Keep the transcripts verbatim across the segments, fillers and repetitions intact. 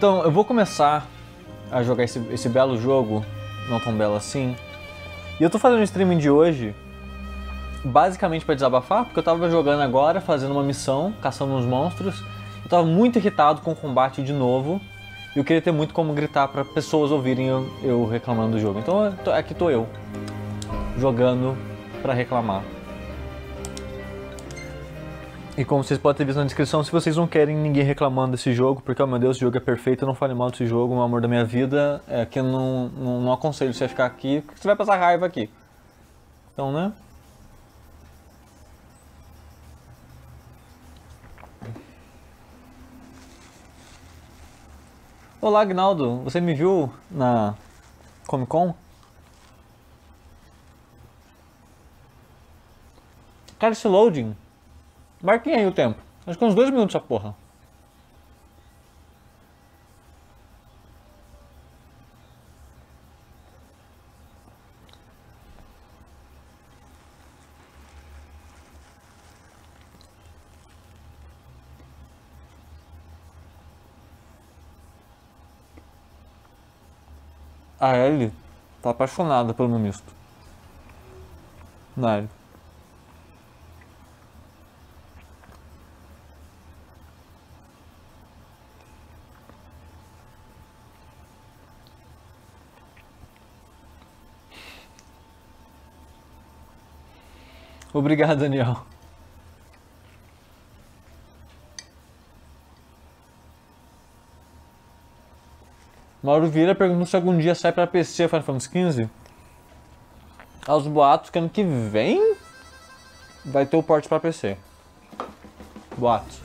Então, eu vou começar a jogar esse, esse belo jogo, não tão belo assim. E eu tô fazendo o streaming de hoje basicamente pra desabafar, porque eu tava jogando agora, fazendo uma missão, caçando uns monstros. Eu tava muito irritado com o combate de novo. E eu queria ter muito como gritar pra pessoas ouvirem eu, eu reclamando do jogo. Então eu tô, aqui tô eu, jogando pra reclamar. E como vocês podem ter visto na descrição, se vocês não querem ninguém reclamando desse jogo, porque, oh meu Deus, esse jogo é perfeito, eu não fale mal desse jogo, o amor da minha vida, é que eu não, não, não aconselho você a ficar aqui, porque você vai passar raiva aqui. Então, né? Olá, Agnaldo, você me viu na Comic Con? Cara, esse loading, marquem aí o tempo, acho que uns dois minutos essa porra. A Ellie tá apaixonada pelo meu misto. Na Ellie. Obrigado, Daniel. Mauro Vieira perguntou se algum dia sai pra P C Final Fantasy quinze. Aos boatos que ano que vem vai ter o port pra P C. Boatos.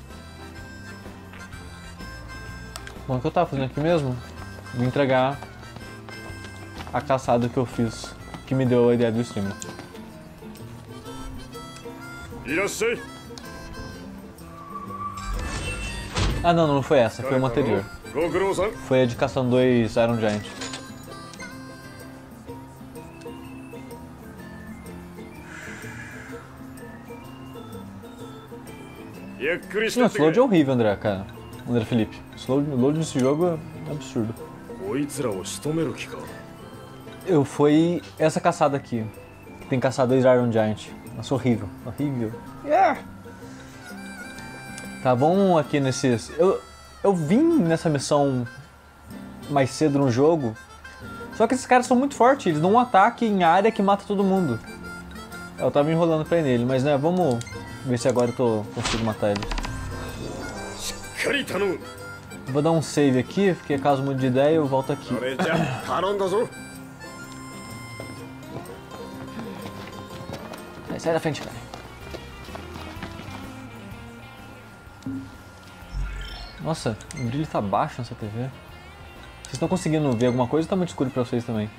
Bom, o que eu tava fazendo aqui mesmo? Vou entregar a caçada que eu fiz, que me deu a ideia do stream. Ah não, não foi essa, foi uma anterior. Foi a de caçando dois Iron Giant. Não, esse load é horrível, André, cara. André Felipe. Esse load, load desse jogo é absurdo. Eu fui essa caçada aqui, que tem caçado dois Iron Giant. Nossa, horrível, horrível. Yeah. Tá bom aqui nesses... Eu, eu vim nessa missão mais cedo no jogo, só que esses caras são muito fortes, eles dão um ataque em área que mata todo mundo. Eu tava me enrolando pra ir nele, mas né, vamos ver se agora eu tô, consigo matar ele. Vou dar um save aqui, porque caso mude de ideia eu volto aqui. Aí, sai da frente, cara. Nossa, o brilho tá baixo nessa T V. Vocês estão conseguindo ver alguma coisa ou tá muito escuro pra vocês também?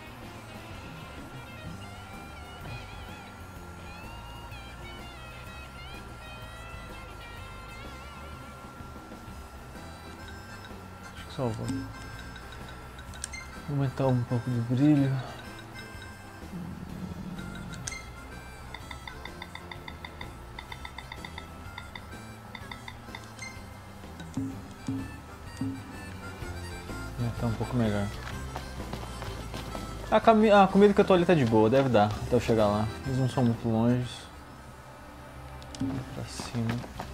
Acho que salvou. Vou aumentar um pouco do brilho. Tá um pouco melhor. A, cami a comida que eu tô ali tá de boa, deve dar até eu chegar lá. Eles não são muito longe. Pra cima.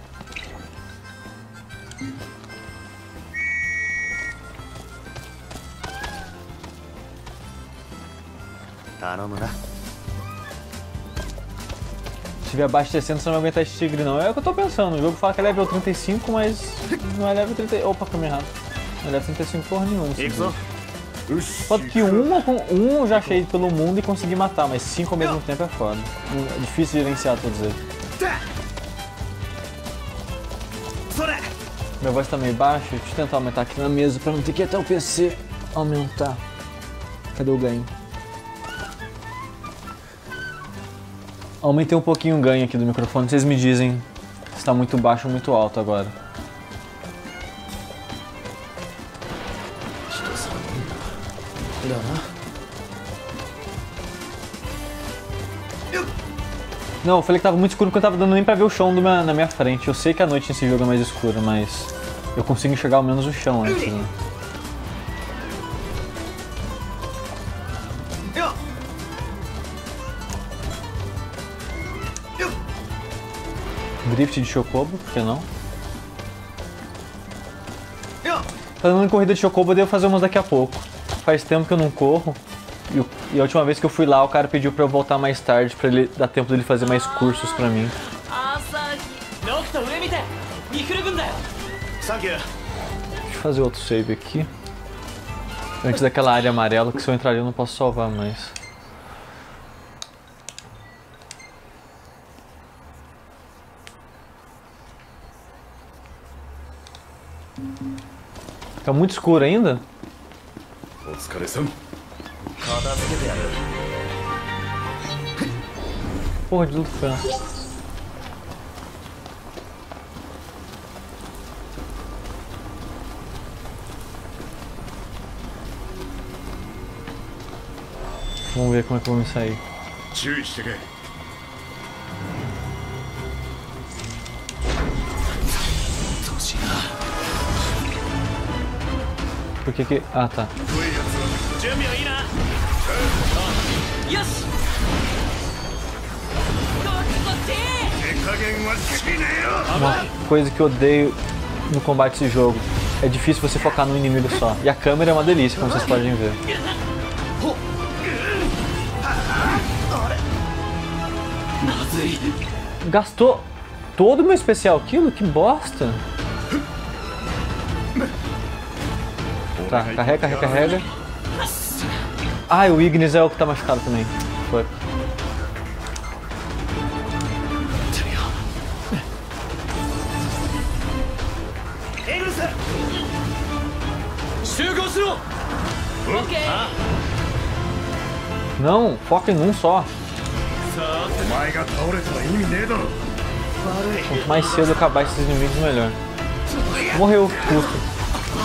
Se tiver abaixo de sessenta, você não vai aguentar esse tigre não. É o que eu tô pensando, o jogo fala que é level trinta e cinco, mas não é level trinta... Opa, caminho errado. Não é level trinta e cinco porra nenhuma. Só que um, um eu já achei pelo mundo e consegui matar, mas cinco ao mesmo tempo é foda. É difícil gerenciar todos eles. Minha voz tá meio baixa, deixa eu tentar aumentar aqui na mesa pra não ter que ir até o P C aumentar. Cadê o ganho? Aumentei um pouquinho o ganho aqui do microfone, vocês me dizem se está muito baixo ou muito alto agora. Não, eu falei que tava muito escuro porque eu tava dando nem pra ver o chão do minha, na minha frente. Eu sei que a noite nesse jogo é mais escura, mas eu consigo enxergar ao menos o chão antes, né? Drift de Chocobo, por que não? Falando em corrida de Chocobo, eu devo fazer umas daqui a pouco. Faz tempo que eu não corro. E, e a última vez que eu fui lá, o cara pediu pra eu voltar mais tarde, pra ele dar tempo dele fazer mais cursos pra mim. Deixa eu fazer outro save aqui. Antes daquela área amarela, que se eu entrar ali eu não posso salvar mais. Tá muito escuro ainda? Porra de luta. Vamos ver como é que eu vou me sair. Por que que... Ah, tá. Uma coisa que eu odeio no combate desse jogo é difícil você focar no inimigo só. E a câmera é uma delícia, como vocês podem ver. Gastou todo o meu especial kill? Que bosta! Tá, carrega, carrega, carrega. Ah, o Ignis é o que tá machucado também. Foi. Não, foca em um só. Quanto mais cedo acabar esses inimigos, melhor. Morreu, custo.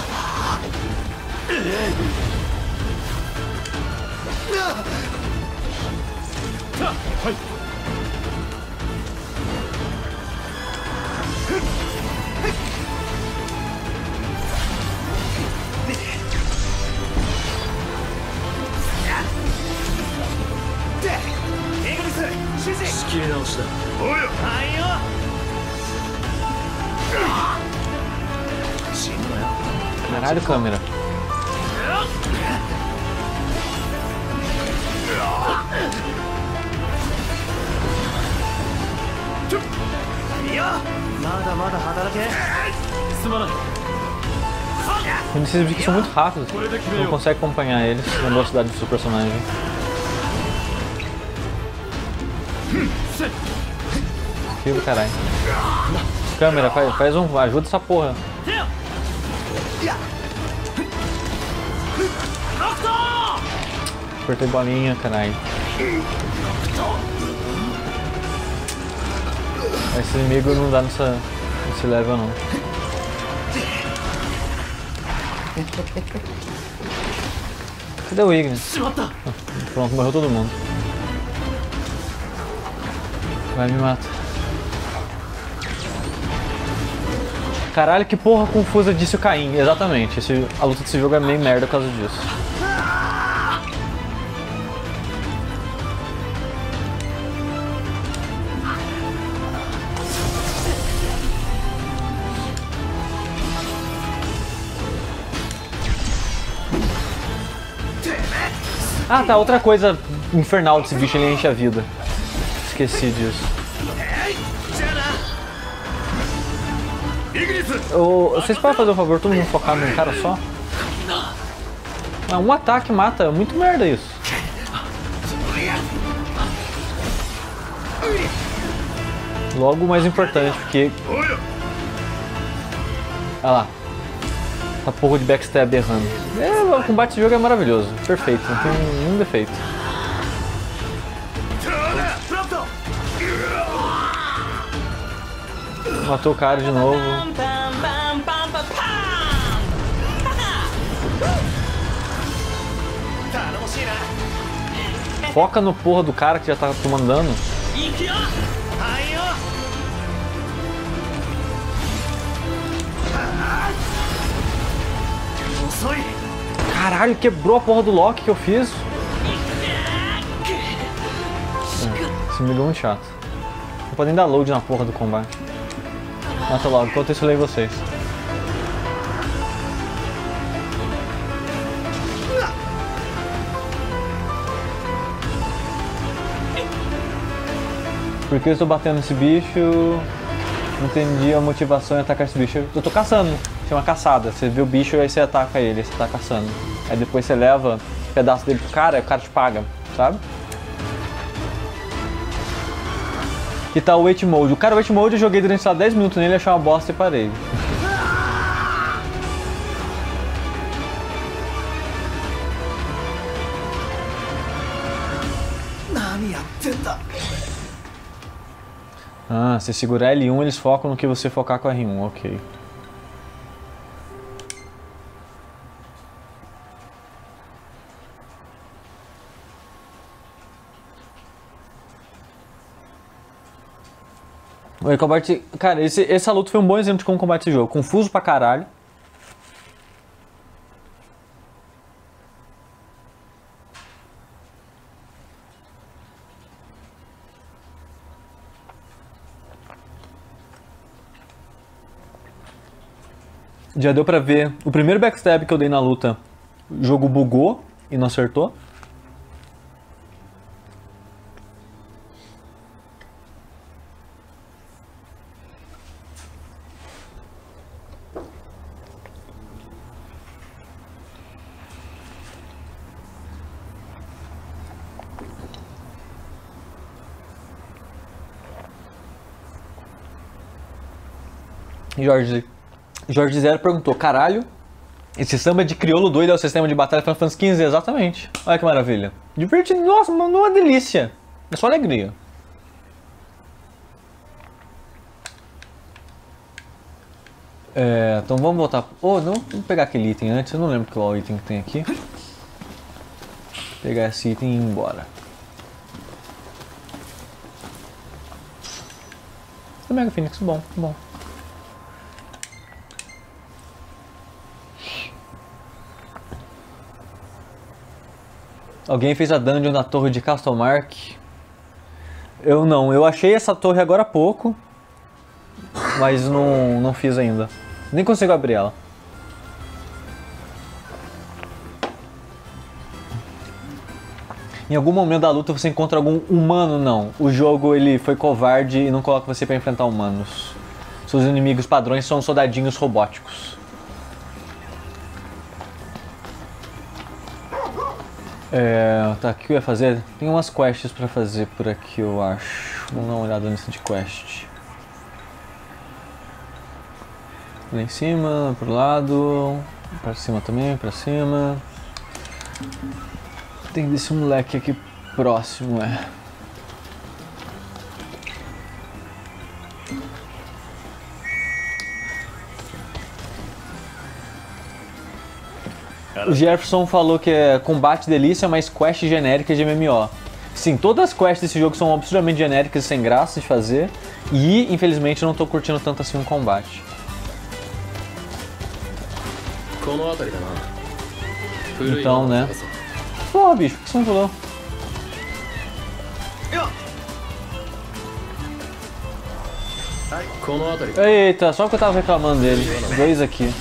Caralho, câmera. Esses bichos são muito rápidos, não consegue acompanhar eles na velocidade do seu personagem. Filho, caralho. Câmera, faz, faz um. Ajuda essa porra. Apertei bolinha, caralho. Esse inimigo não dá nessa, nesse level não. Cadê o Ignis? Pronto, morreu todo mundo. Vai, me mata. Caralho, que porra confusa disse o Caim. Exatamente, esse, a luta desse jogo é meio merda por causa disso. Ah tá, outra coisa infernal desse bicho, ele enche a vida. Esqueci disso. Eu, vocês podem fazer um favor, todo mundo focar num cara só? Ah, um ataque mata, é muito merda isso. Logo o mais importante, porque... Olha lá. A porra de backstab errando. É, o combate desse jogo é maravilhoso. Perfeito, não tem nenhum defeito. Matou o cara de novo. Foca no porra do cara que já tá tomando dano. Caralho, quebrou a porra do lock que eu fiz. Esse inimigo é muito chato. Não pode nem dar load na porra do combate. Mata logo, enquanto isso eu leio vocês. Por que eu estou batendo nesse bicho? Não entendi a motivação em atacar esse bicho. Eu tô caçando, chama caçada. Você vê o bicho e aí você ataca ele, você tá caçando. Aí depois você leva um pedaço dele pro cara e o cara te paga, sabe? Que tal o Wait Mode? O cara, o Wait Mode eu joguei durante só dez minutos nele, achei uma bosta e parei. Ah, se segurar L um, eles focam no que você focar com R um, ok. O combate... Cara, esse, essa luta foi um bom exemplo de como combate esse jogo. Confuso pra caralho. Já deu pra ver o primeiro backstab que eu dei na luta, o jogo bugou e não acertou. Jorge, Jorge Zero perguntou, caralho, esse samba de crioulo doido é o sistema de batalha Final Fantasy quinze? Exatamente. Olha que maravilha. Divertido, nossa, mano, uma delícia. É só alegria. É, então vamos voltar. Oh, não, vamos pegar aquele item antes, eu não lembro qual item que tem aqui. Vou pegar esse item e ir embora. O Mega Phoenix, bom, bom. Alguém fez a dungeon da torre de Castlemark? Eu não, eu achei essa torre agora há pouco, mas não, não fiz ainda. Nem consigo abrir ela. Em algum momento da luta você encontra algum humano? Não. O jogo ele foi covarde e não coloca você para enfrentar humanos. Seus inimigos padrões são soldadinhos robóticos. É, tá, o que eu ia fazer? Tem umas quests pra fazer por aqui, eu acho. Vamos dar uma olhada na lista de quest. Lá em cima, pro lado, pra cima também, pra cima. Tem desse moleque aqui próximo, é. O Jefferson falou que é combate delícia, mas quest genérica de M M O. Sim, todas as quests desse jogo são absurdamente genéricas e sem graça de fazer. E, infelizmente, eu não tô curtindo tanto assim o combate. Então, né? Porra, bicho, por que você não pulou? Eita, só que eu tava reclamando dele. Dois aqui.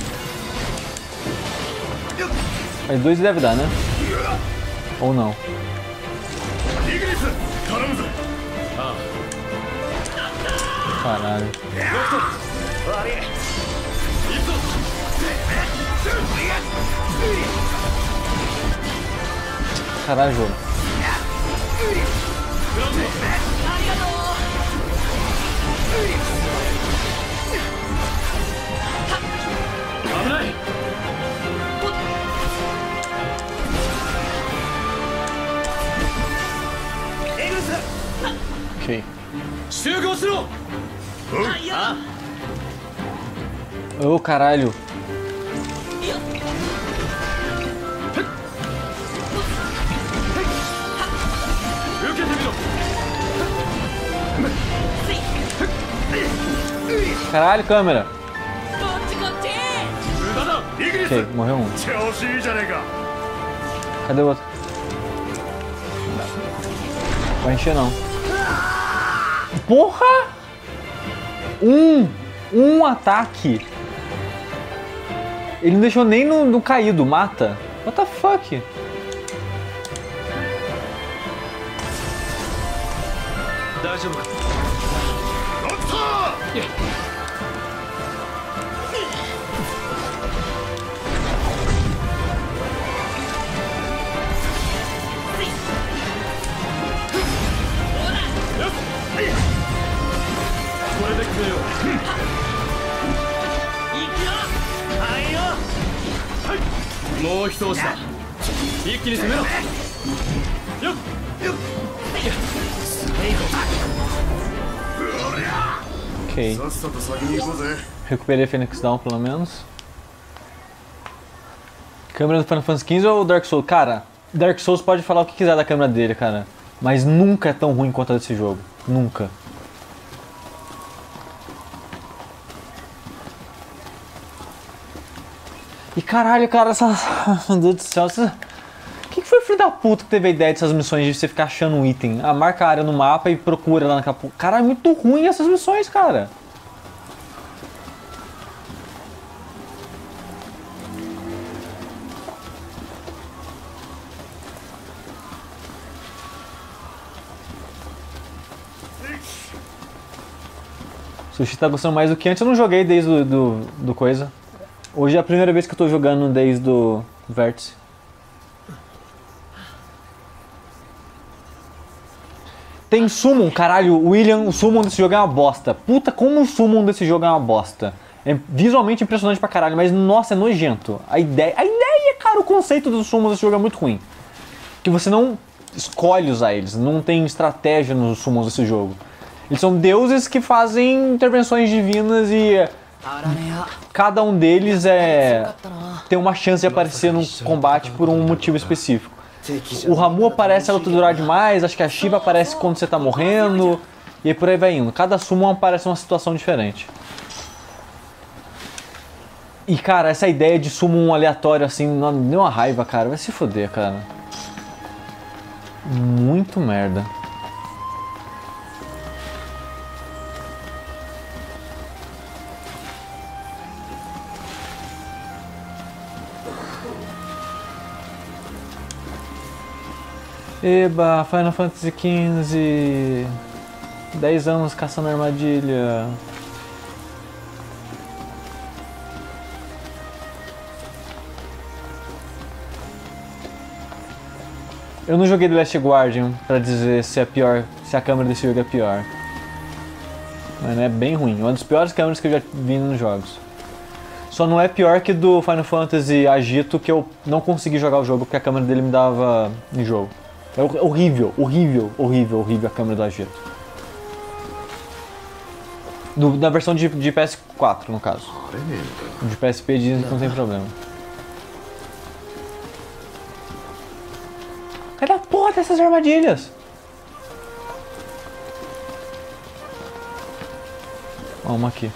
Mas dois deve dar, né? Ou não? Caralho. Caralho, jogo. Ok. Ô, oh, caralho. Caralho, câmera. Ok, morreu um. Cadê o outro? Vai encher não. Porra! Um! Um ataque. Ele não deixou nem no, no caído, mata. What the fuck? Ok. Recuperei Phoenix Down pelo menos. Câmera do Final Fantasy quinze ou Dark Souls? Cara, Dark Souls pode falar o que quiser da câmera dele, cara. Mas nunca é tão ruim quanto a desse jogo. Nunca. E caralho, cara, essa... Meu Deus do céu, essa... Quem que foi o filho da puta que teve a ideia dessas missões de você ficar achando um item? Ah, marca a área no mapa e procura lá naquela... Caralho, é muito ruim essas missões, cara. Sushi tá gostando mais do que antes. Eu não joguei desde do, do, do coisa. Hoje é a primeira vez que eu tô jogando desde o Vértice. Tem Summon, caralho, William, o Summon desse jogo é uma bosta. Puta, como o Summon desse jogo é uma bosta. É visualmente impressionante pra caralho, mas nossa, é nojento. A ideia, a ideia, cara, o conceito do Summon desse jogo é muito ruim. Que você não escolhe usar eles, não tem estratégia nos Summons desse jogo. Eles são deuses que fazem intervenções divinas e cada um deles é tem uma chance de aparecer no combate por um motivo específico. O Ramu aparece a luta durar demais, acho que a Shiva aparece quando você tá morrendo, e aí por aí vai indo. Cada summon aparece uma situação diferente. E cara, essa ideia de summon aleatório assim, me deu uma raiva, cara. Vai se foder, cara. Muito merda. Eba, Final Fantasy quinze, dez anos caçando armadilha. Eu não joguei The Last Guardian pra dizer se é pior, se a câmera desse jogo é pior. Mas é bem ruim, uma das piores câmeras que eu já vi nos jogos. Só não é pior que do Final Fantasy Agito, que eu não consegui jogar o jogo porque a câmera dele me dava enjoo. É horrível, horrível, horrível, horrível a câmera do Agito. Do, da versão de, de P S quatro, no caso. De P S P dizem que não tem problema. Cadê a porra dessas armadilhas? Ó, uma aqui.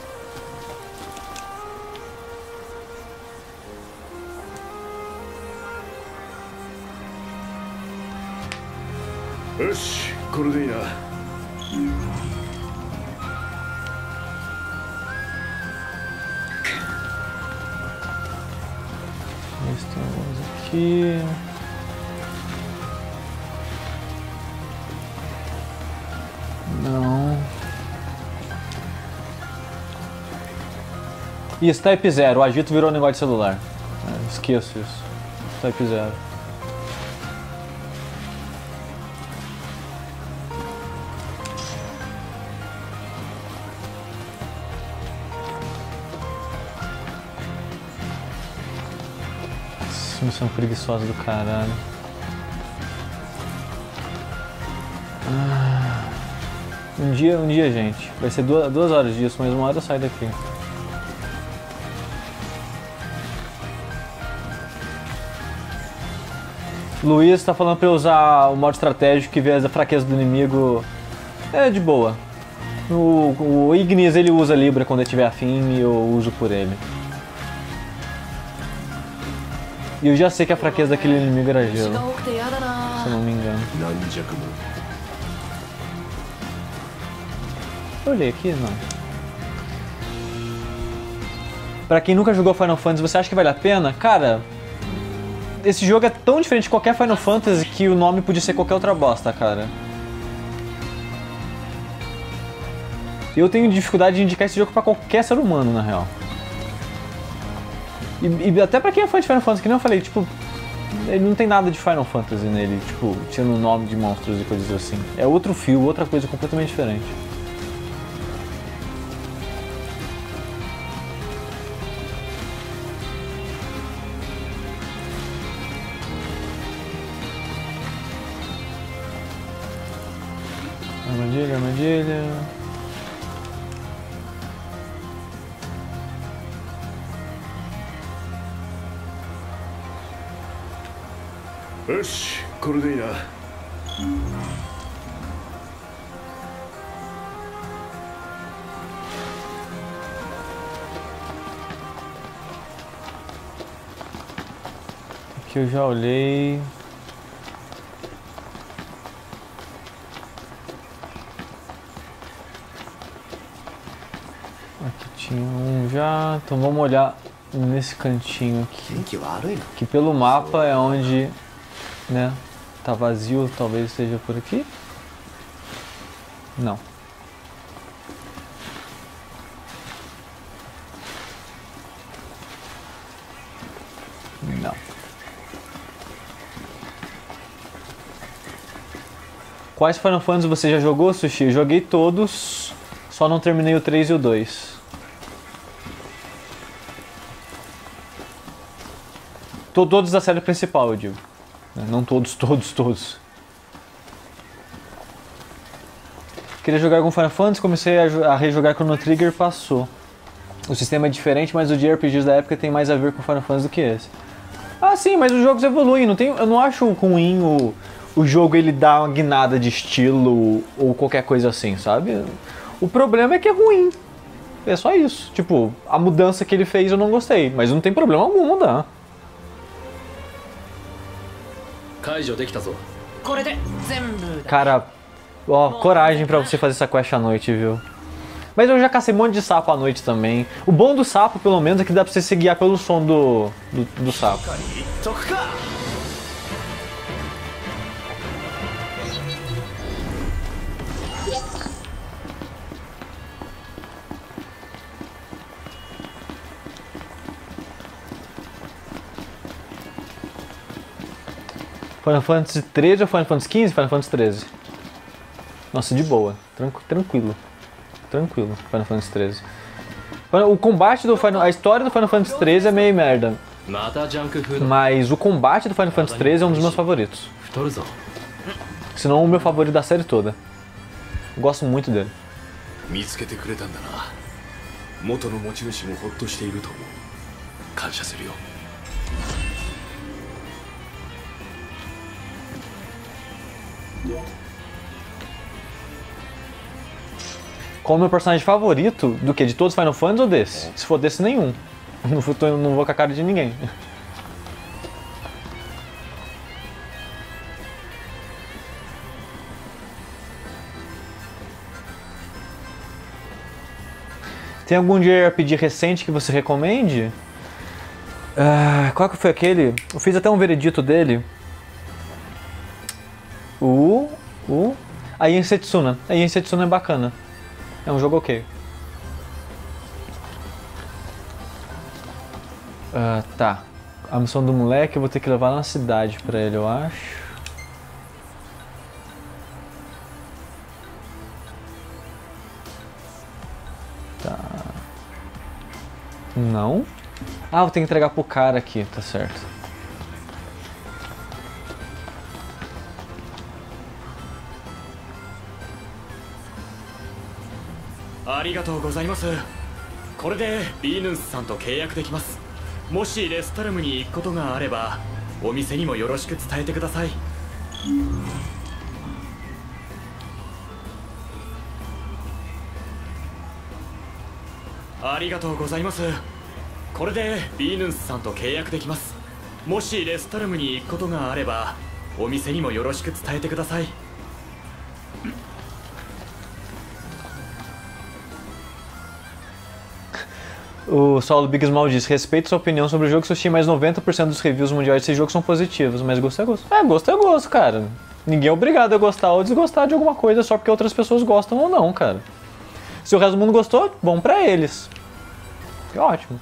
Oxi, これでいいな。 Estamos aqui. Não. Isso, Type zero. O Agito virou um negócio de celular. É, esqueço isso. Type zero. Missão preguiçosa do caralho. Ah, um dia, um dia, gente. Vai ser duas, duas horas disso, mas uma hora eu saio daqui. Luiz tá falando pra eu usar o modo estratégico que vê a fraqueza do inimigo. É de boa. O, o Ignis ele usa Libra quando ele tiver afim e eu uso por ele. E eu já sei que a fraqueza daquele inimigo era gelo, se eu não me engano. Eu olhei aqui? Não. Pra quem nunca jogou Final Fantasy, você acha que vale a pena? Cara, esse jogo é tão diferente de qualquer Final Fantasy que o nome podia ser qualquer outra bosta, cara. Eu tenho dificuldade de indicar esse jogo pra qualquer ser humano, na real. E, e até pra quem é fã de Final Fantasy, que nem eu falei, tipo, ele não tem nada de Final Fantasy nele, tipo, tirando o nome de monstros e coisas assim. É outro fio, outra coisa completamente diferente. Armadilha, armadilha. Oxi, これでいいな。 Aqui eu já olhei. Aqui tinha um já, então vamos olhar nesse cantinho aqui, que pelo mapa é onde, né, tá vazio, talvez esteja por aqui. Não. Não. Quais Final Fantasy você já jogou, Sushi? Eu joguei todos, só não terminei o três e o dois. Todos da série principal, eu digo. Não todos, todos, todos. Queria jogar algum Final Fantasy, comecei a, a rejogar Chrono Trigger e passou. O sistema é diferente, mas o J R P Gs da época tem mais a ver com Final Fantasy do que esse. Ah, sim, mas os jogos evoluem. Não tem, eu não acho ruim o, o jogo ele dar uma guinada de estilo ou qualquer coisa assim, sabe? O problema é que é ruim. É só isso. Tipo, a mudança que ele fez eu não gostei, mas não tem problema algum mudar. Cara, ó, coragem pra você fazer essa quest à noite, viu? Mas eu já cacei um monte de sapo à noite também. O bom do sapo, pelo menos, é que dá pra você se guiar pelo som do, do, do sapo. Final Fantasy treze ou Final Fantasy quinze? Final Fantasy treze. Nossa, de boa. Tranqu tranquilo. Tranquilo, Final Fantasy treze. O combate do Final... A história do Final Fantasy treze é meio merda. Mas o combate do Final Fantasy treze é um dos meus favoritos. Se não o meu favorito da série toda. Eu gosto muito dele. Qual é o meu personagem favorito? Do que? De todos os Final Fantasy ou desse? Se for desse, nenhum. Não vou, não vou com a cara de ninguém. Tem algum J R P G recente que você recomende? Ah, qual que foi aquele? Eu fiz até um veredito dele. O... O... A Ien Setsuna. A Ien Setsuna é bacana. É um jogo ok. Uh, tá. A missão do moleque eu vou ter que levar na cidade pra ele, eu acho. Tá. Não? Ah, vou ter que entregar pro cara aqui, tá certo. Arigatou gozaimasu. これでビーヌンスさんと契約できます。もしレスタルムに行くことがあれば、お店にもよろしく伝えてください。ありがとうございます。これでビーヌンスさんと契約できます。もしレスタルムに行くことがあれば、お店にもよろしく伝えてください。 O Saulo Big Small diz, respeito sua opinião sobre o jogo, Sushi, mas noventa por cento dos reviews mundiais desse jogo são positivos, mas gosto é gosto. É, gosto é gosto, cara. Ninguém é obrigado a gostar ou desgostar de alguma coisa só porque outras pessoas gostam ou não, cara. Se o resto do mundo gostou, bom pra eles. Que ótimo.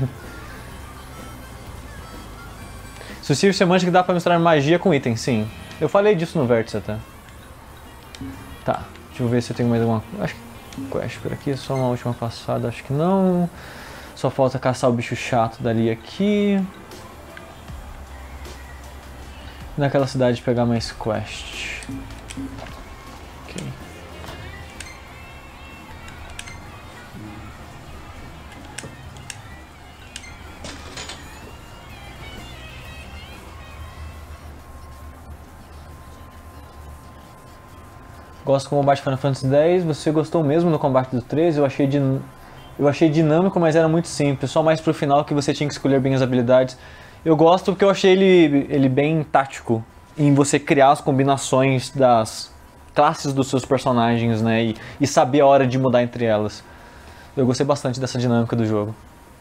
Sushi semântica dá pra misturar magia com item, sim. Eu falei disso no Vértice até. Tá, deixa eu ver se eu tenho mais alguma coisa. Acho que quest por aqui, só uma última passada, acho que não. Só falta caçar o bicho chato dali aqui. Naquela cidade pegar mais quest. Ok. Gosto do combate de Final Fantasy dez. Você gostou mesmo do combate do treze? Eu achei, din... eu achei dinâmico, mas era muito simples. Só mais pro final que você tinha que escolher bem as habilidades. Eu gosto porque eu achei ele, ele bem tático em você criar as combinações das classes dos seus personagens, né? E, e saber a hora de mudar entre elas. Eu gostei bastante dessa dinâmica do jogo.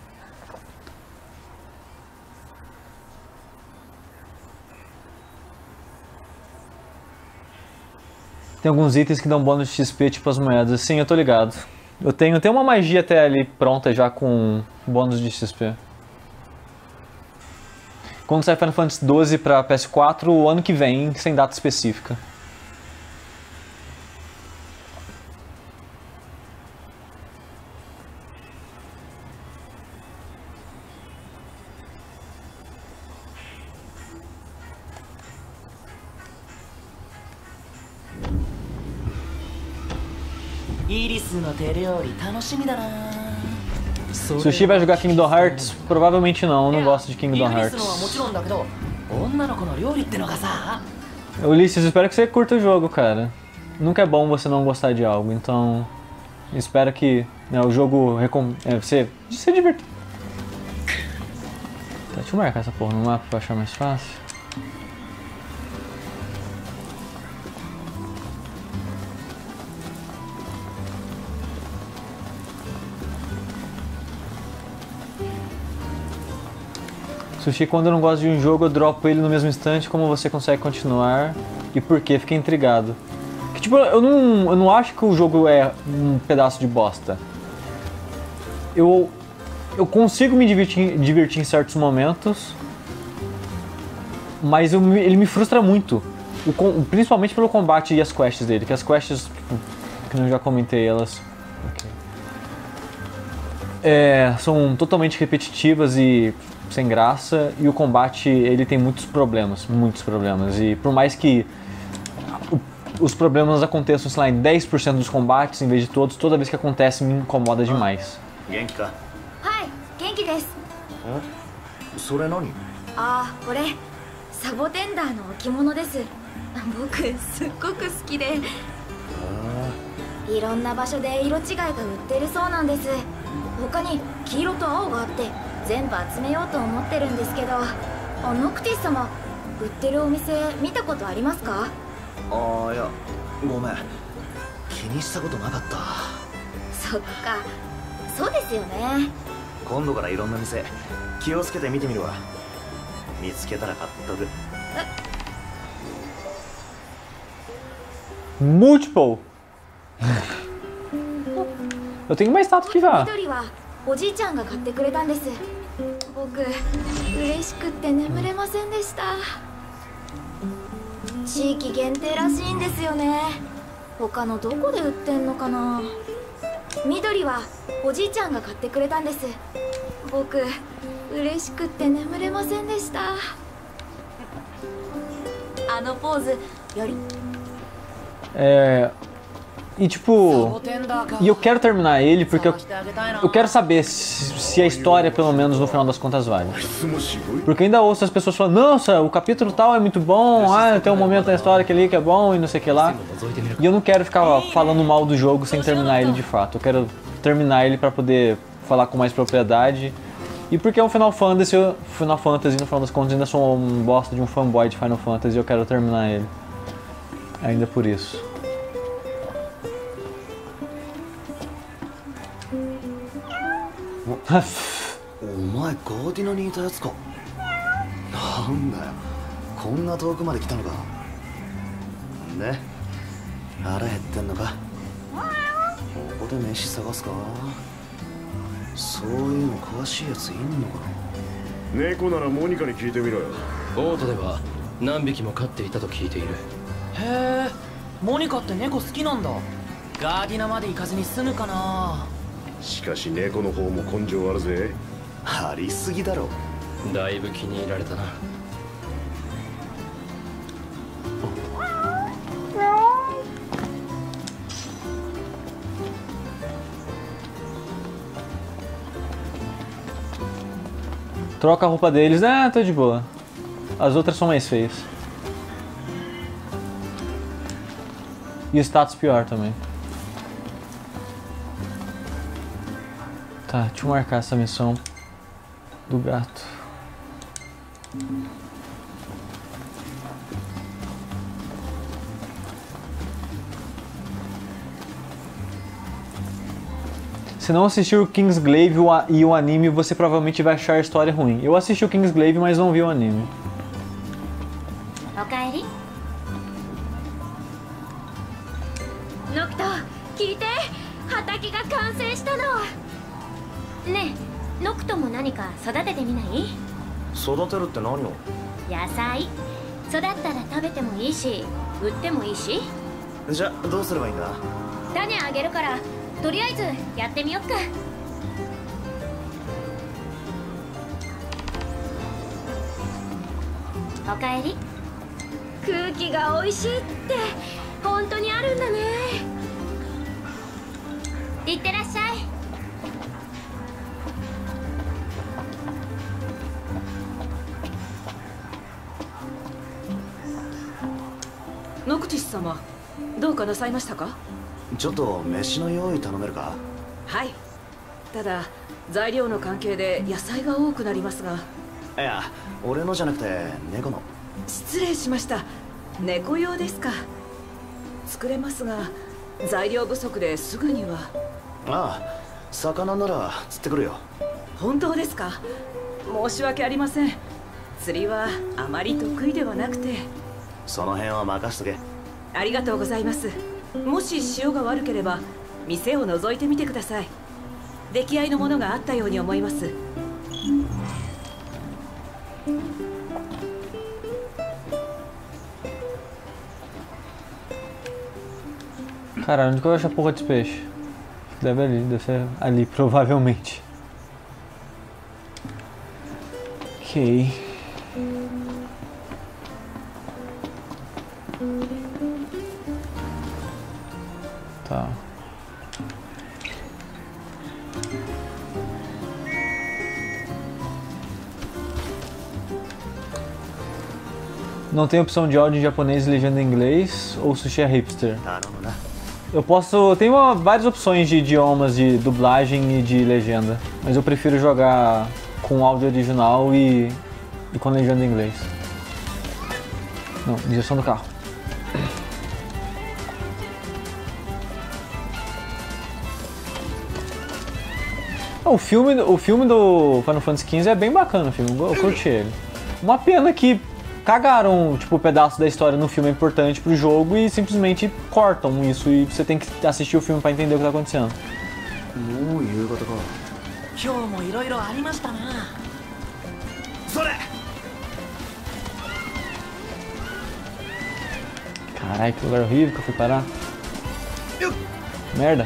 Tem alguns itens que dão bônus de X P, tipo as moedas. Sim, eu tô ligado. Eu tenho, tenho uma magia até ali pronta já com bônus de X P. Quando sai Final Fantasy doze pra P S quatro, o ano que vem, sem data específica. Sushi vai jogar Kingdom Hearts? Provavelmente não, eu não gosto de Kingdom Hearts. Ulisses, espero que você curta o jogo, cara. Nunca é bom você não gostar de algo, então espero que, né, o jogo recom... é, você se divirta. Tá, deixa eu marcar essa porra no mapa pra achar mais fácil. Sushi, quando eu não gosto de um jogo, eu dropo ele no mesmo instante. Como você consegue continuar e por quê? Fiquei intrigado. Que, tipo, eu não, eu não acho que o jogo é um pedaço de bosta. Eu, eu consigo me divertir, divertir em certos momentos, mas eu, ele me frustra muito. O, principalmente pelo combate e as quests dele, que as quests, tipo, que eu já comentei, elas okay. é, são totalmente repetitivas e sem graça, e o combate ele tem muitos problemas, muitos problemas, e por mais que o, os problemas aconteçam, sei lá, em dez por cento dos combates, em vez de todos, toda vez que acontece me incomoda demais. Genki ka? Hai, Genki desu. Ah? それ何? あー、これサボテンダーの置物です。僕すっごく好きで、いろんな場所で色違いが売ってるそうなんです。他に黄色と青があって全部集めようと思ってるんですけど、ノクティス様、売ってるお店見たことありますか？ ああ、いや、ごめん、気にしたことなかった。 そっか、そうですよね。 今度からいろんな店気をつけて見てみるわ。見つけたら買っとく。 Multiple. Eu tenho mais status que já. おじいちゃんが買ってくれたんです。僕嬉しくって眠れませんでした。地域限定らしいんですよね。他のどこで売ってんのかな。緑はおじいちゃんが買ってくれたんです。僕嬉しくって眠れませんでした。あのポーズより É, e tipo, e eu quero terminar ele porque eu, eu quero saber se, se a história, pelo menos no final das contas, vale. Porque eu ainda ouço as pessoas falando, nossa, o capítulo tal é muito bom, ah, tem um momento na história que ali que é bom e não sei o que lá. E eu não quero ficar falando mal do jogo sem terminar ele de fato. Eu quero terminar ele pra poder falar com mais propriedade. E porque é um Final Fantasy, eu, Final Fantasy, no final das contas, ainda sou um bosta de um fanboy de Final Fantasy e eu quero terminar ele. Ainda por isso. お前ガーディナにいたやつか。なんだよ、こんな遠くまで来たのか。で腹減ってんのか。ここで飯探すか。そういうの詳しいやついんのかな。 猫ならモニカに聞いてみろよ。 オートでは何匹も飼っていたと聞いている。 へえ、モニカって猫好きなんだ。ガーディナまで行かずに済むかな。 しかし猫の方も根性あるぜ。 ありすぎだろ。 だいぶ気に入られたな。 Troca a roupa deles, ah, tô de boa. As outras são mais feias. E o status pior também. Tá, deixa eu marcar essa missão do gato. Se não assistiu o Kingsglaive e o anime, você provavelmente vai achar a história ruim. Eu assisti o Kingsglaive, mas não vi o anime. Okaeri? Nokito, 聞いて、畑が完成したの。ねえ、ノクトも何か育ててみない？ 育てるって何を？ 野菜。育ったら食べてもいいし、売ってもいいし。 じゃあどうすればいいんだ？ 種あげるから、とりあえずやってみよっか。おかえり。空気が美味しいって本当にあるんだね。いってらっしゃい。 ノクティス様、どうかなさいましたか？ ちょっと飯の用意頼めるか？ はい。ただ材料の関係で野菜が多くなりますが。 いや、俺のじゃなくて猫の。 失礼しました。猫用ですか。作れますが材料不足ですぐには。 ああ、魚なら釣ってくるよ。 本当ですか？申し訳ありません。釣りはあまり得意ではなくて。 その辺は任しとけ。 ありがとうございます。もし塩が悪ければ店を覗いてみてください。出来合いのものがあったように思います。 Cara, onde que eu acho a porra desse peixe? Deve ali, deve ser ali, provavelmente. Ok. Tá. Não tem opção de áudio em japonês e legenda em inglês, ou sushi é hipster? Eu posso... Tem uma, várias opções de idiomas, de dublagem e de legenda, mas eu prefiro jogar com áudio original e, e com legenda em inglês. Não, direção do carro. O filme, o filme do Final Fantasy quinze é bem bacana, o filme, eu curti ele. Uma pena que cagaram, tipo, um pedaço da história no filme é importante pro jogo e simplesmente cortam isso e você tem que assistir o filme pra entender o que tá acontecendo. Caralho, que lugar horrível que eu fui parar. Merda.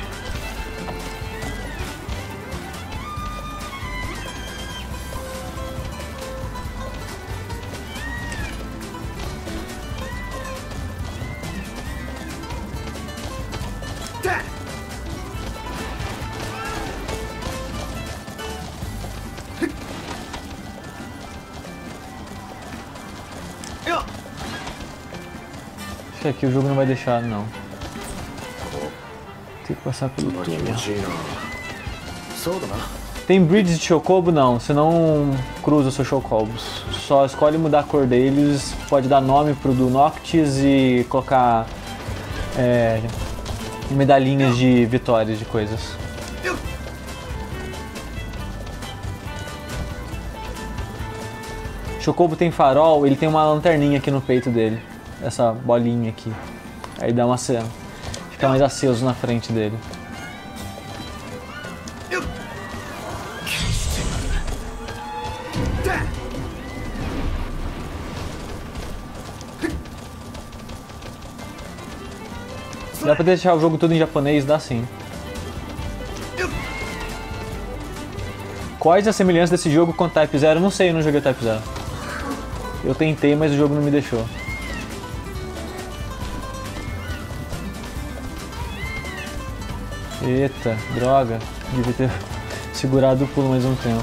Acho que aqui o jogo não vai deixar, não. Tem que passar pelo túnel. Tem bridges de chocobo? Não, você não cruza os seus chocobos. Só escolhe mudar a cor deles, pode dar nome pro do Noctis e colocar é, medalhinhas de vitórias de coisas. Chocobo tem farol, ele tem uma lanterninha aqui no peito dele. Essa bolinha aqui. Aí dá uma cena. Fica mais aceso na frente dele. Dá pra deixar o jogo todo em japonês? Dá sim. Quais as semelhanças desse jogo com Type Zero? Eu não sei, eu não joguei Type Zero. Eu tentei, mas o jogo não me deixou. Eita, droga. Devia ter segurado o pulo mais um tempo.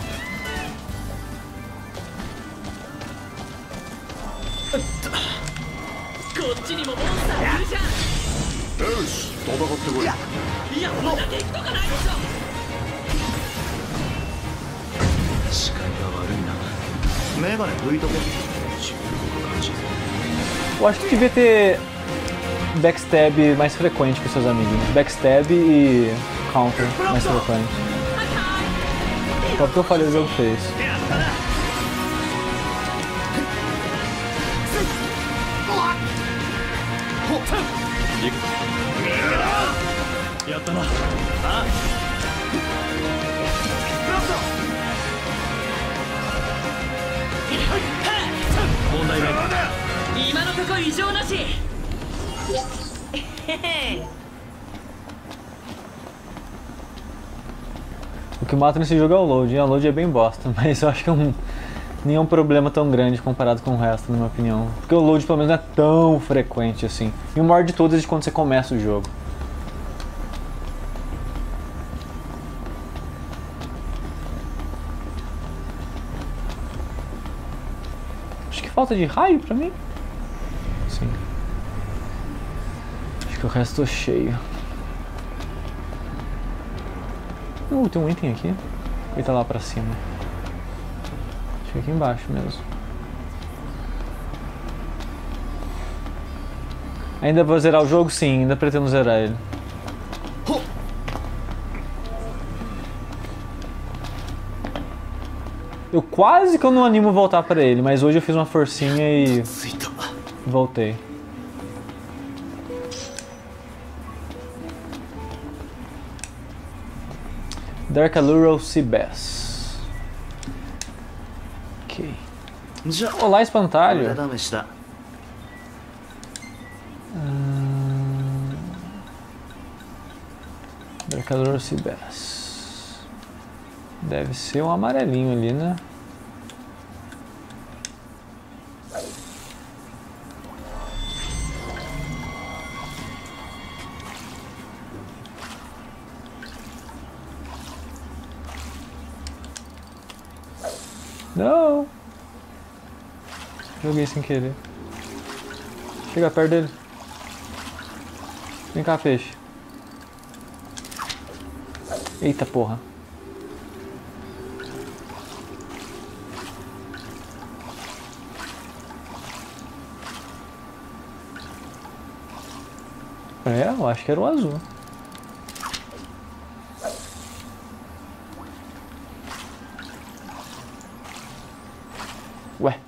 Eu acho que devia ter backstab mais frequente com seus amiguinhos. Backstab e counter mais frequente. Só porque eu falei o jogo fez. O que mata nesse jogo é o load, e o load é bem bosta, mas eu acho que é um, nenhum problema tão grande comparado com o resto, na minha opinião. Porque o load pelo menos não é tão frequente assim. E o maior de todos é de quando você começa o jogo. Acho que falta de raio pra mim. Sim. Acho que o resto tô cheio. Uh, tem um item aqui. Ele tá lá pra cima. Acho que aqui embaixo mesmo. Ainda vou zerar o jogo? Sim, ainda pretendo zerar ele. Eu quase que eu não animo voltar pra ele, mas hoje eu fiz uma forcinha e voltei. Dark Allure Seabass. Ok. Olá, espantalho. Hum... Dark Allure Seabass. Deve ser um amarelinho ali, né? Não! Joguei sem querer. Chega perto dele. Vem cá, peixe. Eita porra. É, eu acho que era o azul. Ué.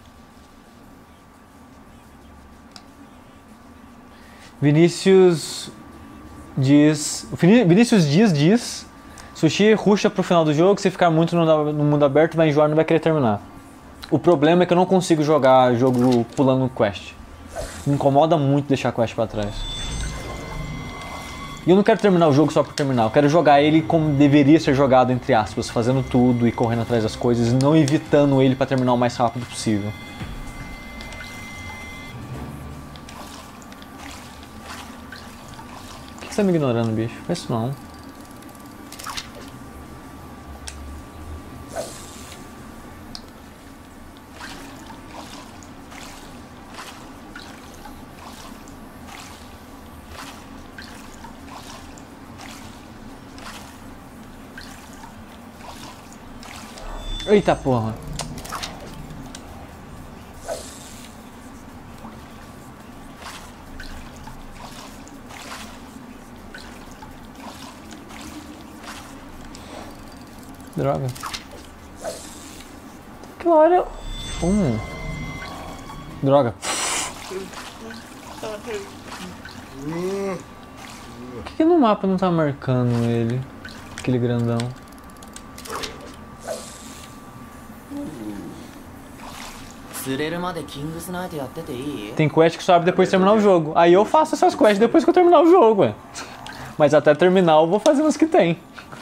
Vinícius diz... Vinícius Dias diz... Sushi ruxa pro final do jogo, se ficar muito no, no mundo aberto vai enjoar, não vai querer terminar. O problema é que eu não consigo jogar jogo pulando quest. Me incomoda muito deixar a quest pra trás. E eu não quero terminar o jogo só por terminar, eu quero jogar ele como deveria ser jogado, entre aspas, fazendo tudo e correndo atrás das coisas, não evitando ele pra terminar o mais rápido possível. Por que você tá me ignorando, bicho? Faz isso não. Eita porra. Droga. Aquela hora eu... Hum. Droga. Por que, que no mapa não tá marcando ele? Aquele grandão. Tem quest que sobe depois de terminar o jogo. Aí eu faço essas quests depois que eu terminar o jogo, ué. Mas até terminar eu vou fazer umas que tem.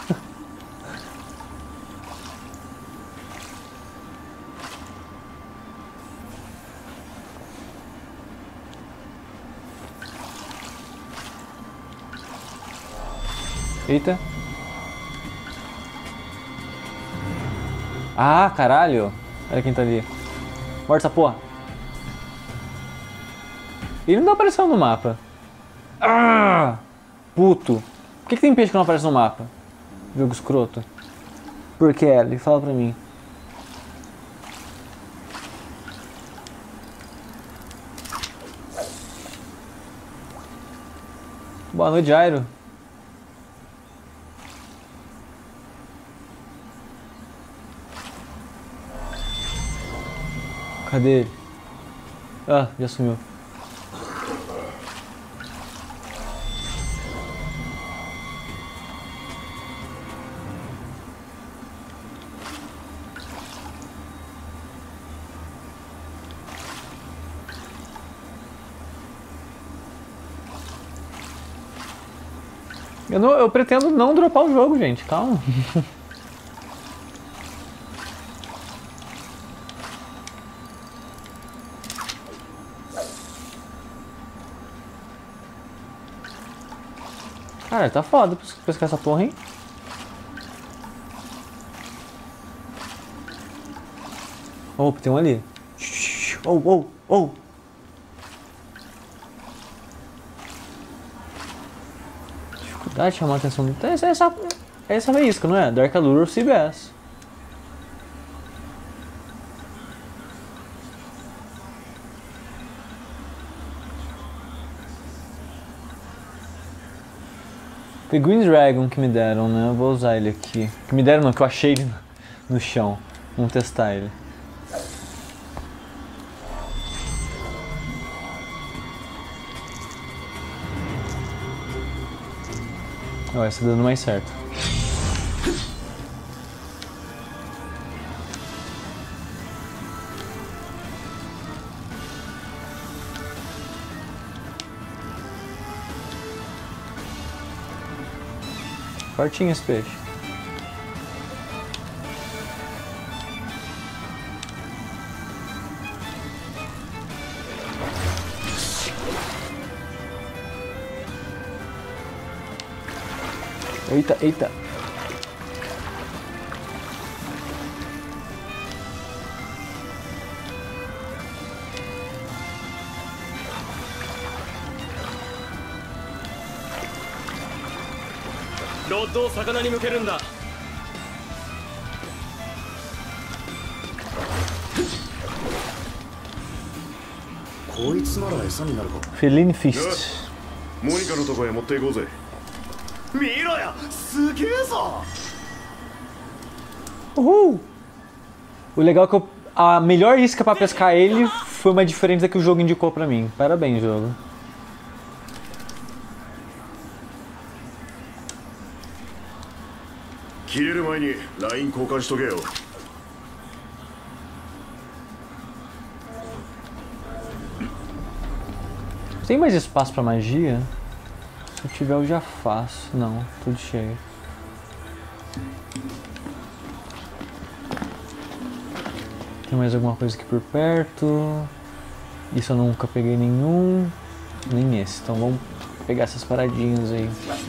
Eita. Ah, caralho. Olha quem tá ali. Morta essa porra. Ele não apareceu no mapa. Ah! Puto. Por que, que tem peixe que não aparece no mapa? Jogo escroto. Por que, Ellie? Fala pra mim. Boa noite, Jairo. Cadê ele? Ah, já sumiu. Eu, não, eu pretendo não dropar o jogo, gente. Calma. Cara, tá foda pescar essa porra, hein? Opa, tem um ali. Oh, oh, oh. Dificuldade de chamar a atenção do... Essa, essa, essa é isca, não é? Dark Allure C B S. The Green Dragon que me deram, né? Eu vou usar ele aqui. Que me deram não, que eu achei ele no chão. Vamos testar ele. Ó, esse tá dando mais certo. Fortinho esse peixe. Eita, eita. Feline Fist. モニカのとこへ持っていこうぜ。見ろよ、すげえぞ。 Uhul! O legal é que eu, a melhor isca pra pescar ele foi uma diferente da que o jogo indicou pra mim. Parabéns, jogo. Tem mais espaço pra magia? Se eu tiver eu já faço. Não, tudo cheio. Tem mais alguma coisa aqui por perto? Isso eu nunca peguei nenhum. Nem esse. Então vamos pegar essas paradinhas aí.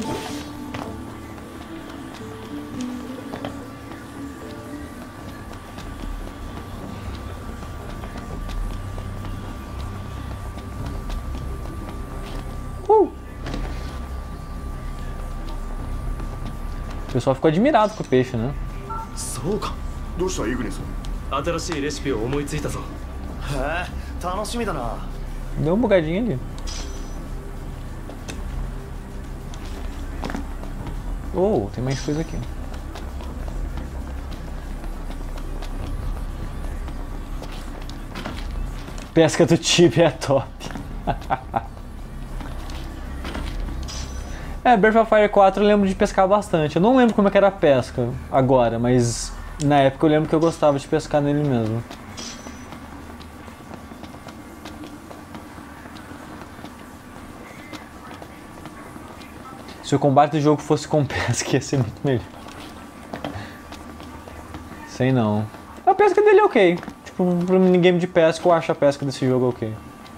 Uh! O pessoal ficou admirado com o peixe, né? どうしたイグニス？ 新しいレシピを思いついたぞ。 へえ、楽しみだな。 Deu uma bugadinha ali. Oh, tem mais coisa aqui. Pesca do Tibia é top. É, Breath of Fire quatro eu lembro de pescar bastante. Eu não lembro como é que era a pesca agora, mas na época eu lembro que eu gostava de pescar nele mesmo. Se o combate do jogo fosse com pesca, ia ser muito melhor. Sei não. A pesca dele é ok. Tipo, pro minigame de pesca, eu acho a pesca desse jogo ok.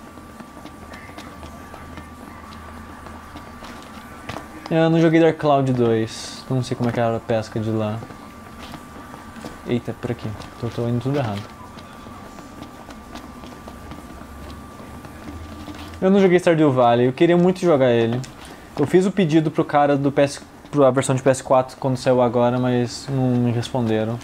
Eu não joguei Dark Cloud dois. Não sei como é que era a pesca de lá. Eita, por aqui. Tô, tô indo tudo errado. Eu não joguei Stardew Valley. Eu queria muito jogar ele. Eu fiz o pedido pro cara do P S, pra versão de P S quatro quando saiu agora, mas não me responderam.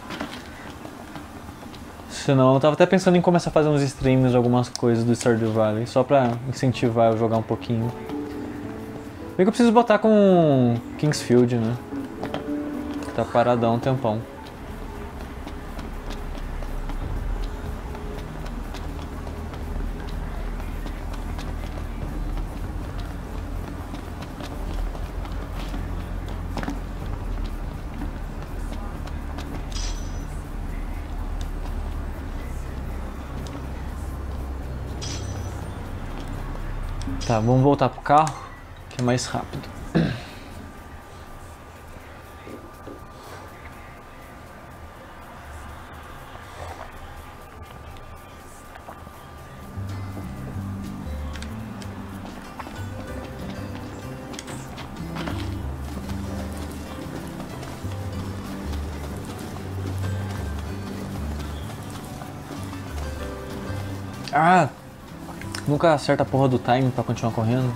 Senão eu tava até pensando em começar a fazer uns streams, algumas coisas do Stardew Valley, só pra incentivar eu a jogar um pouquinho. Bem que eu preciso botar com Kingsfield, né? Tá paradão um tempão. Tá, vamos voltar pro carro, que é mais rápido. Ah! Nunca acerta a porra do time pra continuar correndo.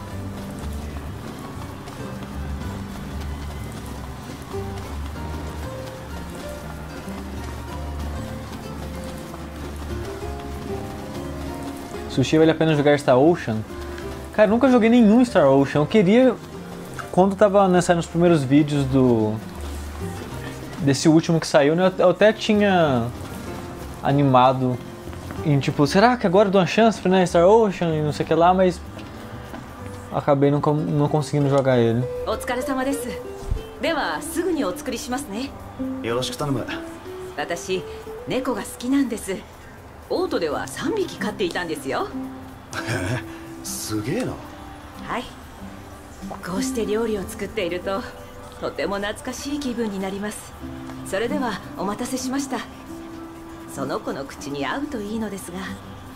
Sushi, vale a pena jogar Star Ocean? Cara, eu nunca joguei nenhum Star Ocean. Eu queria, quando tava nessa, nos primeiros vídeos do desse último que saiu, né, eu até tinha animado em tipo, será que agora eu dou uma chance pra, né, Star Ocean e não sei o que lá, mas acabei não, não conseguindo jogar ele. お疲れ様です。ではすぐにお作りしますね。 よろしく頼む。 私猫が好きなんです。オートではさんびき飼っていたんですよ。 へえ、すげえな。 はい。こうして料理を作っているととても懐かしい気分になります。それではお待たせしました。その子の口に合うといいのですが。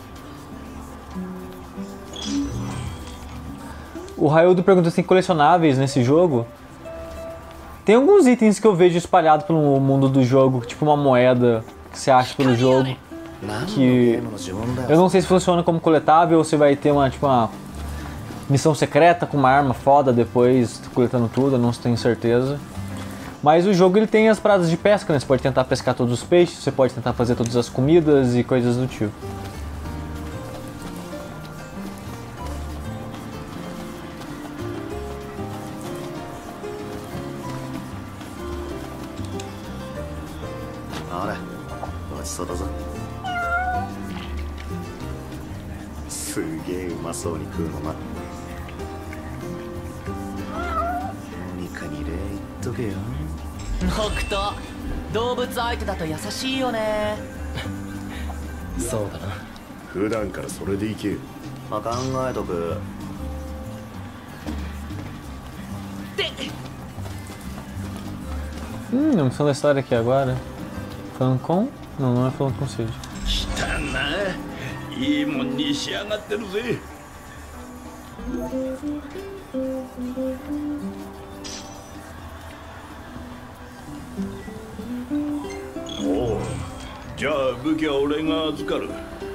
O Raildo perguntou se tem colecionáveis nesse jogo. Tem alguns itens que eu vejo espalhados pelo mundo do jogo, tipo uma moeda que você acha pelo jogo, que eu não sei se funciona como coletável ou se vai ter uma, tipo, uma missão secreta com uma arma foda depois, coletando tudo, eu não tenho certeza. Mas o jogo ele tem as paradas de pesca, né? Você pode tentar pescar todos os peixes, você pode tentar fazer todas as comidas e coisas do tipo. Olha, ごちそうだぞ。すげえうまそうに食うのな。モニカに礼言っとけよ。 ノクト、動物相手だと優しいよね。 そうだな。 普段からそれでいけよ。 まあ考えとく。 Hum, a missão da história aqui agora. Falando com? Não, não é falando com o Cid. したな。いいもんに仕上がってるぜ。おう。じゃあ武器は俺が預かる。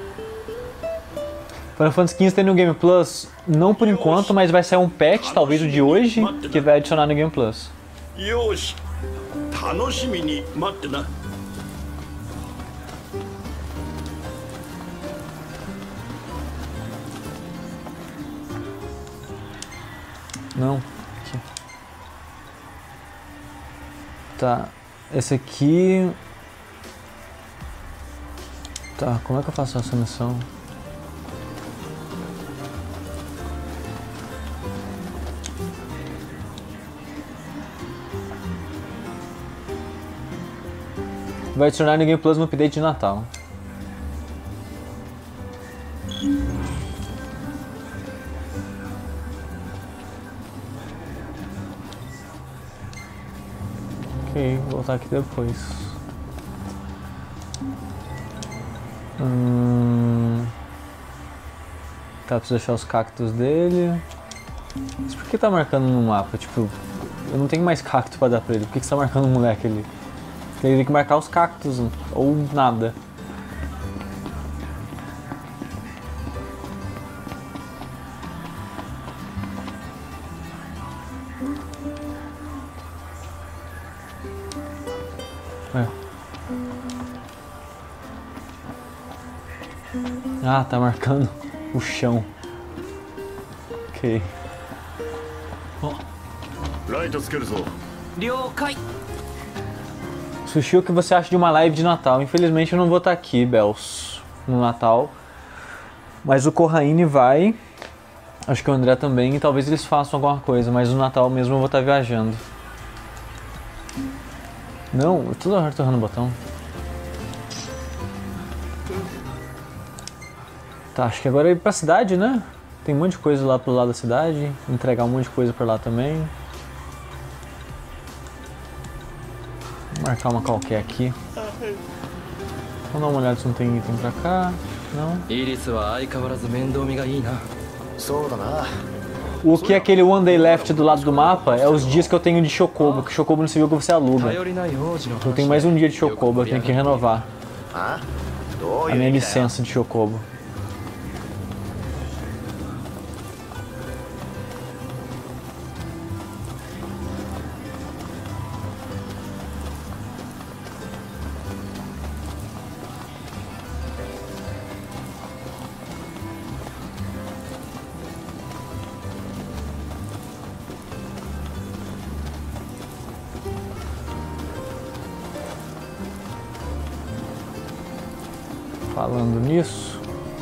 Final Fantasy quinze tem no Game Plus? Não por enquanto, mas vai sair um patch, talvez o de hoje, que vai adicionar no Game Plus. よし。楽しみに待ってな。 Não. Aqui. Tá. Esse aqui... Tá, como é que eu faço essa missão? Vai adicionar New Game Plus no update de Natal. Ok, vou voltar aqui depois. Hum... Tá, preciso achar os cactos dele. Mas por que tá marcando no mapa? Tipo, eu não tenho mais cacto pra dar pra ele. Por que que você tá marcando o moleque ali? Ele tem que marcar os cactos, ou nada. É. Ah, tá marcando o chão. Ok. Sushi, o que você acha de uma live de Natal? Infelizmente eu não vou estar aqui, Bels, no Natal. Mas o Corraine vai. Acho que o André também. E talvez eles façam alguma coisa. Mas no Natal mesmo eu vou estar viajando. Não, eu toda hora tô errando o botão. Tá, acho que agora é ir pra cidade, né? Tem um monte de coisa lá pro lado da cidade. Entregar um monte de coisa por lá também. Vou marcar uma qualquer aqui. Vamos dar uma olhada se não tem item pra cá. Não. O que é aquele One Day Left do lado do mapa é os dias que eu tenho de Chocobo, que Chocobo no civil que você aluga. Eu tenho mais um dia de Chocobo, eu tenho que renovar a minha licença de Chocobo. Falando nisso,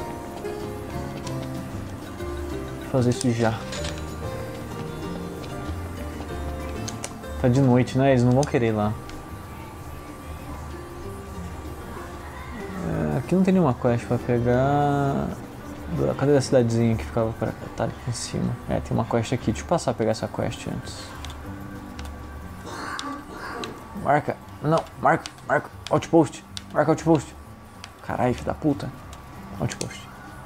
vou fazer isso já. Tá de noite, né? Eles não vão querer ir lá. É, aqui não tem nenhuma quest pra pegar. Cadê a cidadezinha que ficava pra cá? Tá aqui em cima. É, tem uma quest aqui. Deixa eu passar a pegar essa quest antes. Marca. Não, marca, marca. Outpost. Marca outpost. Caralho, filho da puta. Outpost.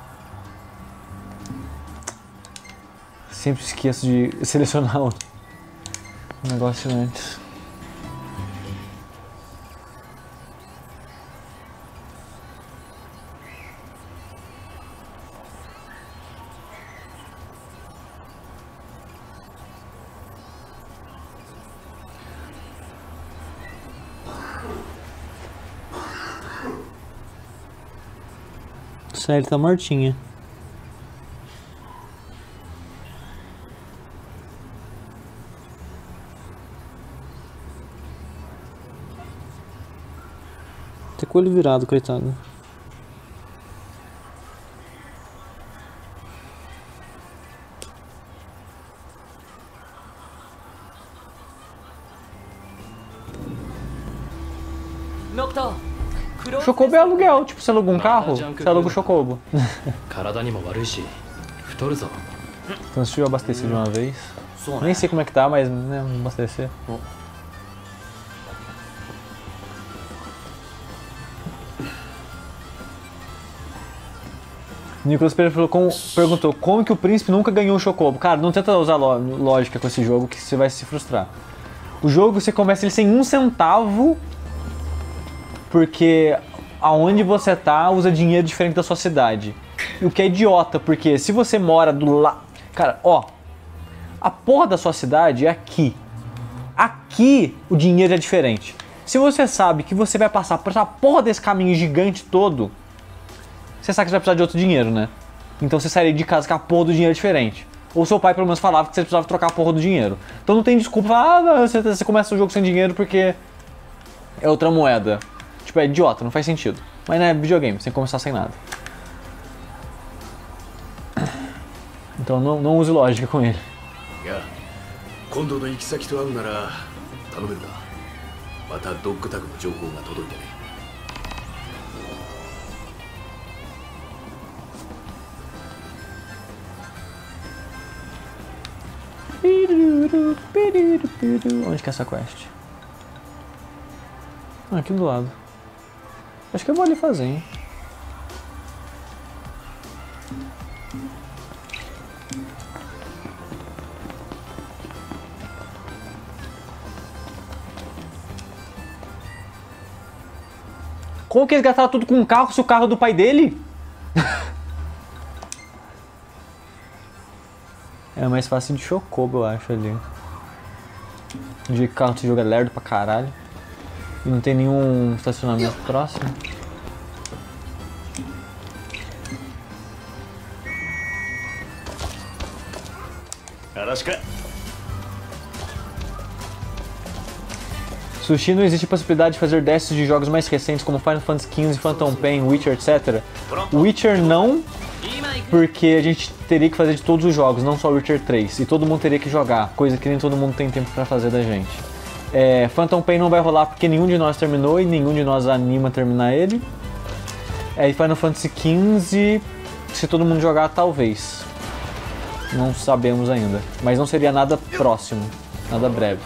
Sempre esqueço de selecionar o negócio antes. Sério, tá mortinha. Tá com o olho virado, coitado. Chocobo é aluguel, tipo, você aluga um carro, você aluga o Chocobo. Então deixa eu abastecer de uma vez. Nem sei como é que tá, mas né, vamos abastecer. Nicolas Pereira perguntou como que o príncipe nunca ganhou um Chocobo. Cara, não tenta usar lógica com esse jogo que você vai se frustrar. O jogo você começa ele sem um centavo, porque aonde você tá usa dinheiro diferente da sua cidade. O que é idiota, porque se você mora do lado... Cara, ó, a porra da sua cidade é aqui. Aqui o dinheiro é diferente. Se você sabe que você vai passar por essa porra desse caminho gigante todo, você sabe que você vai precisar de outro dinheiro, né? Então você sairia de casa com a porra do dinheiro diferente. Ou seu pai pelo menos falava que você precisava trocar a porra do dinheiro. Então não tem desculpa, ah, não, você, você começa o jogo sem dinheiro porque é outra moeda. Tipo, é idiota, não faz sentido. Mas não é videogame, você tem que começar sem nada. Então não, não use lógica com ele. またドッグタグの情報が届いてね。 Onde que é essa quest? Ah, aqui do lado. Acho que eu vou ali fazer, hein? Como que eles gastaram tudo com um carro se o carro é do pai dele? É mais fácil de Chocobo, eu acho, ali. De carro de jogo é lerdo pra caralho. E não tem nenhum estacionamento próximo. Sushi, não existe possibilidade de fazer desses de jogos mais recentes como Final Fantasy quinze, Phantom Pain, Witcher, etcétera. Witcher não, porque a gente teria que fazer de todos os jogos, não só Witcher três. E todo mundo teria que jogar, coisa que nem todo mundo tem tempo pra fazer da gente. É, Phantom Pain não vai rolar porque nenhum de nós terminou e nenhum de nós anima a terminar ele. É, e Final Fantasy quinze, se todo mundo jogar, talvez. Não sabemos ainda, mas não seria nada próximo, nada breve.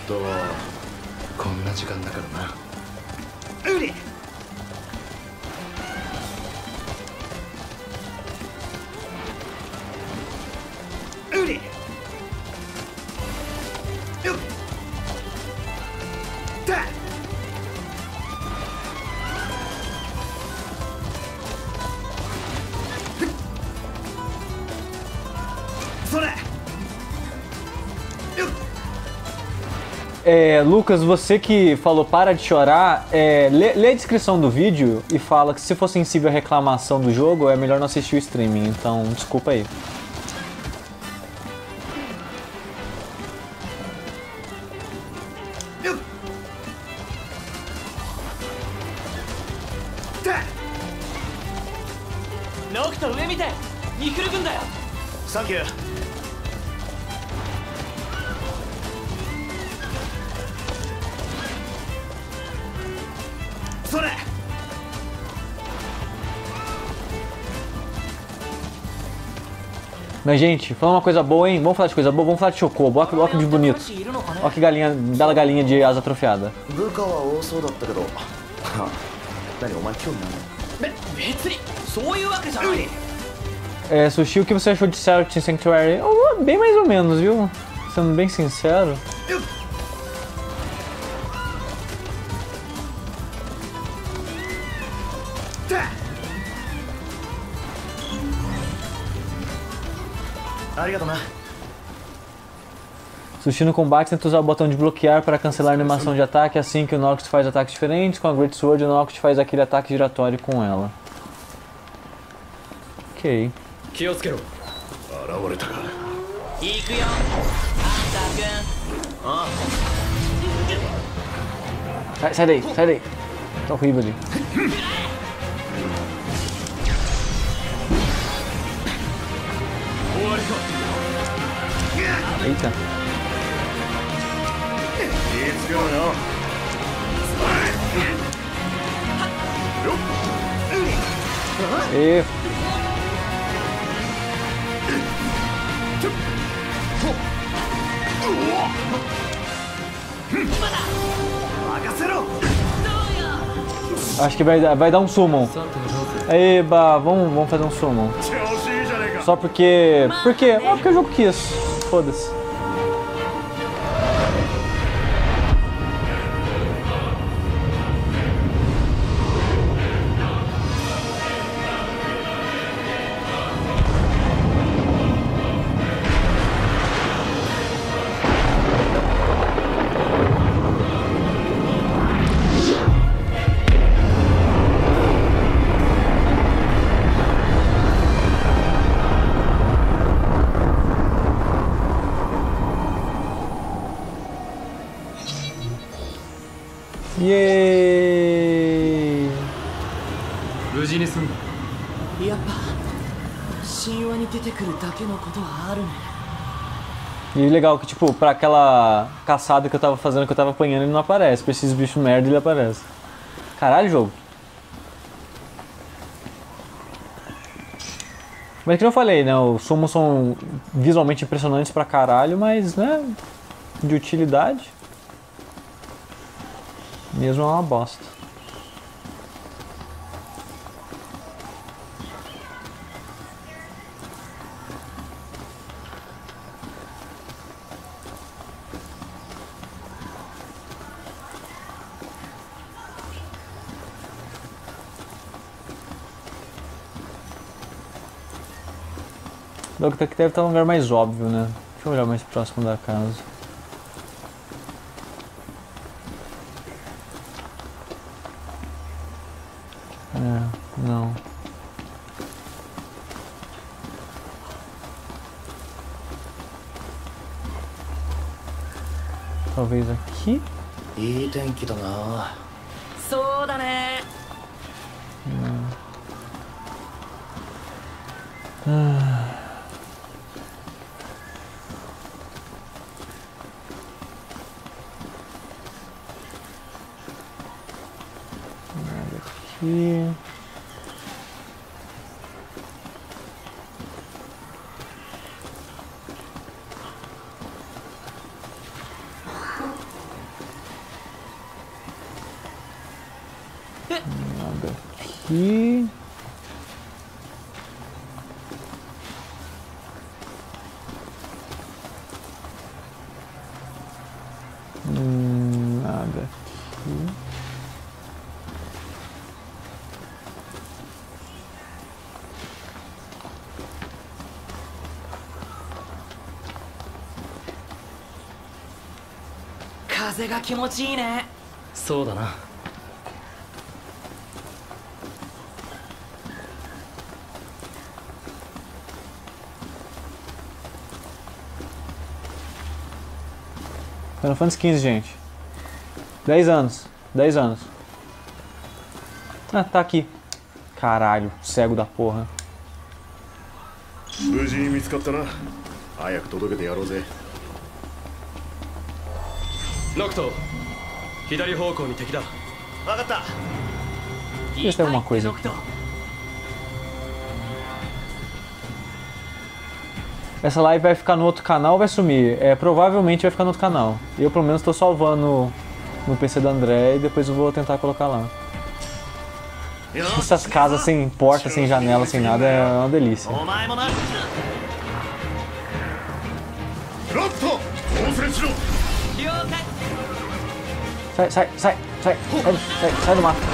É, Lucas, você que falou para de chorar, é, lê, lê a descrição do vídeo e fala que se for sensível à reclamação do jogo, é melhor não assistir o streaming, então desculpa aí. Thank you. Mas, gente, falando uma coisa boa, hein? Vamos falar de coisa boa, vamos falar de Chocobo. Olha, olha que de bonito. Olha que galinha, bela galinha de asa atrofiada. É, Sushi, o que você achou de Searching Sanctuary? Oh, bem mais ou menos, viu? Sendo bem sincero. Sushi no combate tenta usar o botão de bloquear para cancelar a animação de ataque, assim que o Noct faz ataques diferentes. Com a Great Sword, o Noct faz aquele ataque giratório com ela. Ok. Sai, sai daí, sai daí. Tá horrível ali. Eita. E... Acho que vai, vai dar um summon. Eba, vamos, vamos fazer um summon. Só porque... Por quê? Ah, porque o jogo quis. Foda-se. Yay! 無事に済んだ。 やっぱ神話に出てくるだけのことはあるね。 E legal que, tipo, pra aquela caçada que eu tava fazendo, que eu tava apanhando, ele não aparece. Pra esses bichos merda, ele aparece. Caralho, jogo. Mas que eu falei, né? Os summons são visualmente impressionantes pra caralho, mas, né? De utilidade. Mesmo é uma bosta. Logo que deve estar um lugar mais óbvio, né? Deixa eu olhar mais próximo da casa. É, não. Talvez aqui? いい天気だな。 そうだね。 Aqui. Nada aqui. Hum, nada aqui. 風が気持ちいいね。 そうだな。 Final Fantasy quinze, gente. dez anos. dez anos. Ah, tá aqui. Caralho, cego da porra. 無事に見つかったな。早く届けてやろうぜ。 ノクト、左方向に敵だ。 分かった。 Deixa eu ver se tem alguma coisa aqui. Essa live vai ficar no outro canal ou vai sumir? É, provavelmente vai ficar no outro canal. Eu pelo menos estou salvando no P C do André e depois eu vou tentar colocar lá. Essas casas sem porta, sem janela, sem nada é uma delícia. Sai, sai, sai, sai, sai, sai, sai do mato.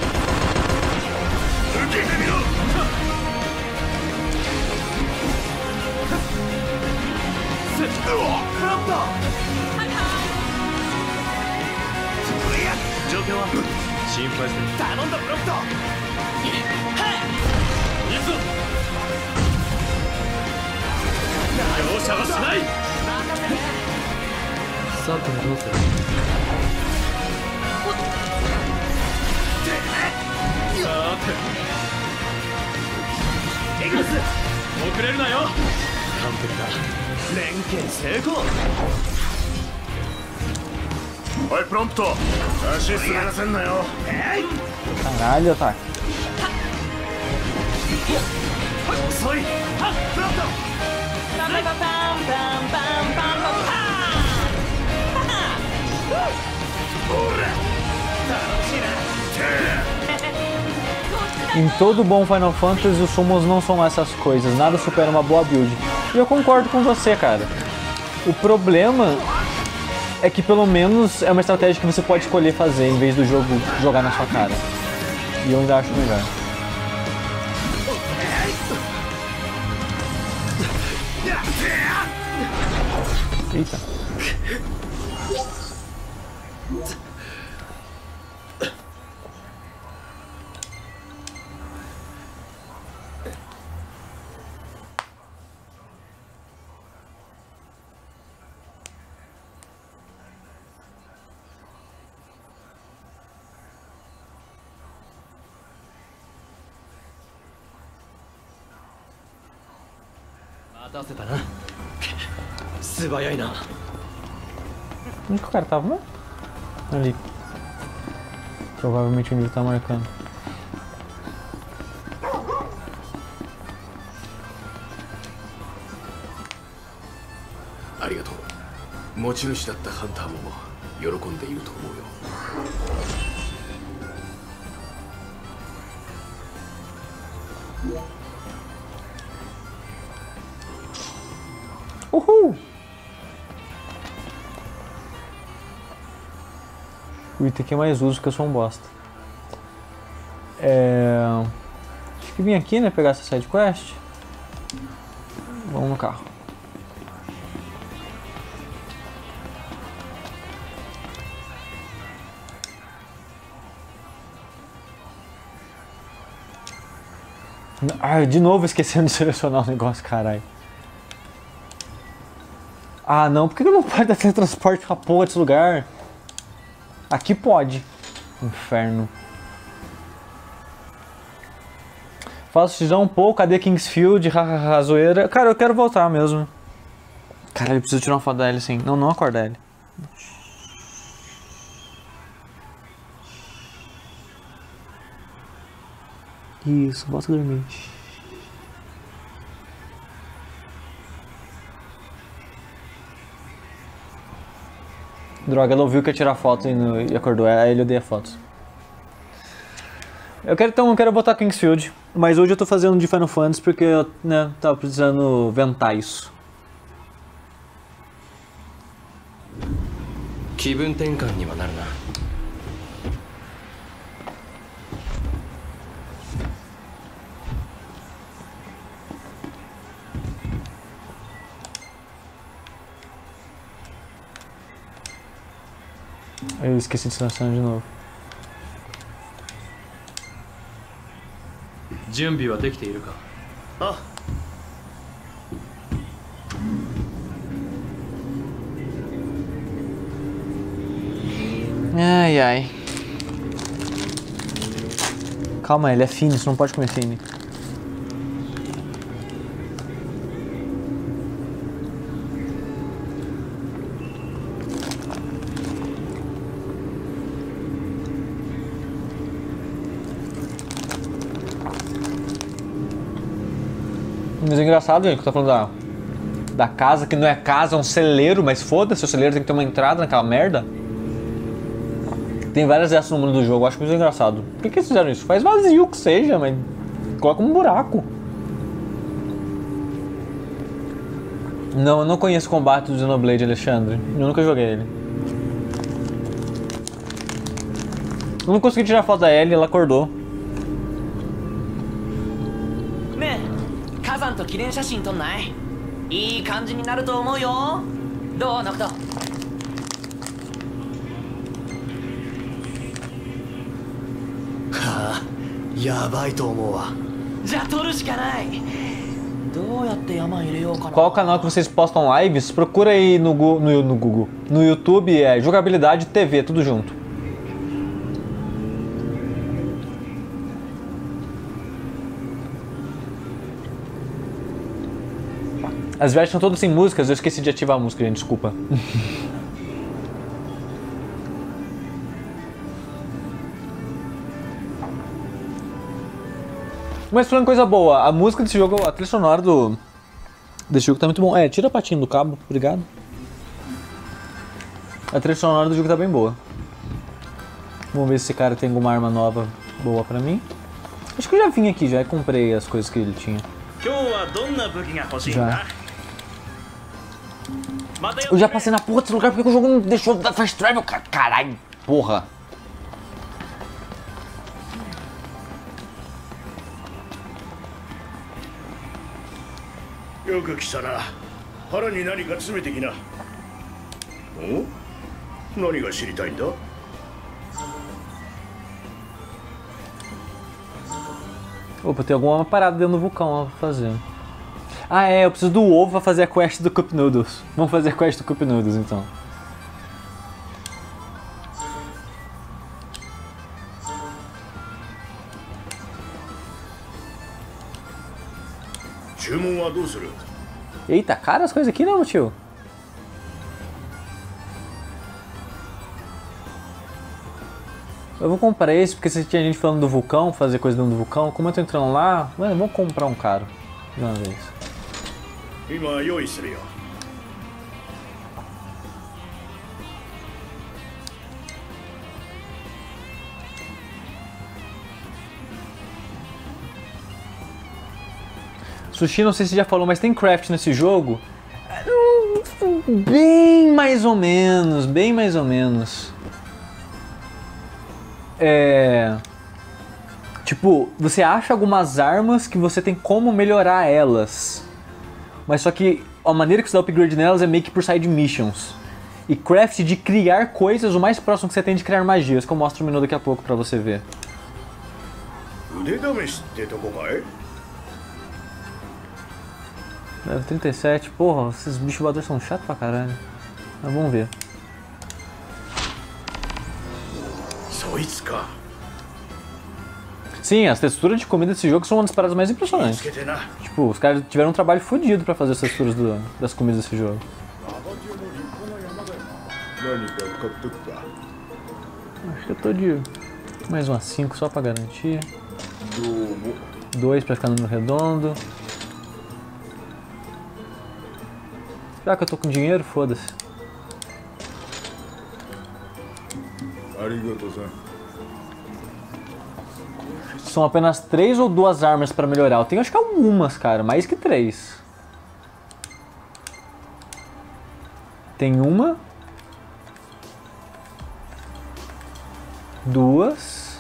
Oi, pronto. Caralho, ataque. Em todo bom Final Fantasy, os summons não são essas coisas, nada supera uma boa build. E eu concordo com você, cara. O problema é que pelo menos é uma estratégia que você pode escolher fazer em vez do jogo jogar na sua cara. E eu ainda acho melhor. Eita. Tá, você tá, né? Onde que o cara tava? Ali. Provavelmente onde ele tá marcando. Arigatou. 持ち主だったハンターも喜んでいると思うよ。 Uhul! O item aqui é mais uso, porque eu sou um bosta. É... Acho que vim aqui, né, pegar essa side quest. Vamos no carro. Ah, de novo esquecendo de selecionar o negócio, caralho. Ah, não, por que eu não posso dar teletransporte pra porra desse lugar? Aqui pode. Inferno. Faço xizão um pouco, cadê Kingsfield, hahaha, zoeira. Cara, eu quero voltar mesmo. Caralho, eu preciso tirar uma foto da Ellie, sim. Não, não acorda a Ellie. Isso, bota dormir. Droga, ela ouviu que ia tirar foto e, no, e acordou. Aí ele odeia fotos. Eu quero então, eu quero botar Kingsfield, mas hoje eu tô fazendo de Final Fantasy porque eu, né, tava precisando ventar isso. 気分転換にはなるな。 Eu esqueci de selecionar de novo. 準備はできているか。 あ、 Ai, ai. Calma, ele é fino, você não pode comer fine. Mas é engraçado, gente, que eu tô falando da, da casa, que não é casa, é um celeiro, mas foda-se, o celeiro tem que ter uma entrada naquela merda. Tem várias dessas no mundo do jogo, eu acho muito engraçado. Por que, que eles fizeram isso? Faz vazio que seja, mas coloca um buraco. Não, eu não conheço o combate do Xenoblade, Alexandre. Eu nunca joguei ele. Eu não consegui tirar foto da Ellie, ela acordou. ねえ、火山と記念写真撮んない？いい感じになると思うよ。どう、ノクト？ はあ、やばいと思うわ。 じゃあ撮るしかない。どうやって山入れようかな。 Qual canal que vocês postam lives? Procura aí no, no, no Google. No YouTube é Jogabilidade T V, tudo junto. As viagens são todas sem músicas, eu esqueci de ativar a música, gente, desculpa. Mas falando coisa boa, a música desse jogo, a trilha sonora do desse jogo tá muito bom. É, tira a patinha do cabo, obrigado. A trilha sonora do jogo tá bem boa. Vamos ver se esse cara tem alguma arma nova boa pra mim. Acho que eu já vim aqui já e comprei as coisas que ele tinha. Já. Eu já passei na porra desse lugar porque o jogo não deixou dar fast travel, caralho, porra. よく来たな。腹に何か詰めてきな。お？何が知りたいんだ？ Opa, tem alguma parada dentro do vulcão lá pra fazer. Ah é, eu preciso do ovo pra fazer a quest do Cup Noodles. Vamos fazer a quest do Cup Noodles então. Eita, cara, as coisas aqui não, tio. Eu vou comprar esse, porque se tinha gente falando do vulcão, fazer coisa dentro do vulcão, como eu tô entrando lá, mano, vamos comprar um caro de uma vez. Sushi, não sei se já falou, mas tem craft nesse jogo? Bem mais ou menos, bem mais ou menos. É... Tipo, você acha algumas armas que você tem como melhorar elas. Mas só que a maneira que você dá upgrade nelas é meio que por side missions. E craft de criar coisas, o mais próximo que você tem de criar magias, que eu mostro o menu daqui a pouco pra você ver. Level trinta e sete, porra, esses bichos voadores são chatos pra caralho. Mas vamos ver. Sim, as texturas de comida desse jogo são uma das paradas mais impressionantes. Tipo, os caras tiveram um trabalho fodido pra fazer as texturas do, das comidas desse jogo. Acho que eu tô de mais umas cinco só pra garantir. dois pra ficar no número redondo. Já que eu tô com dinheiro, foda-se. São apenas três ou duas armas pra melhorar. Eu tenho acho que algumas, cara. Mais que três. Tem uma. Duas.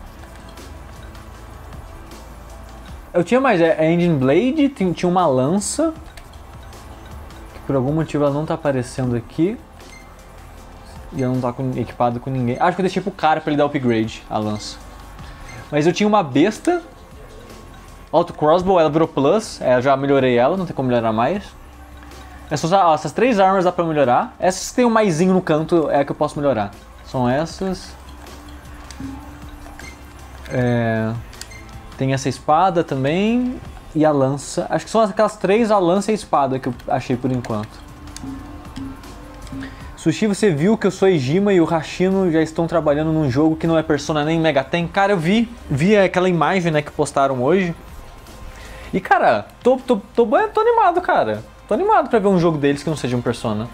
Eu tinha mais. É Engine Blade. Tinha uma lança. Por algum motivo ela não tá aparecendo aqui. E ela não tá com, equipada com ninguém. Acho que eu deixei pro cara pra ele dar upgrade, a lança. Mas eu tinha uma besta. Auto Crossbow, ela virou plus. É, eu já melhorei ela, não tem como melhorar mais. Essas, ó, essas três armas dá pra melhorar. Essas que tem um maisinho no canto é a que eu posso melhorar. São essas. É, tem essa espada também. E a lança. Acho que são aquelas três, a lança e a espada que eu achei por enquanto. Sushi, você viu que o Soejima e o Hashino já estão trabalhando num jogo que não é Persona nem Megaten? Cara, eu vi, vi aquela imagem, né, que postaram hoje. E cara, tô, tô, tô, tô animado, cara. Tô animado pra ver um jogo deles que não seja um Persona.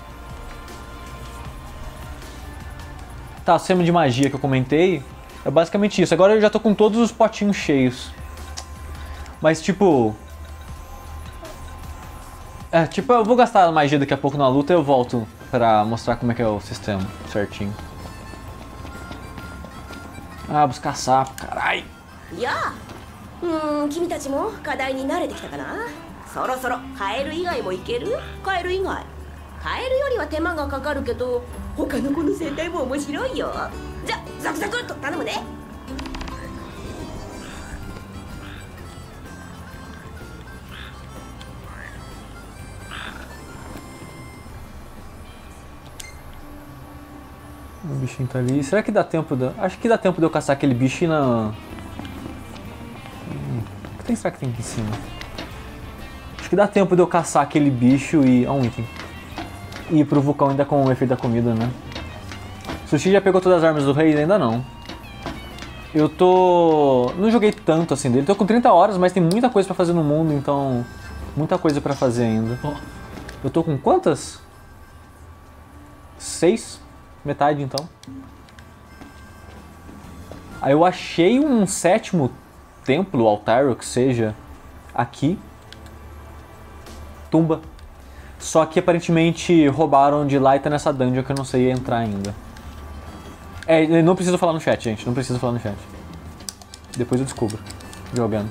Tá, o sistema de magia que eu comentei é basicamente isso. Agora eu já tô com todos os potinhos cheios. Mas tipo... É, tipo, eu vou gastar a magia daqui a pouco na luta e eu volto pra mostrar como é que é o sistema certinho. Ah, buscar sapo, carai. Ya. Hum, 君たちも課題に慣れてきたかな。そろそろカエル以外もいける？カエル以外。カエルよりは手間がかかるけど、他の子の戦隊も面白いよ。じゃ、ザクザクっと頼むね。 O bichinho tá ali. Será que dá tempo de... Acho que dá tempo de eu caçar aquele bicho na... Hum, o que tem, será que tem aqui em cima? Acho que dá tempo de eu caçar aquele bicho e... Ó, um item. E ir pro vulcão ainda com o efeito da comida, né? Sushi já pegou todas as armas do rei? Ainda não. Eu tô... Não joguei tanto assim dele. Tô com trinta horas, mas tem muita coisa pra fazer no mundo, então... Muita coisa pra fazer ainda. Eu tô com quantas? Seis? Metade, então. Aí eu achei um sétimo templo, altar, ou que seja, aqui. Tumba. Só que aparentemente roubaram de lá e tá nessa dungeon que eu não sei entrar ainda. É, não preciso falar no chat, gente. Não preciso falar no chat. Depois eu descubro. Jogando.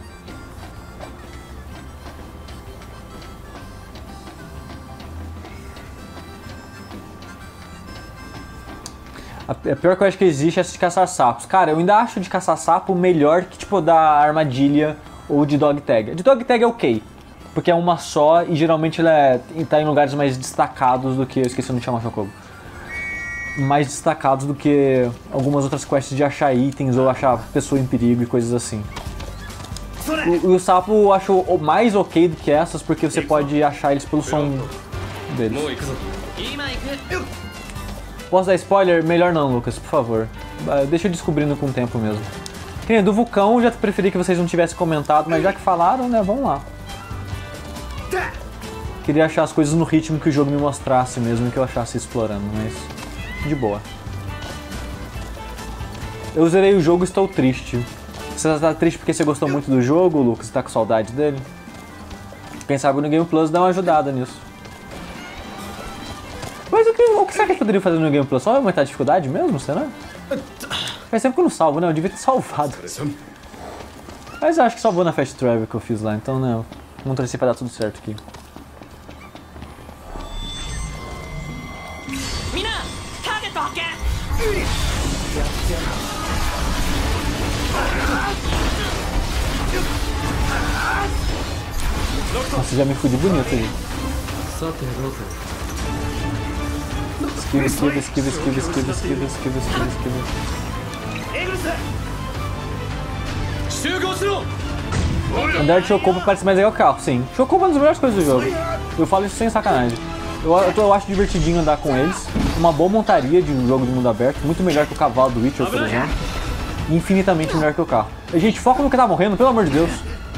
A pior coisa que existe é essa de caçar sapos. Cara, eu ainda acho de caçar sapo melhor que tipo da armadilha ou de dog tag. De dog tag é ok, porque é uma só e geralmente ela é, tá em lugares mais destacados do que... Eu esqueci de chamar Chocobo. Mais destacados do que algumas outras quests de achar itens ou achar pessoa em perigo e coisas assim. O, o sapo eu acho mais ok do que essas, porque você pode achar eles pelo som deles. Posso dar spoiler? Melhor não, Lucas, por favor. Deixa eu descobrindo com o tempo mesmo. Que nem do vulcão, já preferi que vocês não tivessem comentado, mas já que falaram, né, vamos lá. Queria achar as coisas no ritmo que o jogo me mostrasse mesmo, que eu achasse explorando, mas de boa. Eu zerei o jogo e estou triste. Você está triste porque você gostou muito do jogo, Lucas? Você tá com saudade dele? Quem sabe no Game Plus dá uma ajudada nisso. Mas o que, o que será que eu poderia fazer no Game Plus? Só aumentar a dificuldade mesmo, será? Faz tempo que eu não salvo, né? Eu devia ter salvado. Mas eu acho que salvou na Fast Travel que eu fiz lá, então né, vamos torcer pra dar tudo certo aqui. Nossa, já me fudi bonito aí. Esquiva, esquiva, esquiva, esquiva, esquiva, esquiva, esquiva, esquiva, esquiva. Andar de Chocobo parece mais legal que o carro, sim. Chocobo é uma das melhores coisas do jogo. Eu falo isso sem sacanagem. Eu, eu, eu acho divertidinho andar com eles. Uma boa montaria de um jogo de mundo aberto. Muito melhor que o cavalo do Witcher, por exemplo. E infinitamente melhor que o carro. E, gente, foca no que tá morrendo, pelo amor de Deus.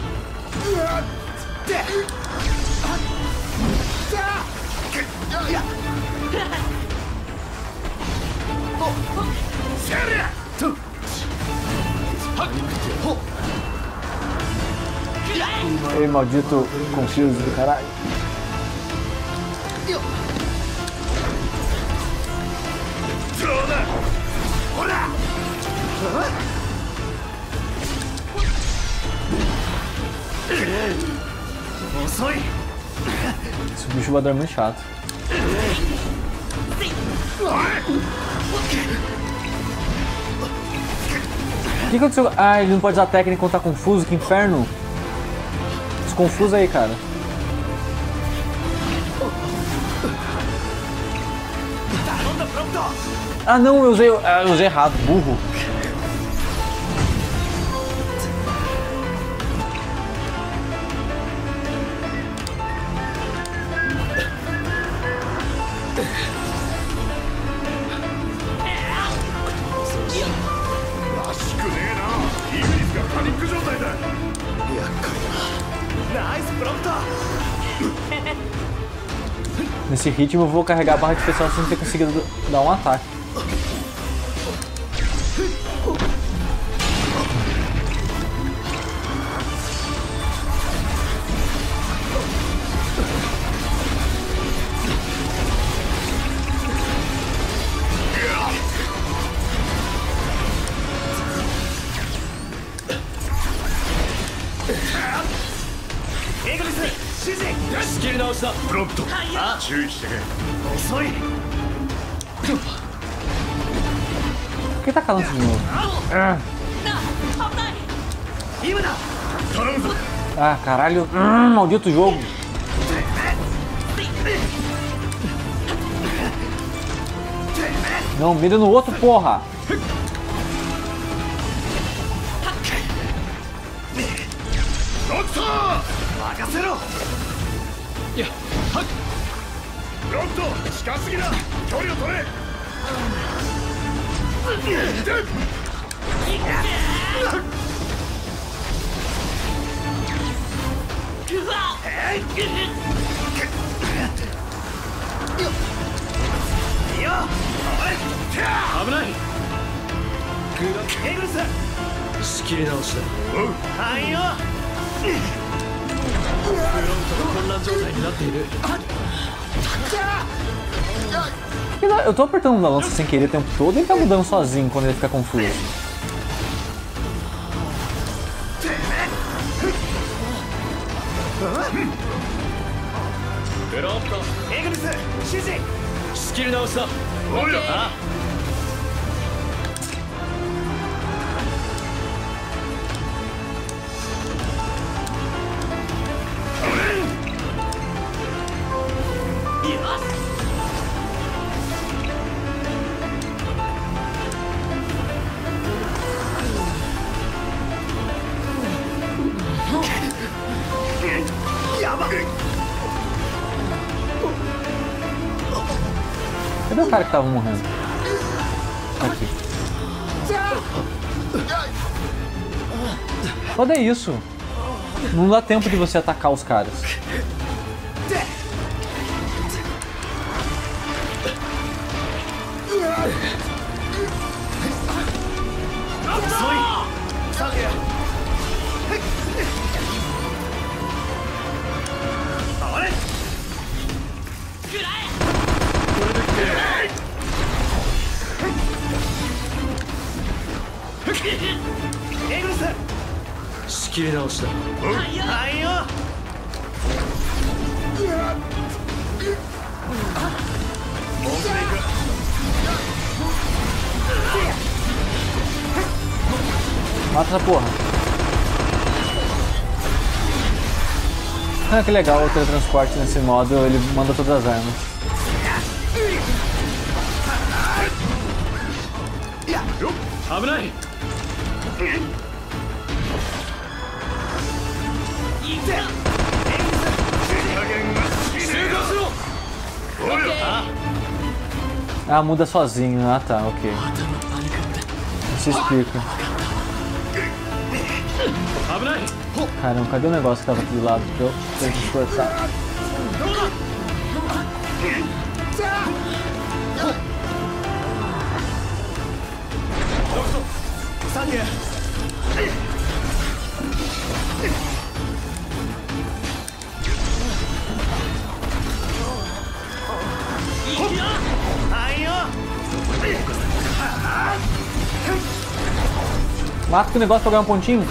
Ei, maldito confuse do caralho. Esse bicho voador é muito chato. O que aconteceu? Ah, ele não pode usar técnica quando tá confuso, que inferno! Desconfuso aí, cara. Ah não, eu usei, eu usei errado, burro. Nesse ritmo eu vou carregar a barra de especial sem ter conseguido dar um ataque. Por que tá calando de novo? Ah, ah caralho. Hum, maldito jogo. Não, mira no outro, porra. Eu tô apertando na lança sem querer o tempo todo e ele tá mudando sozinho quando ele fica confuso. Cadê o cara que tava morrendo? Aqui. Olha isso. Não dá tempo de você atacar os caras. Mata essa porra. Ah, que legal o teletransporte nesse modo, ele manda todas as armas. Ah, muda sozinho. Ah tá, ok. Isso explica. Caramba, cadê o negócio que tava aqui do lado pra eu ter que esforçar? Mata que o negócio pra ganhar um pontinho.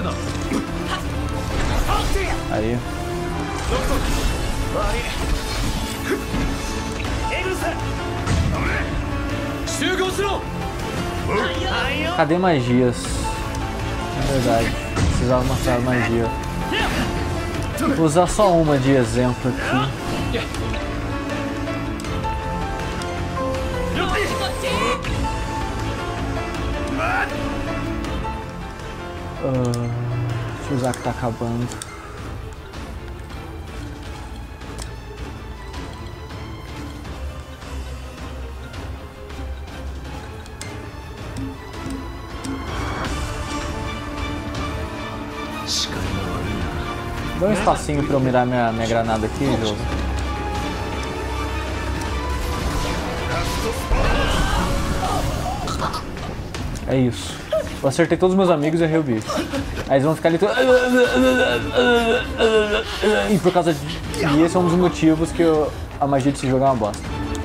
Aí. Cadê magias? É verdade, precisava mostrar magia. Vou usar só uma de exemplo aqui. Uh, deixa eu usar que tá acabando. Dá um espacinho pra eu mirar minha, minha granada aqui, jogo. É isso. Eu acertei todos os meus amigos e errei o bicho. Aí eles vão ficar ali todo... E por causa de... E esse é um dos motivos que eu... a magia desse jogo é uma bosta.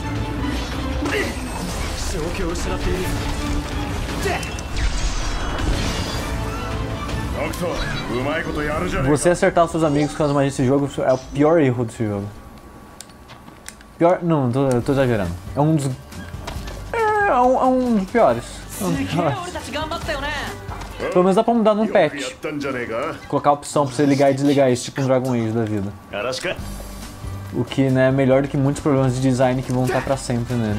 Você acertar os seus amigos com as magias desse jogo é o pior erro desse jogo. Pior... Não, tô, eu tô exagerando. É um dos... É um, é um dos piores. É um dos piores. Pelo menos dá pra mudar num patch. Colocar a opção pra você ligar e desligar isso, tipo um Dragon Age da vida. O que, né, é melhor do que muitos problemas de design que vão estar pra sempre nele.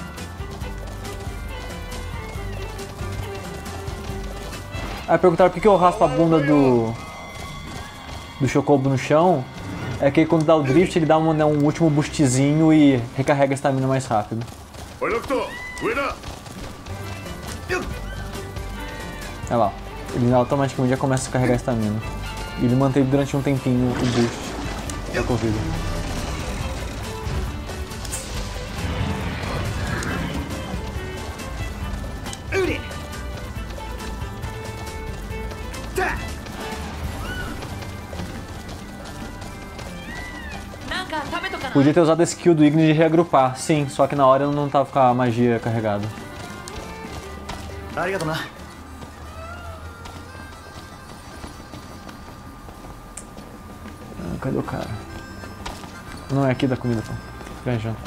Aí perguntaram por que eu raspo a bunda do... do Chocobo no chão. É que quando dá o drift ele dá um, né, um último boostzinho e recarrega a estamina mais rápido. Olha lá, ele automaticamente já começa a carregar a estamina. E ele manteve durante um tempinho o boost da corrida. Podia ter usado a skill do Igni de reagrupar, sim, só que na hora eu não tava com a magia carregada. Ah, cadê o cara? Não é aqui da comida, pô. Viajando.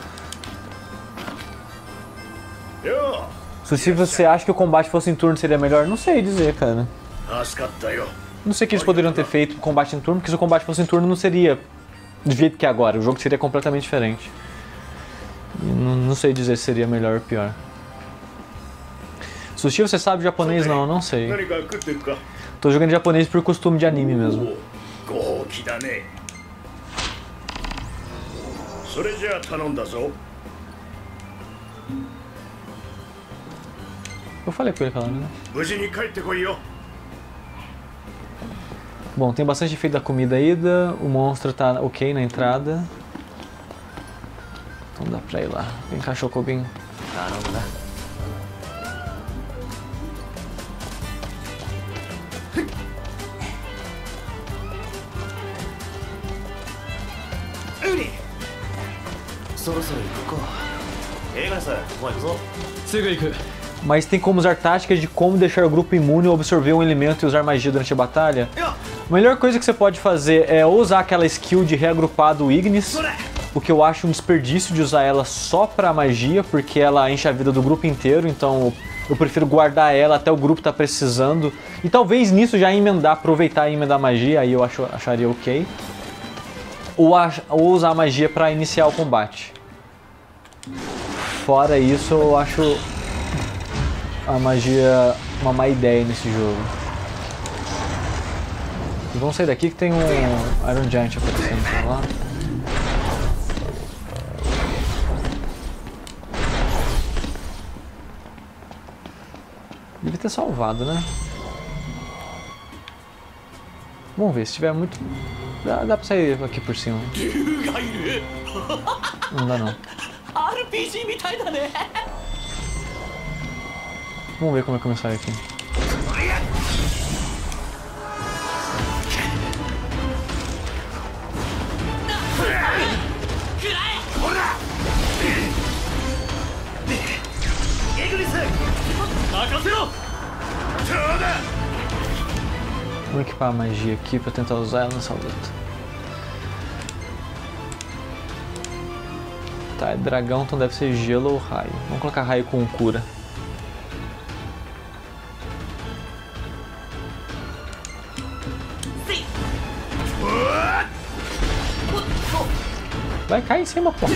Se você acha que o combate fosse em turno seria melhor, não sei dizer, cara. Não sei o que eles poderiam ter feito com combate em turno, porque se o combate fosse em turno não seria do jeito que é agora, o jogo seria completamente diferente. Não, não sei dizer se seria melhor ou pior. Sushi, você sabe japonês? Não, eu não sei. Tô jogando japonês por costume de anime mesmo. Eu falei com ele aquela hora, né? 無事に帰ってこいよ。 Bom, tem bastante efeito da comida ida, o monstro tá ok na entrada. Então dá pra ir lá. Vem cá, Chocobin. Caramba. Uri! そろそろ行こう。映画です。もう行くぞ。 すぐ行く。 Mas tem como usar táticas de como deixar o grupo imune ou absorver um elemento e usar magia durante a batalha. A melhor coisa que você pode fazer é usar aquela skill de reagrupar do Ignis, o que eu acho um desperdício de usar ela só pra magia, porque ela enche a vida do grupo inteiro, então eu prefiro guardar ela até o grupo tá precisando. E talvez nisso já emendar, aproveitar e emendar a magia, aí eu acho, acharia ok. Ou, ou usar a magia pra iniciar o combate. Fora isso, eu acho a magia uma má ideia nesse jogo. E vamos sair daqui que tem um Iron Giant aparecendo pra lá. Devia ter salvado, né? Vamos ver, se tiver muito... Dá, dá pra sair aqui por cima. Não dá não. Vamos ver como é que eu saio aqui. Vou equipar a magia aqui pra tentar usar ela nessa luta. Tá, é dragão, então deve ser gelo ou raio. Vamos colocar raio com cura. Vai cair em cima, pô.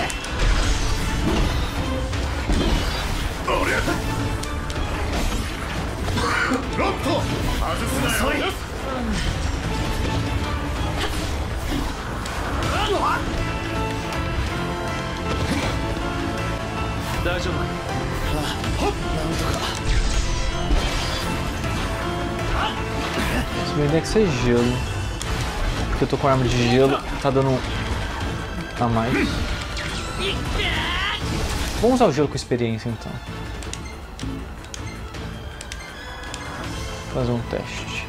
Se bem que ser gelo, porque eu tô com arma de gelo, tá dando a mais. Vamos usar o gelo com experiência então. Fazer um teste.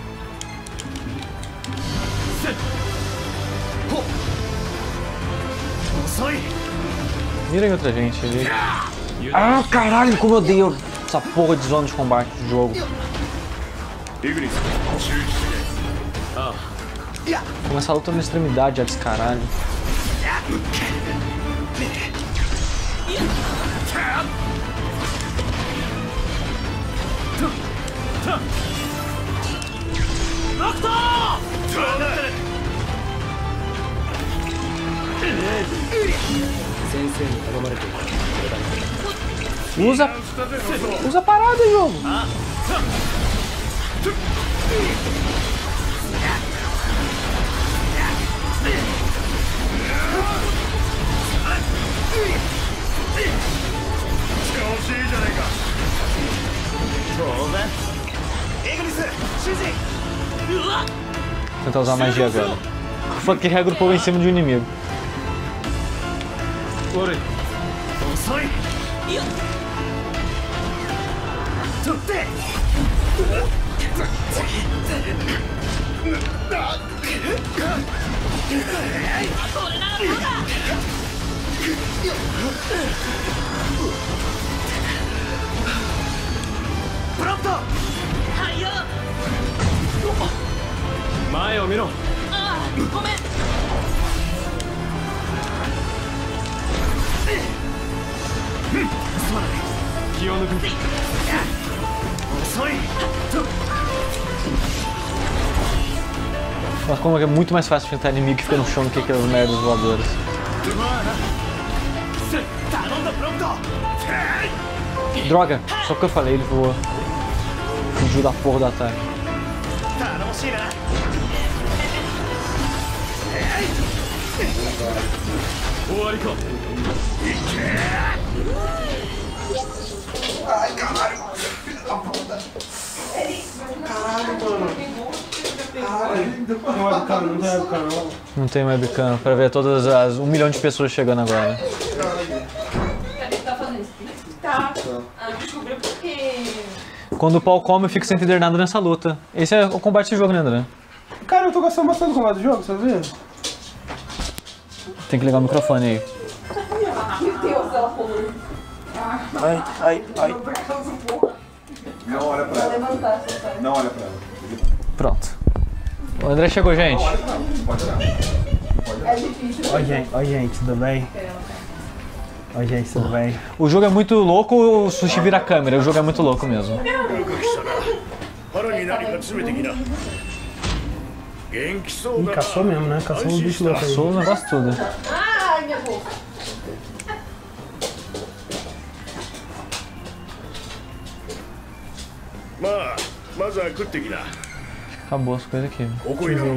Mira em outra gente ali. Ah, caralho, como eu odeio essa porra de zona de combate do jogo. Começar a luta na extremidade, já descaralho. Usa, usa a parada, jogo. Tentar usar magia agora. Foi que reagrupou em cima de um inimigo. Pronto! 前を見ろ。ああ、ごめん。すまない。気を抜く。遅い。 Mas como é muito mais fácil enfrentar inimigo que fica no chão do que aquelas merdas voadoras. Droga, só porque eu falei, ele voou. Fugiu da porra do ataque. Ai, caralho. Filha da puta. Caralho, mano. Caralho. Não webcam, não tem webcam, não. Não tem webcam pra ver todas as um milhão de pessoas chegando agora. Ele tá fazendo isso? Tá. Ah, descobriu porque... Quando o pau come, eu fico sem entender nada nessa luta. Esse é o combate do jogo, né, André? Cara, eu tô gostando bastante do combate do jogo, você vê? Tem que ligar o microfone aí. Meu Deus, ela pulou. Ai, ai, ai. Não olha pra ela. Não olha pra ela. Pronto. O André chegou, gente. Não olha pra ela. Pode olhar. É difícil. Oi, gente. Oi, gente, tudo bem? Oi, gente, tudo bem? O jogo é muito louco, o Sushi vira a câmera. O jogo é muito louco mesmo. Ih, caçou mesmo, né? Caçou um bicho louco aí. Caçou o negócio tudo. Ai, minha boca. Acabou as coisas aqui. Deixa eu ver.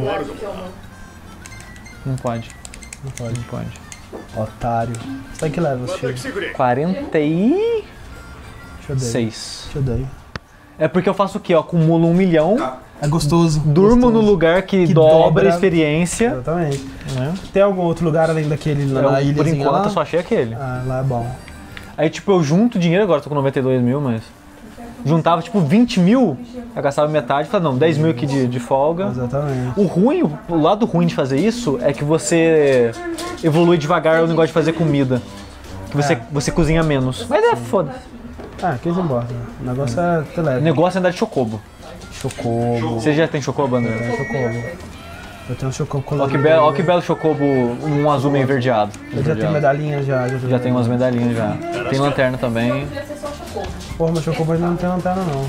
Não pode. Não pode. Não pode. Otário. Você tá que level, Steve? quarenta e Deixa eu dar. seis. Deixa eu dar. É porque eu faço o quê? Eu acumulo um milhão. É gostoso. Durmo gostoso. no lugar que, Que dobra, dobra. a experiência. Exatamente. Né? Tem algum outro lugar além daquele na, na Eu, ilha? por enquanto lá? eu só achei aquele. Ah, lá é bom. Aí tipo, eu junto dinheiro agora, tô com noventa e dois mil, mas... Juntava tipo vinte mil, eu gastava metade, falava não, dez mil aqui de, de folga. Exatamente. O ruim, o, o lado ruim de fazer isso é que você evolui devagar o negócio de fazer comida. Que você, É. você cozinha menos. Mas é foda. Ah, que se importa. O negócio é ter leve. O negócio é andar de chocobo. Chocobo. Você já tem chocobo, André? É, chocobo. Eu tenho um chocobo Ó colorido. que, belo, ó que belo chocobo, um azul meio verdeado. Eu já tenho medalhinha já. Já, Já tem umas medalhinhas já. Tem lanterna também. Porra, mas chocobo ainda não tem lanterna não.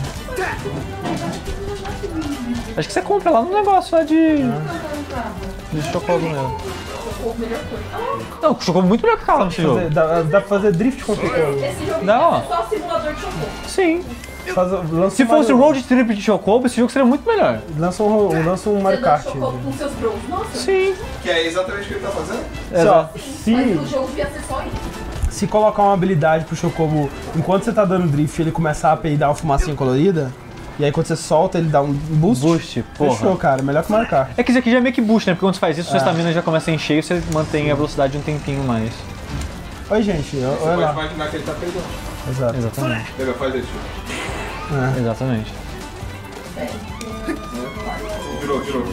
Acho que você compra lá no negócio lá de... De chocobo mesmo. Não, o chocobo é muito melhor que cala nesse jogo. Fazer, dá, dá pra fazer drift com chocobo. Esse jogo Não. é só simulador de chocobo. Sim. Faz, lança Se um fosse Mario- road trip de chocobo, esse jogo seria muito melhor. Lança um, lança um Mario Você dá Kart. chocobo com seus bros. Nossa. Sim. Que é exatamente o que ele tá fazendo? Exato. Se, Mas o jogo devia ser só isso. se colocar uma habilidade pro chocobo, enquanto você tá dando drift, ele começar a peidar uma fumacinha colorida, e aí quando você solta, ele dá um boost. Boost, porra. Fechou, cara. Melhor que o Mario Kart. É que isso aqui já é meio que boost, né? Porque quando você faz isso, sua É. estamina já começa a encher e você mantém a velocidade um tempinho mais. Oi, gente. Olha Você lá. pode imaginar que ele tá peidando. Exato. Exatamente. Pega, faz isso. É. Exatamente. Virou, virou.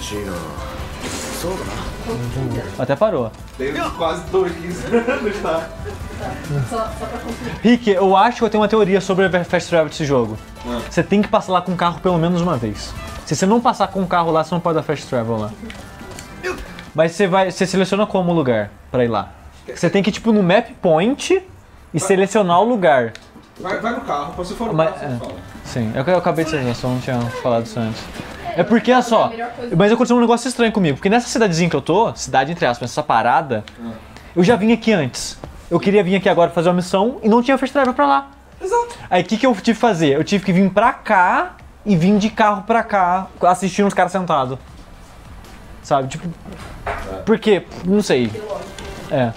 Até parou. Tem quase dois anos já. Só, só pra concluir. Rick, eu acho que eu tenho uma teoria sobre a Fast Travel desse jogo. Ah. Você tem que passar lá com o carro pelo menos uma vez. Se você não passar com o carro lá, você não pode dar Fast Travel lá. Mas você vai, você seleciona como lugar pra ir lá. Você tem que ir tipo no Map Point e selecionar o lugar. Vai, vai no carro, quando você for no Mas, carro, é, você fala. sim, eu, eu acabei de dizer, só não tinha falado isso antes. É porque, olha só, mas aconteceu um negócio estranho comigo, porque nessa cidadezinha que eu tô, cidade entre aspas, essa parada, eu já vim aqui antes. Eu queria vir aqui agora fazer uma missão e não tinha Fast Travel pra lá. Exato. Aí o que, que eu tive que fazer? Eu tive que vir pra cá e vir de carro pra cá, assistindo os caras sentados. Sabe, tipo... Por quê? Não sei. É.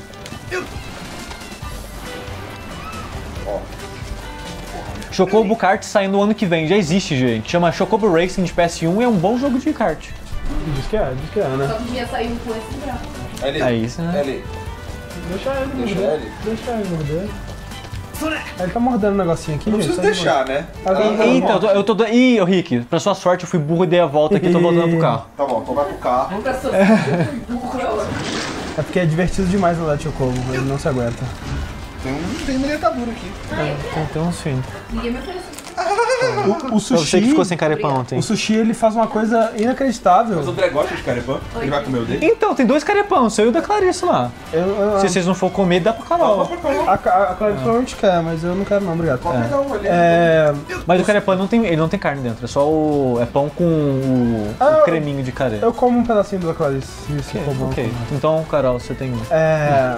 Chocobo Kart saindo no ano que vem, já existe, gente. Chama Chocobo Racing de P S um e é um bom jogo de kart. Diz que é, diz que é, né? Só que devia sair um com esse gráfico. L. É isso, né? L. Deixa ele Deixa morder. ele. Deixa ele morder. Ele tá mordendo um negocinho aqui, Não gente. precisa tá de boa. deixar, né? Agora Ah, vai. Eita, eu tô, eu tô... do- Ih, ô Rick, pra sua sorte eu fui burro e dei a volta aqui e tô voltando pro carro. Tá bom, então vai pro carro. Pra sua burro. É porque é divertido demais andar de chocobo, ele não se aguenta. Tem um tem uma dentadura aqui. É, tem, tem uns filhos. Ninguém me ofereceu. O, o Pra você sushi, que ficou sem carepa ontem. o sushi ele faz uma coisa inacreditável. Mas o André gosta de carepã? Ele vai comer o dele? Então, tem dois carepão, o seu e o da Clarice lá. Eu, eu, Se vocês não for comer, dá pra Carol. a, a, a Clarice provavelmente quer, mas eu não quero não, obrigado. Pode pegar um ali. É, Mas o carepão não tem, ele não tem carne dentro, é só o. É pão com o, Ah, o creminho de carê. eu como um pedacinho da Clarice, se Ok, for bom. ok. Então, Carol, você tem. É,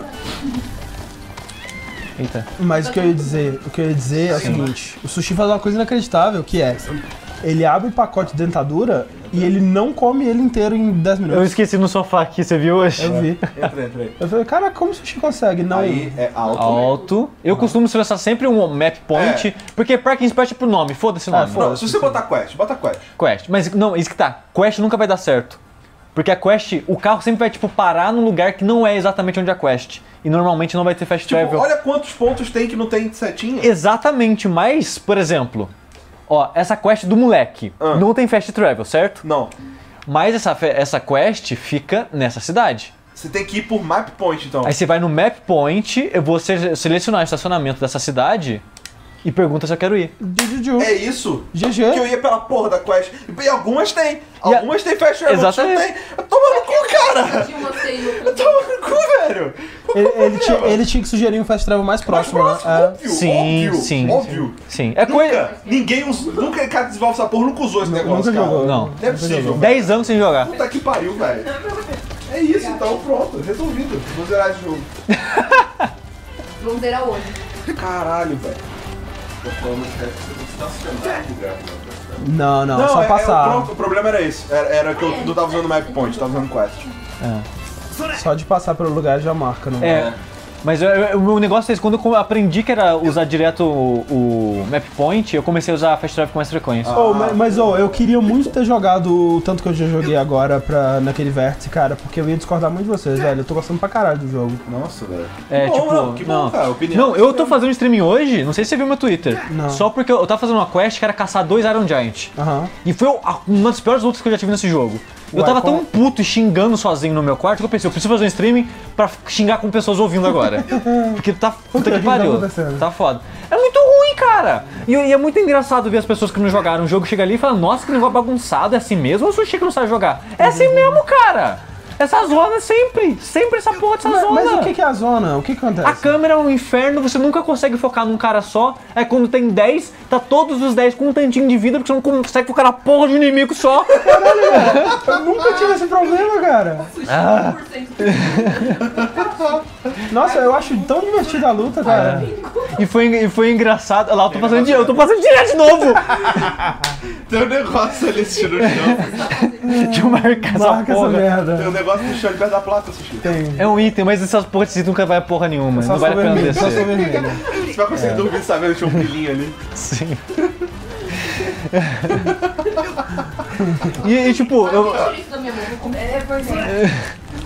Eita. mas o que eu ia dizer, o que eu ia dizer é o seguinte, o sushi faz uma coisa inacreditável, que é, ele abre o pacote de dentadura e ele não come ele inteiro em dez minutos. Eu esqueci no sofá aqui, você viu hoje? Eu vi. Entra, entra aí. Eu falei, cara, como o sushi consegue? Não. Aí é alto. Alto. Eu costumo selecionar sempre um map point, É. porque Parking Spot é pro nome, foda-se o Ah, nome. foda-se. Não, se você botar quest, bota quest. Quest. Mas não, isso que tá. Quest nunca vai dar certo. Porque a quest, o carro sempre vai, tipo, parar num lugar que não é exatamente onde é a quest. E normalmente não vai ter fast Tipo, travel. olha quantos pontos tem que não tem setinha. Exatamente, mas, por exemplo, ó, essa quest do moleque Ah. não tem fast travel, certo? Não. Mas essa, fe- essa quest fica nessa cidade. Você tem que ir por map point, então. Aí você vai no map point, eu vou se- selecionar o estacionamento dessa cidade e pergunta se eu quero ir. Juju. É isso? G Que G. eu ia pela porra da quest. E algumas tem. E a- Algumas tem fast travel, outras não Exatamente. tem. Toma no cu, cara! Tinha uma C e outra. Toma no cu, velho! Ele, ele, tinha, ele tinha que sugerir um fast travel mais próximo, Mas, né? É. óbvio, Sim, óbvio, sim. óbvio. Sim. É Nunca, coisa. ninguém usa, nunca cara desenvolve essa porra, nunca usou esse negócio, nunca cara. jogou. Não. Não é possível. velho. dez anos sem jogar. Puta que pariu, velho. É isso, então pronto, resolvido. Vou zerar esse jogo. Vamos zerar hoje. Caralho, velho. Tô falando que Não, não, Não, só é- é, passar. o, pro- o problema era esse. Era, era que eu não tava usando map point, tava usando quest. Só de passar pelo lugar já marca, não É. Mas eu- eu- o meu negócio é esse, quando eu aprendi que era usar direto o, o map point, eu comecei a usar fast travel com mais frequência. Oh, mas, mas oh, eu queria muito ter jogado o tanto que eu já joguei agora pra, naquele vértice, cara, porque eu ia discordar muito de vocês, velho. Eu tô gostando pra caralho do jogo. Nossa, velho. É, Bom, tipo, não, que bom, não. cara, opinião. Não, eu tô fazendo streaming hoje, não sei se você viu meu Twitter. Não. Só porque eu, eu tava fazendo uma quest que era caçar dois Iron Giant. Aham. E foi a- uma das piores lutas que eu já tive nesse jogo. Eu Ué, tava qual- tão puto e xingando sozinho no meu quarto que eu pensei, eu preciso fazer um streaming pra xingar com pessoas ouvindo agora. Porque tá puta quê? que O que tá pariu. acontecendo? Tá foda. É muito ruim, cara. E, e é muito engraçado ver as pessoas que não jogaram o jogo chega ali e fala, nossa, que negócio bagunçado, é assim mesmo ou o Sushi que não sabe jogar? É assim mesmo, cara. Essa zona sempre, sempre essa porra dessa Mas, zona. mas o que que é a zona? O que que acontece? A câmera é um inferno, você nunca consegue focar num cara só. Aí quando tem dez, tá todos os dez com um tantinho de vida, porque você não consegue focar na porra de um inimigo só. Eu nunca tive esse problema, cara. Ah. Nossa, eu acho tão divertida a luta, cara. E foi, e foi engraçado. Olha lá, eu tô passando, di- eu tô passando direto de novo. Tem um negócio ali assistindo no chão. Deixa eu marcar essa Marca essa porra. merda. Tem um negócio no chão ali perto da placa, Sushi. Tem. É um item, mas essas porra desse item nunca vai a porra nenhuma. Só não sou vale a pena vermelho, só sou descer. vermelho. Você vai conseguir dormir sabendo que tinha um brilhinho ali. Sim. E, e, tipo, eu. Tira isso da minha mão, vou comer. É verdade.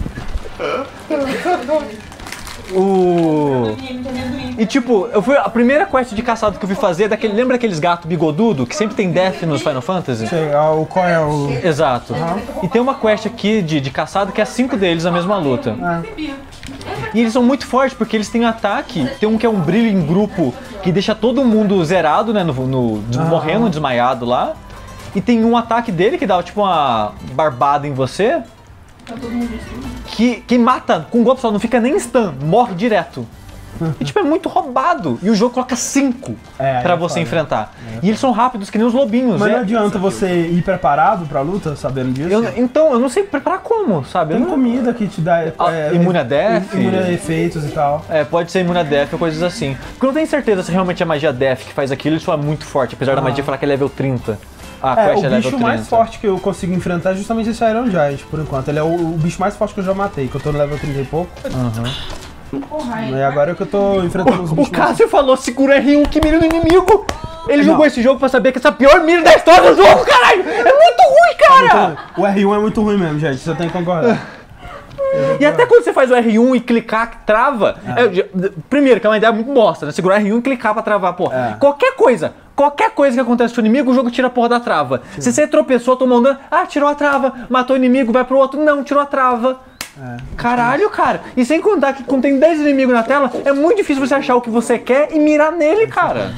O. E tipo, eu fui. A primeira quest de caçado que eu fui fazer é daquele. Lembra aqueles gatos bigodudo que sempre tem death nos Final Fantasy? Sei, ah, o qual é o... Exato. E tem uma quest aqui de, de caçado que é cinco deles na mesma luta. E eles são muito fortes porque eles têm ataque. Tem um que é um brilho em grupo que deixa todo mundo zerado, né? No, no- des- morrendo, desmaiado lá. E tem um ataque dele que dá tipo uma barbada em você. Que, que mata com um golpe só, não fica nem stun, morre direto. E tipo, é muito roubado. E o jogo coloca cinco É, pra é você foda. enfrentar. E eles são rápidos, que nem os lobinhos. Mas é- não adianta você ir preparado pra luta, sabendo disso? Eu- então, eu não sei preparar como, sabe? Eu Tem não- comida que te dá... Ah, imune a death? Imune a efeitos e tal. É, pode ser imune a death ou coisas assim. Porque eu não tenho certeza se realmente é magia death que faz aquilo, ele só é muito forte, apesar da Ah. magia falar que é level trinta. A É, quest o é level bicho trinta. mais forte que eu consigo enfrentar é justamente esse Iron Giant, por enquanto. Ele é o, o bicho mais forte que eu já matei, que eu tô no level trinta e pouco. Porra, E agora que eu tô enfrentando os O bichos mais... Cássio falou, segura R um que mira no inimigo! Ele Não. jogou esse jogo pra saber que essa é a pior mira da história do jogo, caralho! É muito ruim, cara! O R um é muito ruim mesmo, gente, você tem que concordar. E até quando você faz o R um e clicar, trava. é, primeiro, que é uma ideia muito bosta, né? Segurar R um e clicar pra travar, pô. É. Qualquer coisa, qualquer coisa que acontece com o inimigo, o jogo tira a porra da trava. Se você tropeçou, tomou um dano, ah, tirou a trava, matou o inimigo, vai pro outro, não, tirou a trava. Caralho, cara. E sem contar que quando tem dez inimigos na tela, é muito difícil você achar o que você quer e mirar nele, cara.